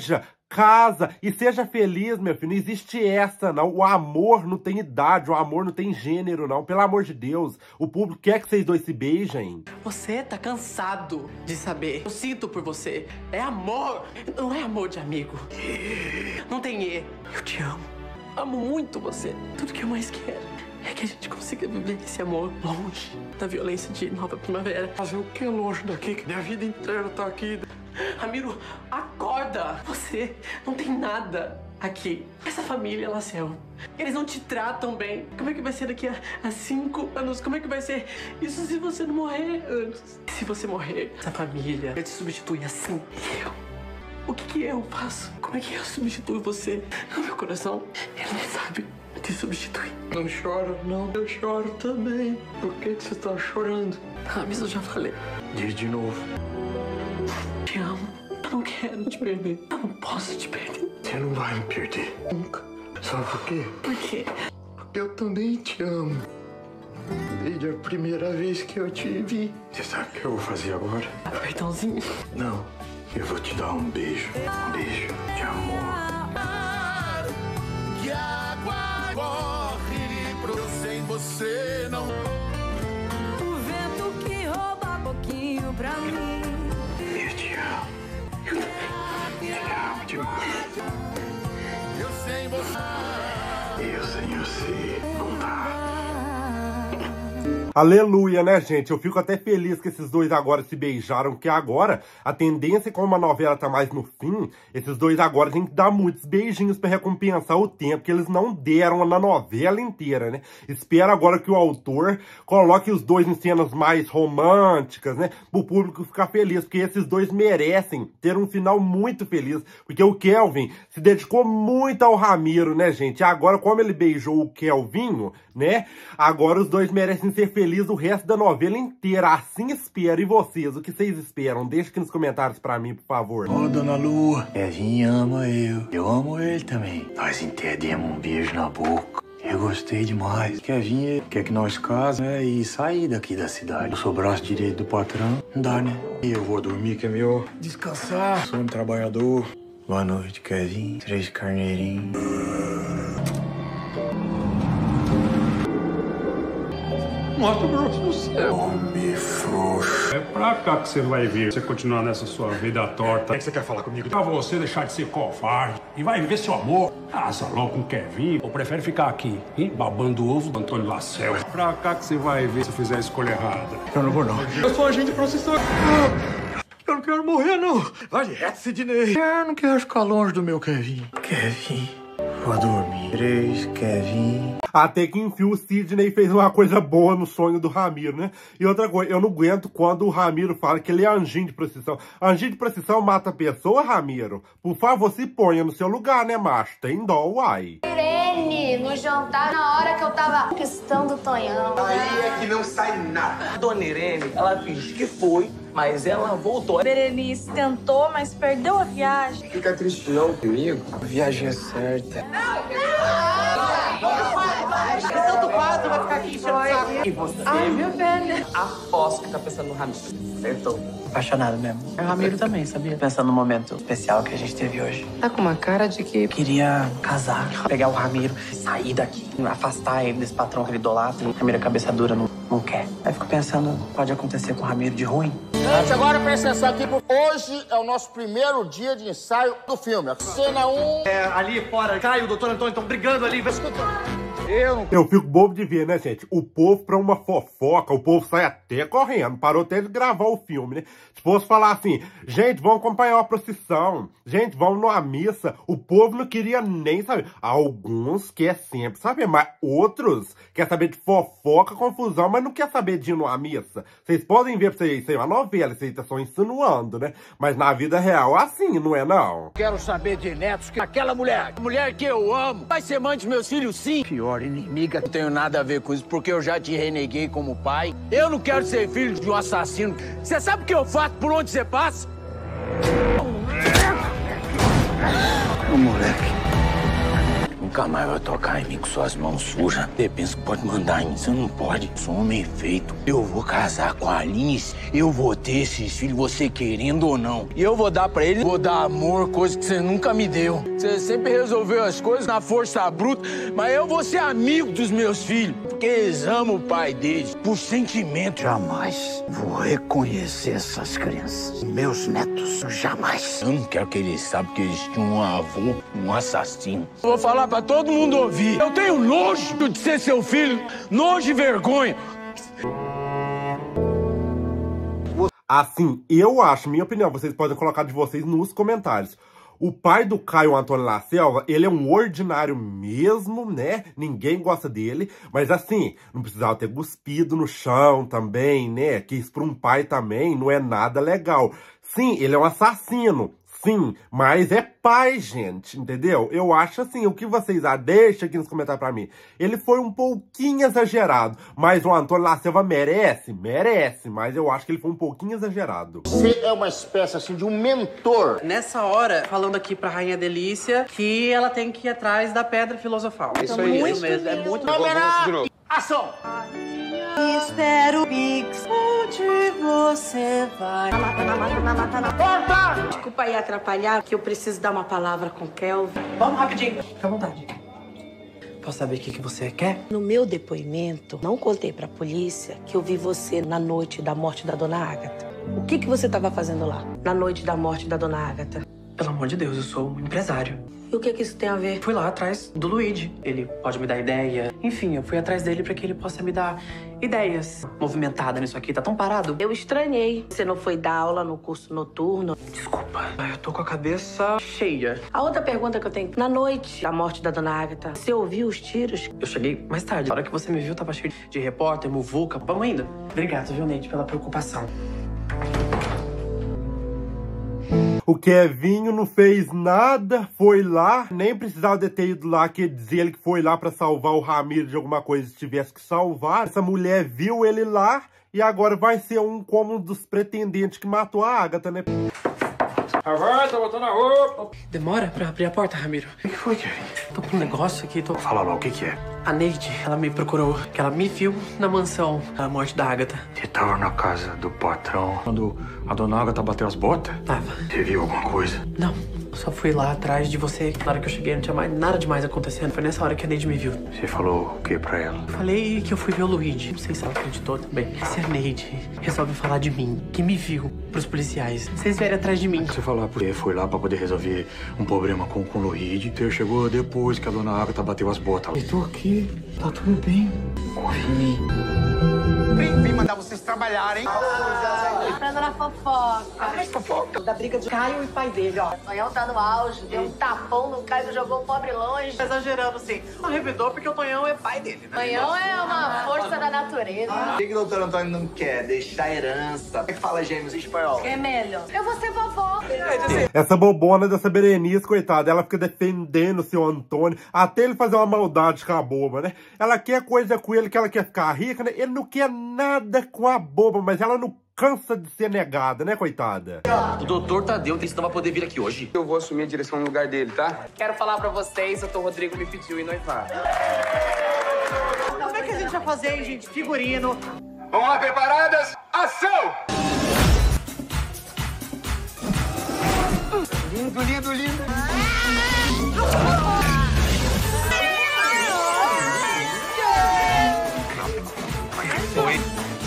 Casa e seja feliz, meu filho. Não existe essa, não. O amor não tem idade, o amor não tem gênero, não. Pelo amor de Deus. O público quer que vocês dois se beijem. Você tá cansado de saber. Eu sinto por você. É amor. Não é amor de amigo. Não tem E. Eu te amo. Amo muito você. Tudo que eu mais quero é que a gente consiga viver esse amor longe da violência de Nova Primavera. Fazer o que longe daqui? Que minha vida inteira tá aqui. Ramiro, acorda! Você não tem nada aqui. Essa família, ela se ama. Eles não te tratam bem. Como é que vai ser daqui a 5 anos? Como é que vai ser isso se você não morrer antes? Se você morrer, essa família vai te substituir assim. O que eu faço? Como é que eu substituo você? No meu coração, ele não sabe te substituir. Não chora, não. Eu choro também. Por que você tá chorando? Mas eu já falei. Diz de novo. Te amo. Eu não quero te perder. Eu não posso te perder. Você não vai me perder. Nunca. Sabe por quê? Por quê? Porque eu também te amo. Desde a primeira vez que eu te vi. Você sabe o que eu vou fazer agora? Apertãozinho? Não. Eu vou te dar um beijo. Um beijo de amor. Que água corre pro sem você não. O vento que rouba pouquinho pra mim. Eu te amo. Eu também. Te amo demais. Eu sem você. Eu sem você não dá. Aleluia, né, gente? Eu fico até feliz que esses dois agora se beijaram, porque agora a tendência, como a novela tá mais no fim, esses dois agora tem que dar muitos beijinhos pra recompensar o tempo que eles não deram na novela inteira, né? Espero agora que o autor coloque os dois em cenas mais românticas, né? Pro público ficar feliz, porque esses dois merecem ter um final muito feliz, porque o Kelvin se dedicou muito ao Ramiro, né, gente? E agora, como ele beijou o Kelvinho, né? Agora os dois merecem ser felizes o resto da novela inteira. Assim espero. E vocês, o que vocês esperam? Deixa aqui nos comentários pra mim, por favor. Ô, Dona Lua, Kevin ama eu amo ele também. Nós entendemos um beijo na boca. Eu gostei demais. Kevin quer que nós casemos, né, e sair daqui da cidade. Eu sou o braço direito do patrão. Não dá, né? E eu vou dormir, que é melhor descansar. Sou um trabalhador. Boa noite, Kevin. 3 carneirinhos. Mato Grosso do Céu. Homem frouxo. É pra cá que você vai vir. Você continuar nessa sua vida torta. O que você quer falar comigo? Pra você deixar de ser covarde e vai viver seu amor. Casa logo com o Kevin. Ou prefere ficar aqui, hein? Babando o ovo do Antônio Lacel. É pra cá que você vai ver se fizer a escolha errada. Eu não vou, não. Eu sou agente processual. Eu não quero morrer, não. Vai direto, Sidney. Eu não quero ficar longe do meu Kevin. Kevin, vou dormir. 3, Kevin. Até que enfim o Sidney fez uma coisa boa no sonho do Ramiro, né? E outra coisa, eu não aguento quando o Ramiro fala que ele é anjinho de procissão. Anjinho de procissão mata a pessoa, Ramiro? Por favor, se ponha no seu lugar, né, macho? Tem dó, uai. Irene, no jantar, na hora que eu tava conquistando o Tonhão. Aí é que não sai nada. Dona Irene, ela fingiu que foi, mas ela voltou. Berenice tentou, mas perdeu a viagem. Fica triste não comigo. A viagem é certa. Santo quadro vai ficar aqui enchendo o saco. E você? Ai, meu velho. Aposto que tá pensando no Ramiro. Acertou. Apaixonado mesmo. É o Ramiro também, sabia? Pensando no momento especial que a gente teve hoje. Tá com uma cara de que... Queria casar, pegar o Ramiro, sair daqui, afastar ele desse patrão que ele idolatra. Ramiro, cabeça dura, não quer. Aí fico pensando, pode acontecer com o Ramiro de ruim? Gente, agora presta atenção aqui, porque hoje é o nosso primeiro dia de ensaio do filme. Cena 1... ali fora, Caio e o doutor Antônio estão brigando ali. Eu fico bobo de ver, né, gente? O povo, pra uma fofoca, o povo sai até correndo. Parou até de gravar o filme, né? Se fosse falar assim, gente, vamos acompanhar uma procissão. Gente, vamos numa missa. O povo não queria nem saber. Alguns quer sempre saber, mas outros quer saber de fofoca, confusão, mas não quer saber de ir numa missa. Vocês podem ver pra vocês, isso aí é uma novela, isso aí tá só insinuando, né? Mas na vida real, assim, não é não? Quero saber de netos que aquela mulher que eu amo, vai ser mãe dos meus filhos, sim. Pior inimiga, não tenho nada a ver com isso, porque eu já te reneguei como pai. Eu não quero ser filho de um assassino. Você sabe o que eu faço por onde você passa? Ô, moleque. nunca mais vai tocar em mim com suas mãos sujas. Você pensa que pode mandar em mim, você não pode. Sou homem feito. Eu vou casar com a Aline, eu vou ter esses filhos, você querendo ou não. E eu vou dar pra ele, vou dar amor, coisa que você nunca me deu. Você sempre resolveu as coisas na força bruta, mas eu vou ser amigo dos meus filhos, porque eles amam o pai deles, por sentimento. Jamais vou reconhecer essas crianças. Meus netos, jamais. Eu não quero que eles saibam que eles tinham um avô, um assassino. Eu vou falar pra todo mundo ouvir. Eu tenho nojo de ser seu filho, nojo e vergonha. Assim, eu acho, minha opinião, vocês podem colocar de vocês nos comentários. O pai do Caio Antônio La Selva, ele é um ordinário mesmo, né? Ninguém gosta dele. Mas assim, não precisava ter cuspido no chão também, né? Que isso pra um pai também não é nada legal. Sim, ele é um assassino. Sim, mas é pai, gente, entendeu? Eu acho assim, o que vocês deixam aqui nos comentários pra mim. Ele foi um pouquinho exagerado, mas o Antônio La Selva merece, mas eu acho que ele foi um pouquinho exagerado. Você é uma espécie, assim, de um mentor. Nessa hora, falando aqui pra Rainha Delícia, que ela tem que ir atrás da Pedra Filosofal. Isso aí. Muito mesmo, é muito Câmera! De novo. Ação! Espero, Pix, onde você vai? Corta! Desculpa aí atrapalhar, que eu preciso dar uma palavra com o Kelvin. Vamos rapidinho, fica à vontade. Posso saber o que você quer? No meu depoimento, não contei pra polícia que eu vi você na noite da morte da dona Ágata. O que você estava fazendo lá, na noite da morte da dona Ágata? Pelo amor de Deus, eu sou um empresário. E o que isso tem a ver? Fui lá atrás do Luigi. Ele pode me dar ideia. Enfim, eu fui atrás dele pra que ele possa me dar ideias. Movimentada nisso aqui, tá tão parado. Eu estranhei. Você não foi dar aula no curso noturno? Desculpa, eu tô com a cabeça cheia. A outra pergunta que eu tenho. Na noite da morte da dona Ágata, você ouviu os tiros? Eu cheguei mais tarde. Na hora que você me viu, tava cheio de repórter, muvuca. Vamos indo. Obrigado, viu, Neide, pela preocupação. O Kevinho não fez nada, foi lá, nem precisava de ter ido lá, que dizia ele que foi lá pra salvar o Ramiro de alguma coisa se tivesse que salvar. Essa mulher viu ele lá e agora vai ser como um dos pretendentes que matou a Ágata, né? Vai, tá botando a roupa. Demora pra abrir a porta, Ramiro. O que foi, Kevin? Tô com um negócio aqui, tô... Fala lá, o que é? A Neide, ela me procurou, que ela me viu na mansão, a morte da Ágata. Você tava na casa do patrão quando a dona Ágata bateu as botas? Tava. Você viu alguma coisa? Não, só fui lá atrás de você. Na hora que eu cheguei, não tinha mais nada demais acontecendo. Foi nessa hora que a Neide me viu. Você falou o que pra ela? Falei que eu fui ver o Luigi. Não sei se ela acreditou também. Se a Neide resolve falar de mim, que me viu, pros policiais, vocês vierem atrás de mim. Você falar porque foi lá pra poder resolver um problema com o Luigi. Você chegou depois que a dona Ágata bateu as botas. Eu tô aqui, tá tudo bem. Corri. Vem mandar vocês trabalharem. Pra dona fofoca. Fofoca. Da briga de Caio e pai dele, ó. O Tonhão tá no auge, deu um tapão no Caio e jogou o pobre longe. Exagerando, sim. Não revidou porque o Tonhão é pai dele, né? Tonhão é uma força da natureza. Por que o doutor Antônio não quer deixar herança? Como é que fala gêmeos em espanhol? É melhor. Eu vou ser vovó. Essa bobona dessa Berenice, coitada, ela fica defendendo o seu Antônio, até ele fazer uma maldade com a boba, né? Ela quer coisa com ele, que ela quer ficar rica, né? Ele não quer nada com a boba, mas ela não cansa de ser negada, né, coitada? O doutor Tadeu tem pra poder vir aqui hoje. Eu vou assumir a direção no lugar dele, tá? Quero falar pra vocês, o doutor Rodrigo me pediu em noivar. Como é que a gente vai fazer, hein, gente? Figurino. Vamos lá, preparadas? Ação! Lindo, lindo, lindo. Foi.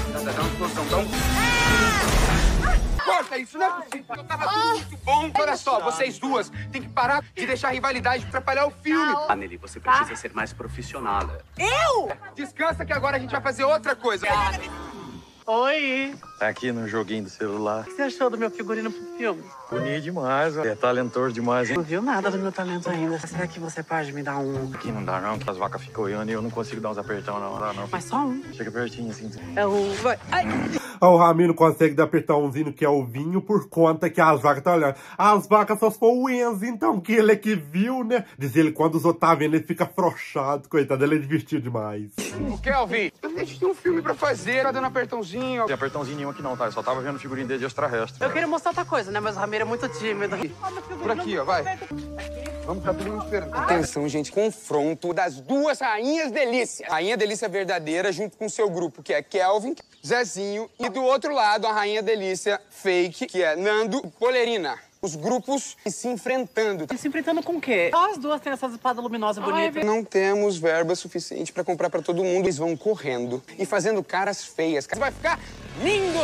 Corta isso, não é possível. Eu tava tudo muito bom. Olha só, vocês duas têm que parar de deixar a rivalidade atrapalhar o filme. Anneli, você precisa ser mais profissional. Eu? Descansa que agora a gente vai fazer outra coisa. Oi. Tá aqui no joguinho do celular. O que você achou do meu figurino pro filme? Bonito demais, é talentoso demais, hein? Não viu nada do meu talento ainda. Será que você pode me dar um? Aqui não dá não, que as vacas ficam olhando e eu não consigo dar uns apertão, não. Não dá, não. Mas só um. Chega pertinho, assim. É o... Vai. Ai. O Ramiro consegue dar apertãozinho no Kelvinho por conta que as vacas estão olhando. As vacas só foi o Enzo, então, que ele é que viu, né? Diz ele, quando os outros tá vendo, ele fica afrouxado, coitado, ele é divertido demais. O Kelvin, a gente tem um filme pra fazer, tá dando apertãozinho. Não tem apertãozinho nenhum aqui não, tá? Eu só tava vendo figurinha dele de extraterrestre. Eu queria mostrar outra coisa, né? Mas o Ramiro é muito tímido. Por aqui, ó, vai. Vamos ficar todo mundo esperando. Atenção, gente, confronto das duas rainhas delícia. Rainha delícia verdadeira junto com o seu grupo, que é Kelvin, Zezinho, e do outro lado a rainha delícia fake, que é Nando e Polerina. Os grupos se enfrentando. E se enfrentando com o quê? As duas têm essas espadas luminosas bonitas. Não temos verba suficiente pra comprar pra todo mundo. Eles vão correndo e fazendo caras feias. Vai ficar lindo!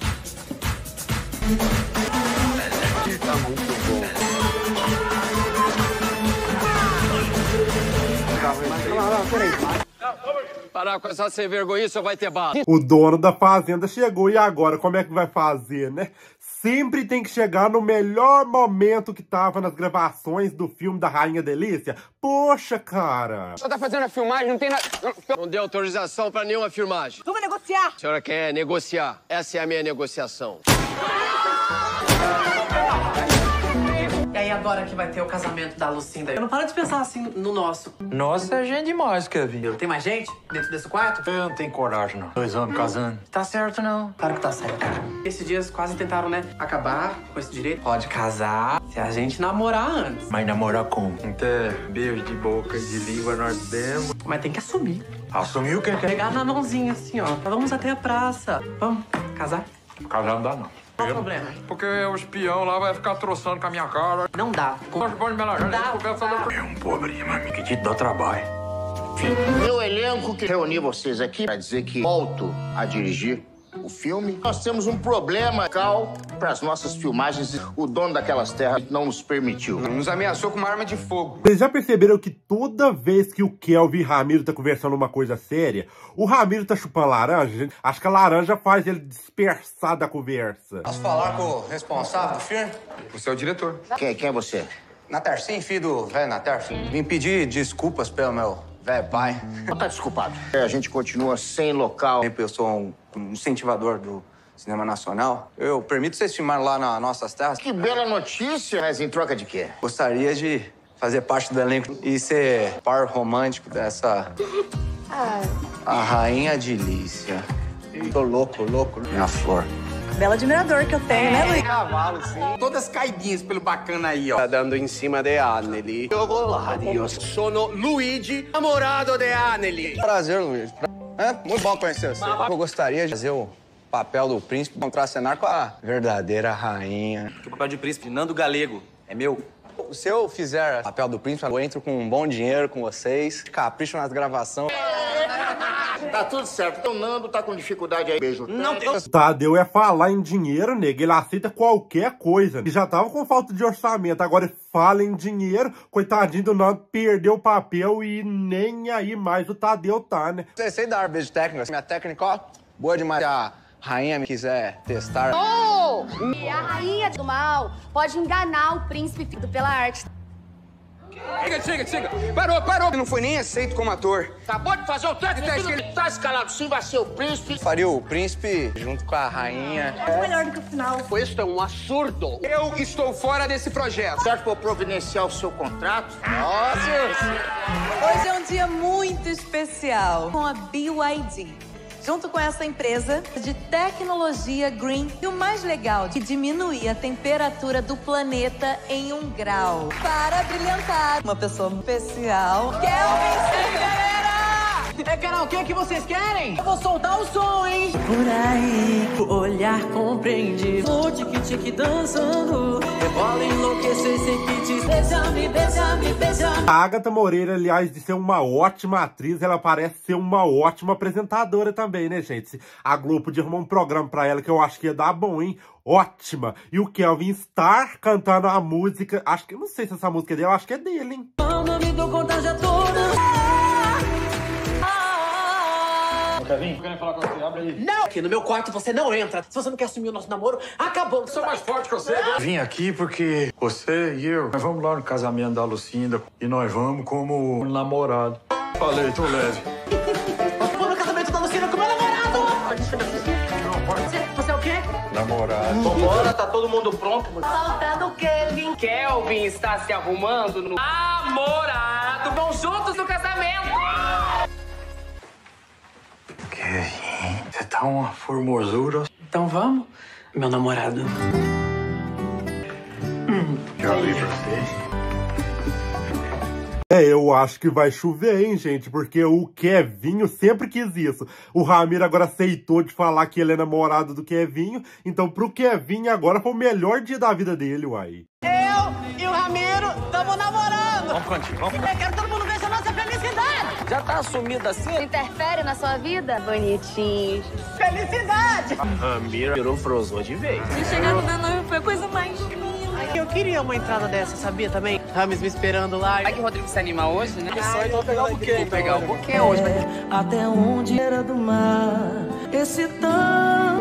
Tá muito bom. Parar com essa sem vergonha, só vai ter bala. O dono da fazenda chegou, e agora? Como é que vai fazer, né? Sempre tem que chegar no melhor momento que tava nas gravações do filme da Rainha Delícia. Poxa, cara! Só tá fazendo a filmagem, não tem nada... Não deu autorização pra nenhuma filmagem. Vamos negociar! A senhora quer negociar? Essa é a minha negociação. E aí agora que vai ter o casamento da Lucinda, eu não paro de pensar assim no nosso. Nossa, é gente demais, Kevin. Tem mais gente dentro desse quarto? Eu não tenho coragem, não. 2 anos casando. Tá certo, não. Claro que tá certo. Esses dias quase tentaram, né, acabar com esse direito. Pode casar se a gente namorar antes. Mas namorar como? Até beijo de boca e de língua nós demos. Mas tem que assumir. Assumir o quê? Pegar na mãozinha assim, ó. Vamos até a praça. Vamos casar? Casar não dá, não. Qual o problema? Porque o espião lá vai ficar troçando com a minha cara. Não dá. É um pobre, mas que te dá trabalho. Meu elenco que reuni vocês aqui para dizer que volto a dirigir o filme. Nós temos um problema, Cal, para as nossas filmagens. O dono daquelas terras não nos permitiu. Nos ameaçou com uma arma de fogo. Vocês já perceberam que toda vez que o Kelvin e Ramiro tá conversando uma coisa séria, o Ramiro tá chupando laranja, gente? Acho que a laranja faz ele dispersar da conversa. Posso falar com o responsável do filme? Você é o diretor. Quem é você? Natarcim, filho do velho Natar. Vim pedir desculpas pelo meu velho pai. Não tá desculpado. A gente continua sem local. Eu sou um incentivador do cinema nacional. Eu permito vocês filmarem lá nas nossas terras. Que bela notícia! Mas em troca de quê? Gostaria de fazer parte do elenco e ser par romântico dessa... A rainha Delícia. Tô louco, minha flor. Belo admirador que eu tenho, né, Luiz? Cavalo, sim. Todas caidinhas pelo bacana aí, ó. Tá dando em cima de Anneli. Eu vou lá, Deus. Sono Luigi, namorado de Anneli. Prazer, Luigi. É muito bom conhecer você. Eu gostaria de fazer o papel do príncipe, contracenar com a verdadeira rainha. O papel de príncipe, Nando Galego, é meu. Se eu fizer o papel do príncipe, eu entro com um bom dinheiro com vocês, capricho nas gravações. Tá tudo certo. Então, Nando tá com dificuldade aí. Beijo. Não tem... Tadeu é falar em dinheiro, nego. Ele aceita qualquer coisa. Ele já tava com falta de orçamento. Agora ele fala em dinheiro. Coitadinho do Nando perdeu o papel e nem aí mais o Tadeu tá, né? Sei dar beijo técnico. Minha técnica, ó, boa demais. Se a rainha me quiser testar... Oh! E a rainha do mal pode enganar o príncipe pela arte. Chega. Parou. Não foi nem aceito como ator. Acabou de fazer o teste. Ele tá escalado sim, vai ser o príncipe. Faria o príncipe junto com a rainha. É melhor do que o final. Isso é um absurdo. Eu estou fora desse projeto. Certo, vou providenciar o seu contrato. Nossa! Hoje é um dia muito especial com a BYD. Junto com essa empresa de tecnologia green. E o mais legal, de diminuir a temperatura do planeta em 1 grau. Para brilhantar. Uma pessoa especial. Kelvin, É karaokê, o que vocês querem? Eu vou soltar o som, hein? Por aí, o olhar compreende. O tique-tique dançando. Rebola, enlouquecer sem pedir. Beija-me. A Agatha Moreira, aliás, de ser uma ótima atriz, ela parece ser uma ótima apresentadora também, né, gente? A Globo podia arrumar um programa pra ela que eu acho que ia dar bom, hein? Ótima! E o Kelvin estar cantando a música, acho que, não sei se essa música é dele, eu acho que é dele, hein? Não me dou conta já toda. Kelvin, querem falar com você? Abre aí. Não! Aqui no meu quarto você não entra. Se você não quer assumir o nosso namoro, acabou. Eu sou mais forte que você. Vim aqui porque você e eu, nós vamos lá no casamento da Lucinda e nós vamos como namorado. Falei, tô leve. Vou no casamento da Lucinda com meu namorado! Não, Você é o quê? Namorado. Vambora, tá todo mundo pronto. Faltando o Kelvin. Kelvin está se arrumando no namorado. Vão juntos no casamento. Kevin, você tá uma formosura. Então vamos, meu namorado. Já abri pra você. Eu acho que vai chover, hein, gente? Porque o Kevinho sempre quis isso. O Ramiro agora aceitou de falar que ele é namorado do Kevinho. Então, pro Kevinho, agora foi o melhor dia da vida dele, uai. Eu e o Ramiro estamos namorando. Vamos, Cantinho, vamos. Eu quero todo mundo ver essa nossa felicidade. Já tá assumida assim? Interfere na sua vida? Bonitinhos. Felicidade. Ramiro virou frozou de vez. Você chegar no meu noivo foi a coisa mais linda. Eu queria uma entrada dessa, sabia também? Rames me esperando lá. Vai que o Rodrigo se anima hoje, né? Então pegar o buquê. Vou pegar o buquê hoje. Até onde era do mar, esse tão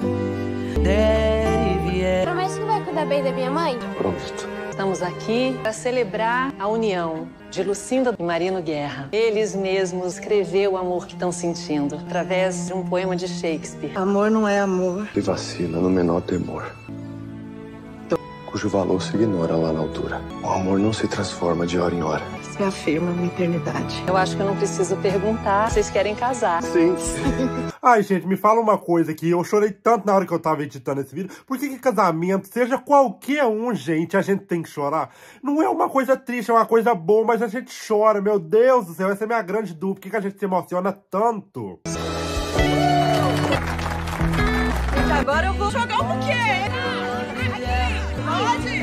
der e vier. Promete que vai cuidar bem da minha mãe? Pronto. Estamos aqui para celebrar a união de Lucinda e Marino Guerra. Eles mesmos escreveram o amor que estão sentindo através de um poema de Shakespeare. Amor não é amor. Ele vacila no menor temor, cujo valor se ignora lá na altura. O amor não se transforma de hora em hora. Se afirma na eternidade. Eu acho que eu não preciso perguntar se vocês querem casar. Sim. Ai, gente, me fala uma coisa aqui. Eu chorei tanto na hora que eu tava editando esse vídeo. Por que casamento, seja qualquer um, gente, a gente tem que chorar? Não é uma coisa triste, é uma coisa boa, mas a gente chora. Meu Deus do céu, essa é a minha grande dúvida. Por que a gente se emociona tanto? Agora eu vou jogar o buquê. Pode!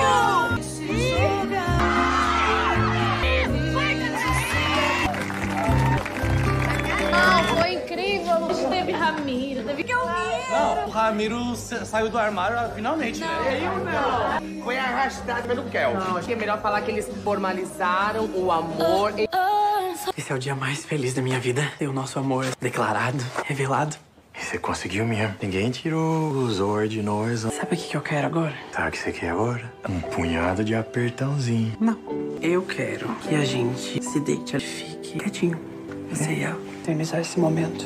Foi incrível. Teve Ramiro, teve Kelvin. Não, o Ramiro saiu do armário finalmente, né? Não. Foi arrastado pelo Kelvin. Não, acho que é melhor falar que eles formalizaram o amor. Esse é o dia mais feliz da minha vida. Ter o nosso amor declarado, revelado. E você conseguiu mesmo. Ninguém tirou o zóio de nós. Sabe o que eu quero agora? Sabe o que você quer agora? Um punhado de apertãozinho. Não. Eu quero que a gente se deite e fique quietinho. Você e eu. Eternizar esse momento.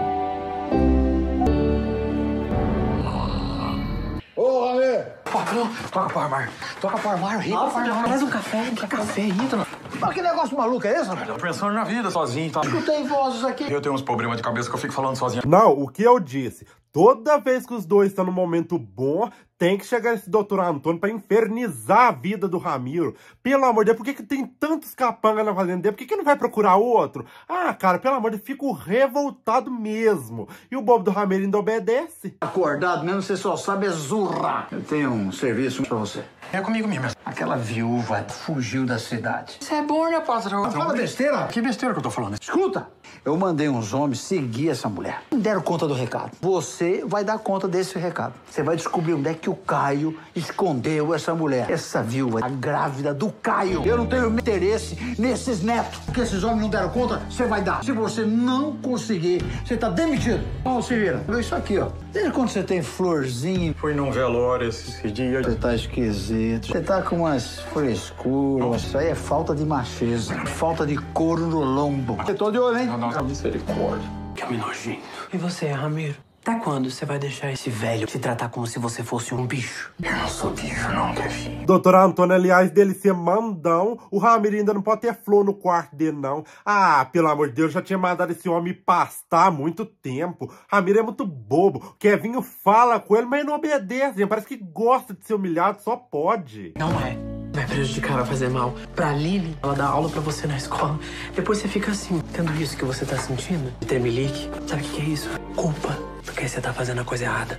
Ô, Ramê! Patrão, toca pro armário. Toca pro armário, rico. Traz um café. Que café, Ítalo? Mas que negócio maluco é esse, rapaz? Tô pensando na vida sozinho, tá? Escutei vozes aqui. Eu tenho uns problemas de cabeça que eu fico falando sozinho. Não, o que eu disse? Toda vez que os dois estão num momento bom, tem que chegar esse doutor Antônio pra infernizar a vida do Ramiro. Pelo amor de Deus, por que tem tantos capangas na fazenda dele? Por que não vai procurar outro? Ah, cara, pelo amor de Deus, fico revoltado mesmo. E o bobo do Ramiro ainda obedece. Acordado mesmo, você só sabe zurrar. Eu tenho um serviço pra você. É comigo mesmo. Aquela viúva fugiu da cidade. Isso é bom, né, patrão? Fala besteira. Que besteira que eu tô falando? Escuta, eu mandei uns homens seguir essa mulher. Não deram conta do recado. Você vai dar conta desse recado. Você vai descobrir onde é que o Caio escondeu essa mulher. Essa viúva, a grávida do Caio. Eu não tenho interesse nesses netos. Porque esses homens não deram conta, você vai dar. Se você não conseguir, você tá demitido. Então se vira. Vê isso aqui, ó. Desde quando você tem florzinha? Fui num velório esse dia. Você tá esquisito. Você tá com umas frescuras. Isso aí é falta de macheza. Falta de couro no lombo. Eu tô de olho, hein? Não, misericórdia. Que homem nojento. E você, Ramiro? Até quando você vai deixar esse velho se tratar como se você fosse um bicho? Eu não sou bicho, não, Kevin. Doutor Antônio, aliás, dele ser mandão, o Ramiro ainda não pode ter flor no quarto dele, não. Ah, pelo amor de Deus, já tinha mandado esse homem pastar há muito tempo. Ramiro é muito bobo. O Kevinho fala com ele, mas não obedece. Parece que gosta de ser humilhado, só pode. Não é. Vai prejudicar, vai fazer mal. Pra Lili, ela dá aula pra você na escola. Depois você fica assim, tendo isso que você tá sentindo, de tremelique. Sabe o que é isso? Culpa. Porque você tá fazendo a coisa errada.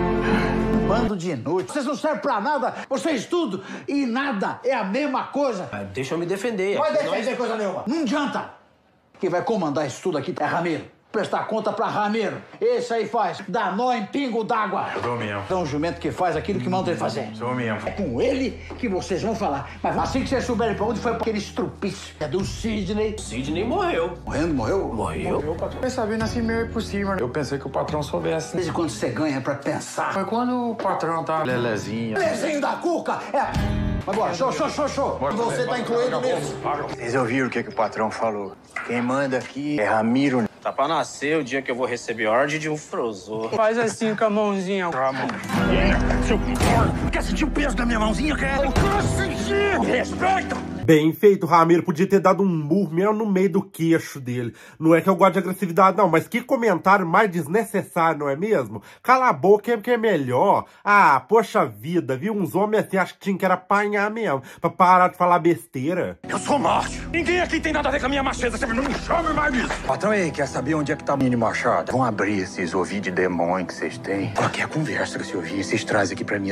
Bando de inútil. Vocês não servem pra nada. Vocês tudo e nada é a mesma coisa. Deixa eu me defender. Não vai defender coisa nenhuma. Não adianta. Quem vai comandar isso tudo aqui é Ramiro. Prestar conta pra Ramiro. Esse aí faz. Dá nó em pingo d'água. Eu dou mesmo. É um jumento que faz aquilo que manda ele fazer. Sou mesmo. É com ele que vocês vão falar. Mas assim que vocês souberem pra onde foi aquele estrupício. É do Sidney. Sidney morreu. Morrendo? Morreu? Morreu, patrão. Eu sabia assim meio por cima. Eu pensei que o patrão soubesse. Desde quando você ganha pra pensar? Foi quando o patrão tá lelezinho. Lelezinho da cuca! É... Vai embora, show. Você tá incluído nisso. Vocês ouviram o que o patrão falou? Quem manda aqui é Ramiro. Tá pra nascer o dia que eu vou receber ordem de um frozor. Faz assim com a mãozinha. Seu porco! Quer sentir o peso da minha mãozinha, quer? Eu quero sentir! Respeita! Bem feito, Ramiro. Podia ter dado um murro mesmo no meio do queixo dele. Não é que eu gosto de agressividade, não, mas que comentário mais desnecessário, não é mesmo? Cala a boca, que é melhor. Ah, poxa vida, viu? Uns homens assim acham que tinha que era apanhar mesmo, pra parar de falar besteira. Eu sou macho. Ninguém aqui tem nada a ver com a minha macheza. Você não me chame mais disso. Patrão, aí, quer saber onde é que tá o mini machado? Vão abrir esses ouvidos de demônio que vocês têm. Qualquer conversa que você ouvir, vocês trazem aqui pra mim.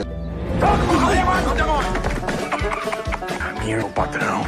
Ramiro, patrão.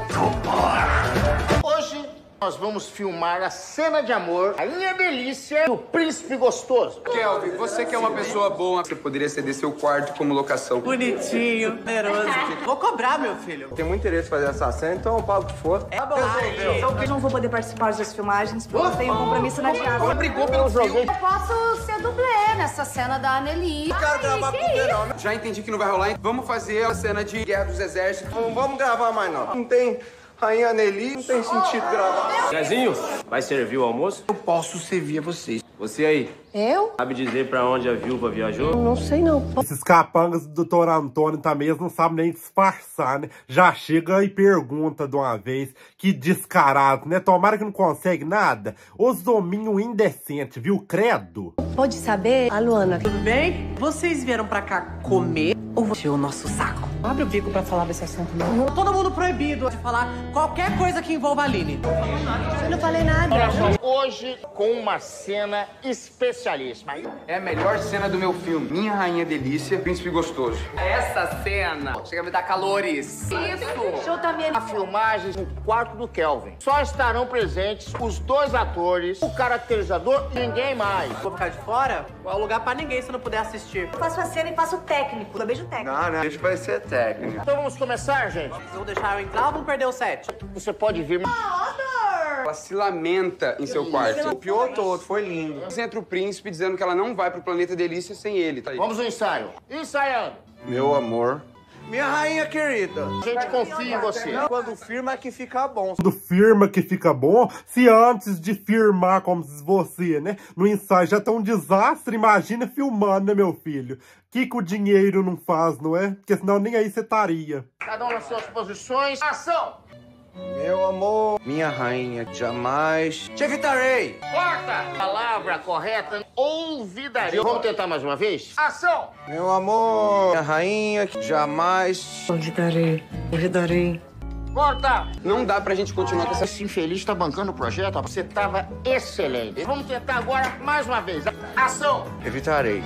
Hoje nós vamos filmar a cena de amor, a Rainha Delícia e o Príncipe Gostoso. Kelvin, você que é uma pessoa boa, você poderia ceder seu quarto como locação. Bonitinho, generoso. Vou cobrar, meu filho. Tenho muito interesse em fazer essa cena, então eu pago o que for. É bom. Eu não vou poder participar das filmagens porque eu tenho um compromisso na diária. Ela brigou pelo jogo. Eu posso ser dublê nessa cena da Anneli. Não quero gravar com você, não. Já entendi que não vai rolar, hein? Vamos fazer a cena de Guerra dos Exércitos. Não vamos gravar mais, não. Não tem Rainha Anneli, não tem sentido gravar. Zezinho, vai servir o almoço? Eu posso servir a vocês. Você aí, Eu? sabe dizer pra onde a viúva viajou? Não sei, não. Esses capangas do Dr. Antônio também, eles não sabem nem disfarçar, né? Já chega e pergunta de uma vez. Que descarado, né? Tomara que não consegue nada. Os dominhos indecentes, viu? Credo. Pode saber, a Luana. Tudo bem? Vocês vieram pra cá comer ou encher o nosso saco? Não abre o bico pra falar desse assunto, não. Todo mundo proibido de falar qualquer coisa que envolva a Aline. Eu não falei nada. Olha só, hoje com uma cena especialíssima. É a melhor cena do meu filme. Minha Rainha Delícia, Príncipe Gostoso. Essa cena chega a me dar calores. Isso! Show também. A filmagem no quarto do Kelvin. Só estarão presentes os dois atores, o caracterizador e ninguém mais. Vou ficar de fora? Não há lugar pra ninguém se não puder assistir. Eu faço a cena e faço o técnico. Eu beijo técnico. Não, deixa vai ser técnico. Então vamos começar, gente? Vocês vão deixar eu entrar ou vão perder o set? Você pode vir. Ela se lamenta em seu quarto. O pior todo, foi lindo. Entra o príncipe dizendo que ela não vai pro planeta Delícia sem ele. Tá aí. Vamos ao ensaio. Ensaiando. Meu amor. Minha rainha querida. A gente confia em você. Quando firma que fica bom. Quando firma que fica bom, se antes de firmar como se você, né? No ensaio já tá um desastre, imagina filmando, né, meu filho? Que o dinheiro não faz, não é? Porque senão nem aí você estaria. Cada um nas suas posições. Ação! Meu amor, minha rainha, jamais te evitarei. Corta! Palavra correta, olvidaria. Vamos tentar mais uma vez? Ação! Meu amor, minha rainha, jamais... Olvidarei. Corta! Não dá pra gente continuar com essa... Esse infeliz tá bancando o projeto, você tava excelente. Vamos tentar agora mais uma vez. Ação! Evitarei.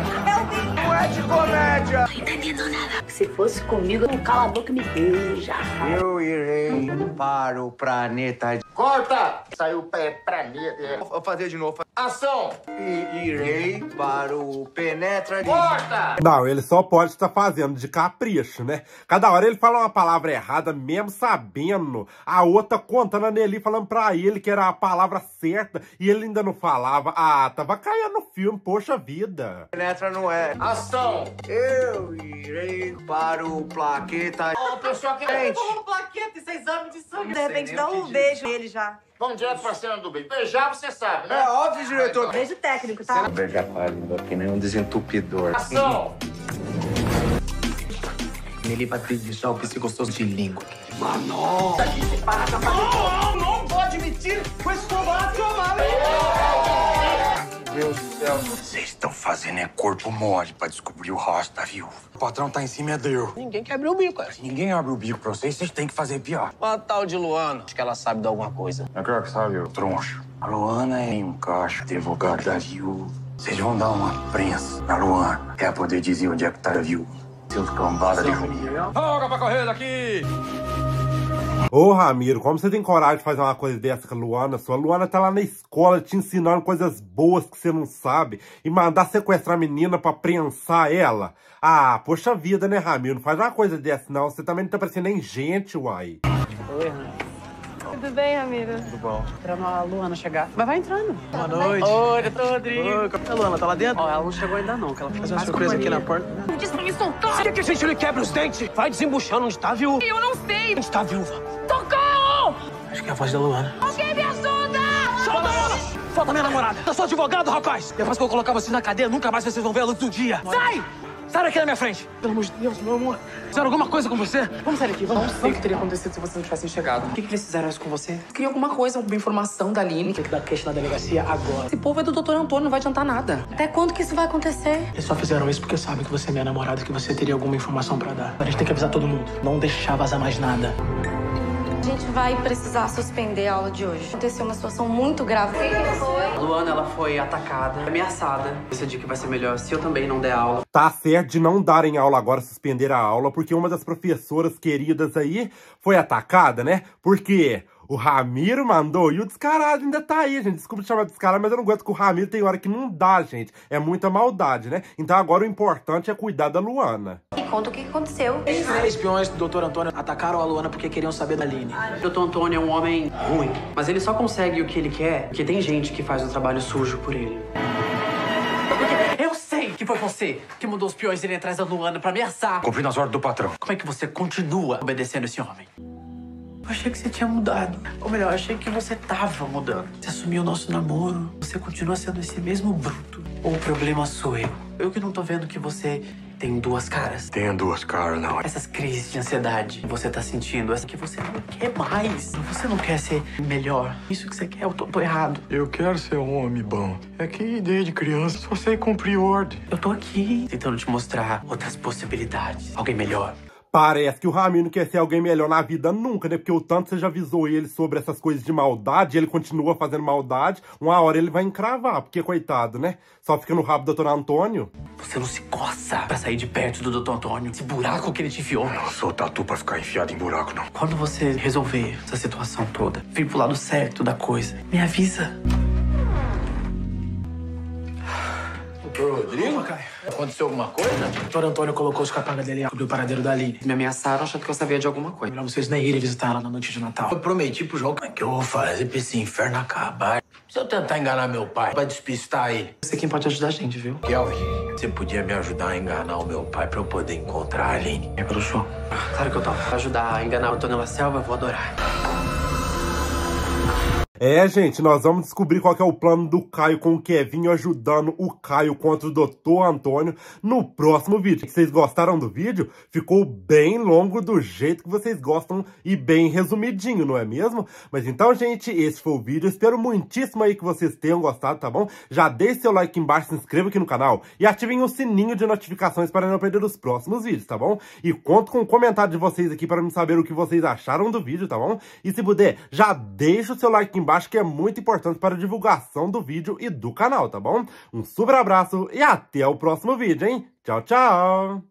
Não é de comédia! Não entendendo nada. Se fosse comigo, não cala a boca e me beija. Eu irei para o planeta... Corta! Saiu planeta. Vou fazer de novo. Ação! E irei para o penetra... Corta! Não, ele só pode estar fazendo de capricho, né? Cada hora ele fala uma palavra errada, mesmo sabendo. A outra contando a Nelly, falando pra ele que era a palavra certa e ele ainda não falava. Ah, tava caindo no filme, poxa vida. Penetra não é. Ação! Eu irei para o plaqueta... Ô, pessoal, que Como plaqueta, isso é exame de sangue. De repente dá um beijo nele já. Vamos direto pra cena do beijo. Beijar, você sabe, né? É óbvio, diretor. Beijo técnico, tá? Beijar com a língua que nem um desentupidor. Ação! Ele vai deixar o príncipe gostoso de língua. Mano! Não pode mentir com esse tomate, Meu Deus do céu. Vocês estão fazendo corpo mole pra descobrir o rosto da viúva. O patrão tá em cima, é Deus. Ninguém quer abrir o bico, cara. Se ninguém abre o bico pra vocês, vocês têm que fazer pior. Uma tal de Luana. Acho que ela sabe de alguma coisa. É claro que sabe, o troncho. A Luana é um cacho, advogado da viúva. Vocês vão dar uma prensa na Luana. É poder dizer onde é que tá a viúva. Seus cambadas de Ramiro. Folga pra correr daqui! Ô, Ramiro, como você tem coragem de fazer uma coisa dessa com a Luana? Sua Luana tá lá na escola te ensinando coisas boas que você não sabe e mandar sequestrar a menina pra prensar ela? Ah, poxa vida, né, Ramiro? Não faz uma coisa dessa, não. Você também não tá parecendo nem gente, uai. Tudo bem, Ramiro? Tudo bom. Esperando a Luana chegar. Mas vai entrando. Boa noite. Oi, doutor Rodrigo. Oi, a Luana tá lá dentro? Ó, ela não chegou ainda não, que ela Faz uma surpresa aqui na porta. Não diz pra me soltar! Você quer que a gente lhe quebre os dentes? Vai desembuchando onde tá, viu? Eu não sei! Onde tá, viúva? Socorro! Acho que é a voz da Luana. Alguém me ajuda! Solta ela! Solta minha namorada! Eu sou advogado, rapaz! Depois que eu colocar você na cadeia, nunca mais vocês vão ver a luz do dia! Sai! Sai daqui na minha frente! Pelo amor de Deus, meu amor! Fizeram alguma coisa com você? Vamos sair daqui, vamos. Não sei o que teria acontecido se vocês não tivessem chegado. O que eles fizeram isso com você? Queria alguma coisa, alguma informação da Aline. Tem que dar queixa na delegacia agora. Esse povo é do Dr. Antônio, não vai adiantar nada. Até quando que isso vai acontecer? Eles só fizeram isso porque sabem que você é minha namorada e que você teria alguma informação pra dar. A gente tem que avisar todo mundo. Não deixar vazar mais nada. A gente vai precisar suspender a aula de hoje. Aconteceu uma situação muito grave. O que foi? A Luana, ela foi atacada, ameaçada. Decidi que vai ser melhor se eu também não der aula. Tá certo de não darem aula agora, suspender a aula, porque uma das professoras queridas aí foi atacada, né? Porque o Ramiro mandou e o descarado ainda tá aí, gente. Desculpa te chamar de descarado, mas eu não aguento que o Ramiro tem hora que não dá, gente. É muita maldade, né? Então agora o importante é cuidar da Luana. Me conta o que aconteceu. Os 3 espiões do Dr. Antônio atacaram a Luana porque queriam saber da Aline. O Dr. Antônio é um homem ruim, mas ele só consegue o que ele quer porque tem gente que faz o trabalho sujo por ele. Eu sei que foi você que mandou os peões irem atrás da Luana pra ameaçar. Cumprindo as ordens do patrão. Como é que você continua obedecendo esse homem? Eu achei que você tinha mudado. Ou melhor, eu achei que você tava mudando. Você assumiu o nosso namoro. Você continua sendo esse mesmo bruto. Ou o problema sou eu? Eu que não tô vendo que você tem 2 caras. Tenho 2 caras, não. Essas crises de ansiedade que você tá sentindo, essa que você não quer mais. Você não quer ser melhor. Isso que você quer, eu tô errado. Eu quero ser um homem bom. É que desde criança só sei cumprir ordem. Eu tô aqui tentando te mostrar outras possibilidades. Alguém melhor. Parece que o Ramiro não quer ser alguém melhor na vida nunca, né? Porque o tanto você já avisou ele sobre essas coisas de maldade, ele continua fazendo maldade, uma hora ele vai encravar, porque coitado, né? Só fica no rabo do Dr. Antônio. Você não se coça pra sair de perto do Dr. Antônio. Esse buraco que ele te enfiou. Eu não sou tatu pra ficar enfiado em buraco, não. Quando você resolver essa situação toda, vir pro lado certo da coisa, me avisa. Doutor Rodrigo? Aconteceu alguma coisa? O Dr. Antônio colocou os capangas dele sobre o paradeiro da Aline. Me ameaçaram achando que eu sabia de alguma coisa. Melhor vocês nem irem visitar ela na noite de Natal. Eu prometi pro João que eu vou fazer pra esse inferno acabar. Se eu tentar enganar meu pai pra despistar ele. Você quem pode ajudar a gente, viu? Kelvin, você podia me ajudar a enganar o meu pai pra eu poder encontrar a Aline? É pelo show. Claro que eu topo. Pra ajudar a enganar o Antônio La Selva, eu vou adorar. É, gente, nós vamos descobrir qual que é o plano do Caio com o Kevinho ajudando o Caio contra o Dr. Antônio no próximo vídeo. Se vocês gostaram do vídeo, ficou bem longo do jeito que vocês gostam e bem resumidinho, não é mesmo? Mas então, gente, esse foi o vídeo. Eu espero muitíssimo aí que vocês tenham gostado, tá bom? Já deixe seu like aqui embaixo, se inscreva aqui no canal e ativem o sininho de notificações para não perder os próximos vídeos, tá bom? E conto com o comentário de vocês aqui para me saber o que vocês acharam do vídeo, tá bom? E se puder, já deixa o seu like aqui embaixo, que é muito importante para a divulgação do vídeo e do canal, tá bom? Um super abraço e até o próximo vídeo, hein? Tchau, tchau!